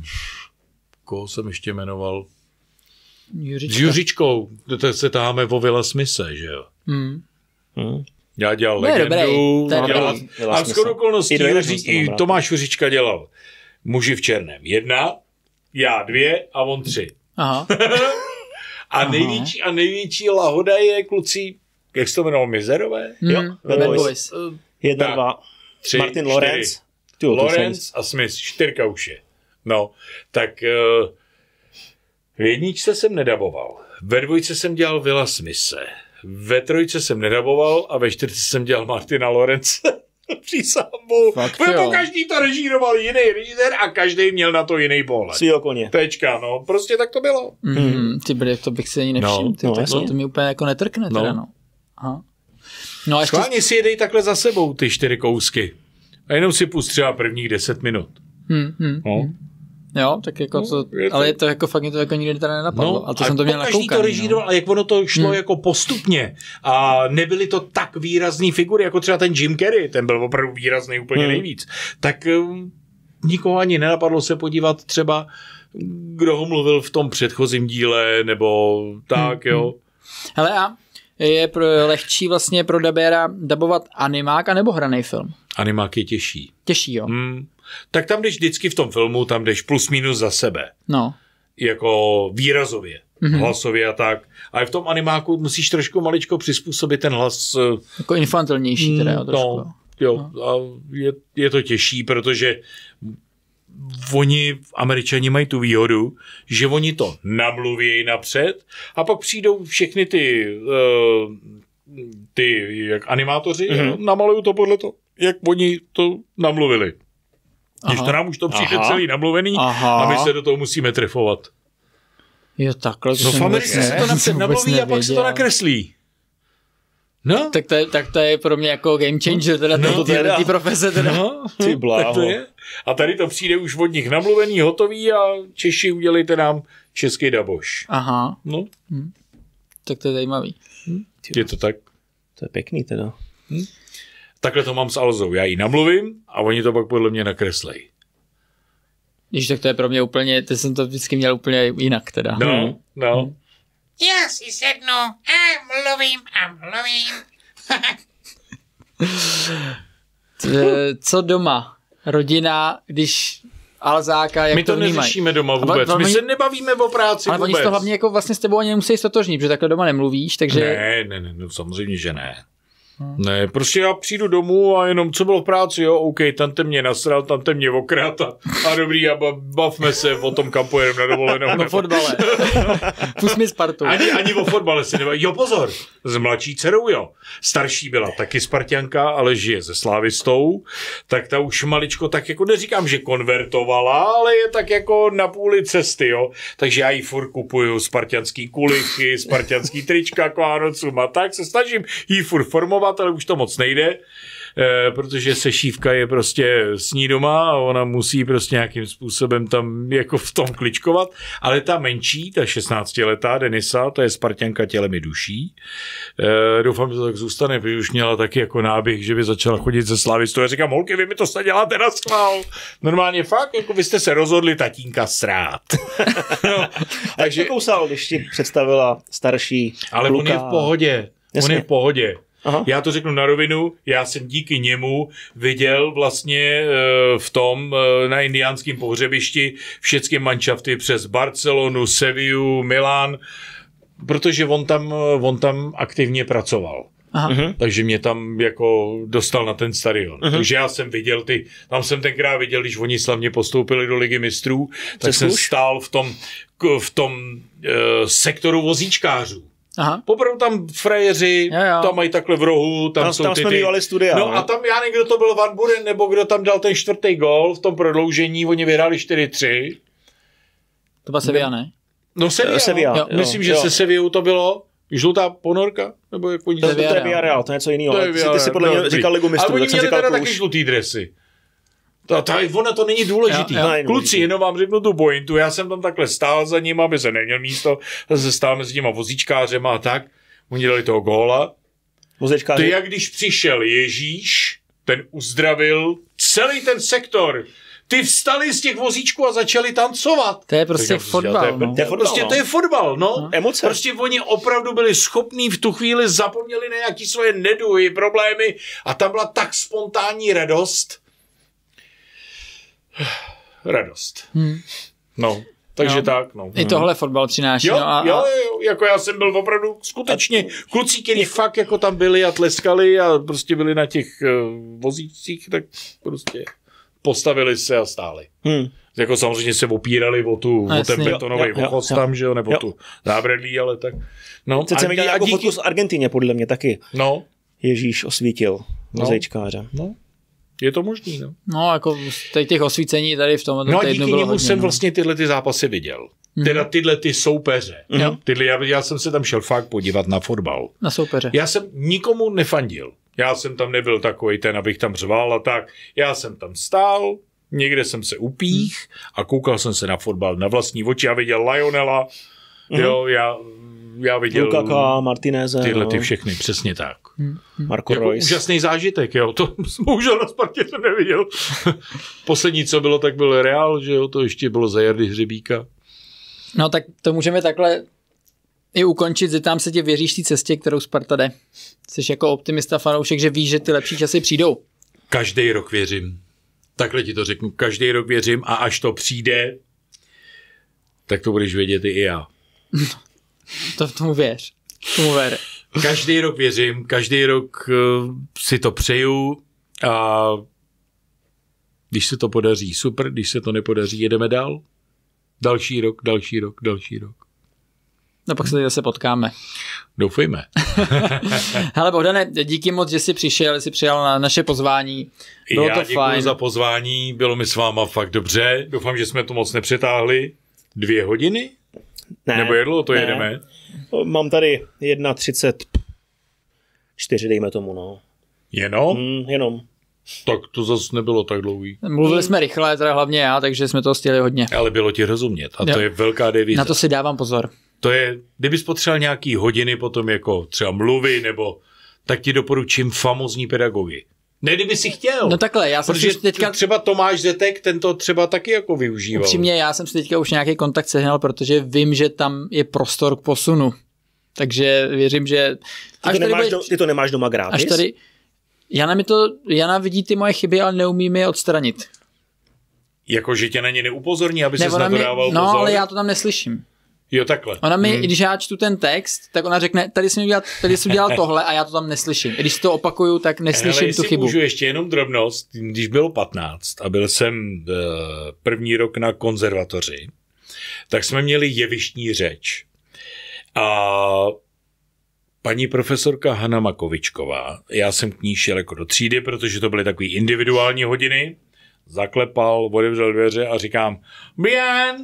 koho jsem ještě jmenoval? Juřička. S Juřičkou, to se taháme o Willa Smithe, že jo? Hmm. Hmm. Já dělal ne, legendu. Dobrý, dělal, a shodou okolností i Tomáš Juřička dělal Muži v černém jedna, já dvě a on tři. Aha. a, největší, a největší lahoda je kluci, jak se to jmenovalo, Mizerové? Mm, jo? Bad Boys. Jedna, tak, dva. Tři, Martin Lawrence. Lawrence a Smith, čtyřka už je. No, tak... Uh, v jedničce jsem nedaboval, ve dvojce jsem dělal Willa Smithe, ve trojce jsem nedaboval a ve čtyřce jsem dělal Martina Lawrence. Přísahám bohu. Nebo každý to režíroval jiný režisér a každý měl na to jiný pohled. Svýho koně. Tečka, no, prostě tak to bylo. Mm, ty bude, to bych si ani nevšiml, no, ty, no, tak to, to mi úplně jako netrkne no. teda, no. Aha. No a ještě... Schválně si jedej takhle za sebou ty čtyři kousky a jenom si pust třeba prvních deset minut. Hmm, hmm, no. hmm. Jo, tak jako no, to, je to... ale je to jako fakt mě to jako nikdy teda nenapadlo. No, a to jsem to měl nakoukaný. to režíroval, no. A jak ono to šlo hmm. jako postupně. A nebyly to tak výrazný figury, jako třeba ten Jim Carrey, ten byl opravdu výrazný úplně hmm. nejvíc. Tak um, nikoho ani nenapadlo se podívat třeba kdo ho mluvil v tom předchozím díle, nebo tak, hmm, jo. Hele a je pro, lehčí vlastně pro dabéra dabovat animák anebo hraný film? Animák je těžší. Těžší, jo. Hmm. Tak tam jdeš vždycky v tom filmu, tam jdeš plus minus za sebe. No. Jako výrazově, mm-hmm. hlasově a tak. Ale v tom animáku musíš trošku maličko přizpůsobit ten hlas. Jako infantilnější teda, jo, trošku. No, jo, no. A je, je to těžší, protože oni, Američani mají tu výhodu, že oni to namluví napřed a pak přijdou všechny ty, uh, ty jak animátoři, mm-hmm. namalují to podle toho, jak oni to namluvili. Když to nám už to přijde Aha. celý namluvený Aha. a my se do toho musíme trefovat. Jo, takhle. No v Americe se to napřed namluví a pak se to nakreslí. No. Tak to, je, tak to je pro mě jako game changer, teda no, ty, ty profese. Teda. No, ty bláho. To je. A tady to přijde už od nich namluvený, hotový a Češi udělejte nám český daboš. Aha. No. Hm. Tak to je zajímavý. Hm. Je to tak? To je pěkný teda. Hm. Takhle to mám s Alzou. Já ji namluvím a oni to pak podle mě nakreslej. Když tak to je pro mě úplně, to jsem to vždycky měl úplně jinak teda. No, no. Hm. Já si sednu a mluvím a mluvím. Co doma? Rodina, když Alzáka, jak my to, to vnímají? My to neřešíme doma vůbec. My se nebavíme o práci ale vůbec. Ale oni to hlavně jako vlastně s tebou ani nemusí stotožnit, protože takhle doma nemluvíš, takže... Ne, ne, ne, no, samozřejmě, že ne. Hmm. Ne, prostě já přijdu domů a jenom co bylo v práci, jo, OK, tamte mě nasral, tamte mě okrát a, a dobrý, a bavme se o tom, kam pojedeme na dovolenou. O fotbale. Pust mi Spartu. Ani, ani o fotbale si nebaví. Jo, pozor, s mladší dcerou, jo. Starší byla taky Sparťanka, ale žije se slávistou, tak ta už maličko tak jako neříkám, že konvertovala, ale je tak jako na půli cesty, jo. Takže já jí furt kupuju sparťanský kuličky, sparťanský trička k Vánocům a tak se snažím jí furt formovat, ale už to moc nejde, eh, protože sešívka je prostě s ní doma a ona musí prostě nějakým způsobem tam jako v tom kličkovat, ale ta menší, ta šestnáctiletá Denisa, to je Sparťanka tělem i duší. Eh, doufám, že to tak zůstane, protože už měla taky jako náběh, že by začala chodit ze Slavistou. Já říkám, holky, vy mi to snad děláte na schvál. Normálně fakt, jako vy jste se rozhodli tatínka srát. No, takže kousal, když ti představila starší ale kluka. On je v pohodě. Jasně. On je v pohodě. Aha. Já to řeknu na rovinu, já jsem díky němu viděl vlastně v tom na indiánském pohřebišti všechny manšafty přes Barcelonu, Sevillu, Milán, protože on tam, on tam aktivně pracoval. Aha. Takže mě tam jako dostal na ten stadion. Aha. Takže já jsem viděl ty, tam jsem tenkrát viděl, když oni slavně postoupili do Ligy mistrů, tak jsem stál v tom, v tom uh, sektoru vozíčkářů. Aha. Poprvé tam frajeři, jo, jo. Tam mají takhle v rohu, tam, tam jsou tam ty... Tam jsme mývali studia. No ne? A tam, já nevím, kdo to byl, Van Buren, nebo kdo tam dal ten čtvrtý gól v tom prodloužení, oni vyhráli čtyři tři. To byla Sevilla, ne? No Sevilla, Sevilla. Jo. Myslím, že jo. se Sevillou to bylo žlutá ponorka, nebo jak oni... To, to, to je Villarreal, to je něco jiného. Ty, ty si podle mě říkal Ligu mistrů. Ale oni měli teda kluž. taky žlutý dresy. Ta, ta, ona to není důležitý. Jo, jo. Kluci, jenom vám řeknu tu pointu, já jsem tam takhle stál za ním, aby se neměl místo, se stál mezi těma vozíčkářema a tak. Oni dali toho góla. Vozíčkáři. To jak když přišel Ježíš, ten uzdravil celý ten sektor. Ty vstali z těch vozíčků a začali tancovat. To je prostě fotbal. To je, no. to je fotbal, prostě no. To je fotbal, no. no. Emoce. Prostě oni opravdu byli schopní v tu chvíli zapomněli na nějaký svoje neduhy, problémy a tam byla tak spontánní radost. Radost. Hmm. No. Takže no. tak, no. I tohle fotbal přináší. Jo, no a, jo, jo, jako já jsem byl opravdu skutečně kluci, kteří fakt jako tam byli a tleskali a prostě byli na těch uh, vozících, tak prostě postavili se a stáli. Hmm. Jako samozřejmě se opírali o, tu, o ten betonový vochos tam, že jo, nebo jo. tu zábradlí, ale tak. No, teď jsem viděl jako díky... fotku z Argentině, podle mě taky. No. Ježíš osvítil vozejčkáře. No. no. Je to možný, no. No, jako z těch osvícení tady v tom No a díky němu jsem no. vlastně tyhle ty zápasy viděl. Mm. Teda tyhle ty soupeře. Mm. Tyhle, já, já jsem se tam šel fakt podívat na fotbal. Na soupeře. Já jsem nikomu nefandil. Já jsem tam nebyl takovej ten, abych tam řval a tak. Já jsem tam stál, někde jsem se upích mm. a koukal jsem se na fotbal na vlastní oči a viděl Lionela. Mm. Jo, já já viděl Lukaka, Martineze, tyhle no. ty všechny, přesně tak. Hmm. Marco Jako Reus. úžasný zážitek, jo, to bohužel na Spartě jsem neviděl. Poslední, co bylo, tak byl Real, že jo, to ještě bylo za Jardy Hřebíka. No tak to můžeme takhle i ukončit, zeptám se tě, věříš té cestě, kterou Sparta jde? Jsi jako optimista, fanoušek, že víš, že ty lepší časy přijdou? Každý rok věřím. Takhle ti to řeknu, každý rok věřím a až to přijde, tak to budeš vědět i já. To tomu věř. Tomu věř. Každý rok věřím, každý rok uh, si to přeju a když se to podaří, super, když se to nepodaří, jedeme dál. Další rok, další rok, další rok. No pak se tady zase potkáme. Doufejme. Hele Bohdane, díky moc, že jsi přišel, jsi přijal na naše pozvání. Bylo Já to děkuji fajn. za pozvání, bylo mi s váma fakt dobře. Doufám, že jsme to moc nepřetáhli. Dvě hodiny? Ne, Nebo jedlo, to ne. jedeme? Mám tady jedna třicet čtyři, dejme tomu, no. Jenom? Mm, jenom. Tak to zase nebylo tak dlouhý. Mluvili jsme rychle, teda hlavně já, takže jsme toho stihli hodně. Ale bylo ti rozumět a Jo. to je velká devize. Na to si dávám pozor. To je, kdybys potřeboval nějaký hodiny potom jako třeba mluvy nebo, tak ti doporučím famózní pedagogy. Ne, kdyby si chtěl. No takhle, já jsem Protože si teďka... třeba Tomáš Zetek, ten to třeba taky jako využíval. Upřímně, já jsem si teďka už nějaký kontakt sehnal, protože vím, že tam je prostor k posunu. Takže věřím, že... Ty to, nemáš do, ty to nemáš doma gratis? Až tady... Jana mi to... Jana vidí ty moje chyby, ale neumí mi je odstranit. Jako, že tě na ně neupozorní, aby Ne, ses ona na to mi, dával no, pozor? ale já to tam neslyším. Jo, takhle. Ona mi, Hmm. když já čtu ten text, tak ona řekne, tady jsem udělal, tady jsem udělal tohle a já to tam neslyším. I když to opakuju, tak neslyším Hele, tu jestli chybu. můžu ještě jenom drobnost, když bylo patnáct a byl jsem uh, první rok na konzervatoři, tak jsme měli jevištní řeč. A paní profesorka Hana Makovičková, já jsem k ní šel jako do třídy, protože to byly takové individuální hodiny, zaklepal, otevřel dveře a říkám, Bien,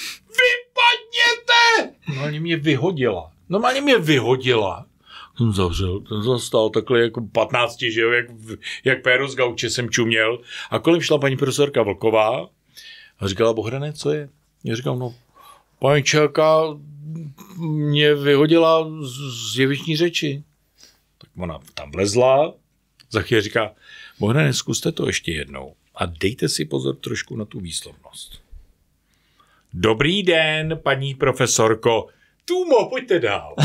vypadněte! Normálně mě vyhodila. Normálně mě vyhodila. Jsem zavřel, ten zastal takhle jako patnácti, že jo, jak, jak péro z gauče jsem čuměl. A kolem šla paní profesorka Vlková a říkala, Bohdane, co je? Já říkám, no, paní Čelka mě vyhodila z, z jevištní řeči. Tak ona tam vlezla, za chvíli říká, Bohdane, zkuste to ještě jednou a dejte si pozor trošku na tu výslovnost. Dobrý den, paní profesorko. Tumo, pojďte dál.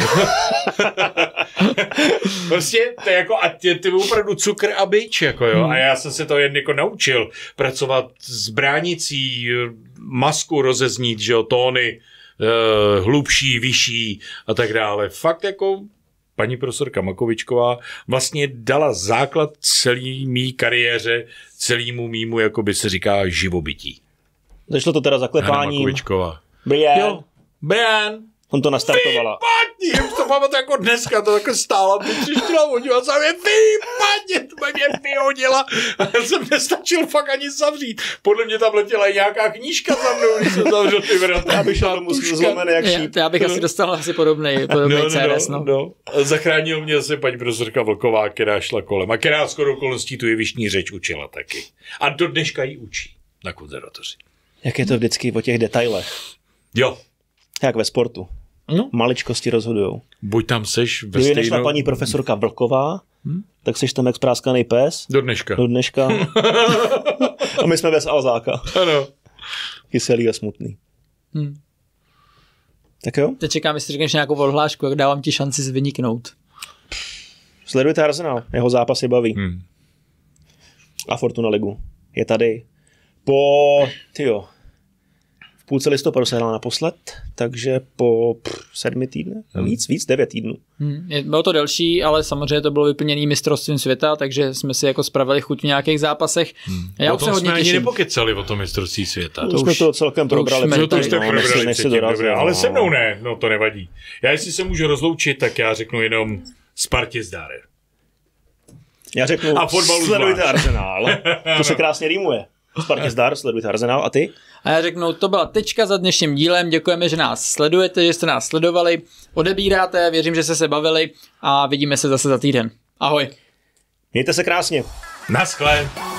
Prostě to je jako, a tě, ty opravdu cukr a bič, jako jo. A já jsem se to jen jako naučil pracovat s bránicí, masku rozeznít, že jo, tóny, uh, hlubší, vyšší a tak dále. Fakt jako paní profesorka Makovičková vlastně dala základ celý mý kariéře, celýmu mýmu, jako by se říká, živobytí. Začalo to teda Hana zaklepáním. Makovičková. Brian. Jo, Brian. On to nastartovala. Vypadni, už to pamatuju jako dneska, to jako stála, by přišla hodila se mě, vypadni, to mě vyhodila. A já jsem nestačil fakt ani zavřít. Podle mě tam letěla i nějaká knížka za mnou, když jsem zavřel ty vrata. Já bych šel domů zlomený jak Já, šíp. já bych asi dostal asi podobný, podobný No, no, C R S. no, No. no. Zachránil mě zase paní profesorka Vlková, která šla kolem a která skoro okolností tu jevištní řeč učila taky. A do dneška ji učí na konzervatoři. Jak je to vždycky o těch detailech. Jo. Jak ve sportu. No. Maličkosti rozhodujou. Buď tam seš ve Kdyby stejnou... nešla paní profesorka Vlková, hmm? tak seš tam jak spráskaný pes. Do dneška. Do dneška. A my jsme bez Alzáka. Ano. Kyselý a smutný. Hmm. Tak jo. Teď čekám, jestli řekneš nějakou odhlášku, jak dávám ti šanci vyniknout. Sledujte Arsenal. Jeho zápasy baví. Hmm. A Fortuna ligu. Je tady. Po... Tyjo. V půlce listopadu se hrál naposled, takže po pff, sedmi týdny, hmm. víc, víc, devět týdnů. Hmm. Bylo to delší, ale samozřejmě to bylo vyplněný mistrovstvím světa, takže jsme si jako spravili chuť v nějakých zápasech. Hmm. Já o už se tom hodně jsme ani těším. nepokecali o tom mistrovství světa. To To jsme už- to celkem to už probrali. jsme No to tady, už jste no, probrali než se předtím, dorazil, dobré, ale no. se mnou ne, no to nevadí. Já jestli se můžu rozloučit, tak já řeknu jenom Spartě zdar. Já řeknu, A fotbalu sledujte zvlášť. Arsenal. To se krásně rýmuje. Spartě zdar, sledujte Arsenal. A ty? A já řeknu, to byla tečka za dnešním dílem, děkujeme, že nás sledujete, že jste nás sledovali, odebíráte, věřím, že jste se bavili a vidíme se zase za týden. Ahoj. Mějte se krásně. Naschle.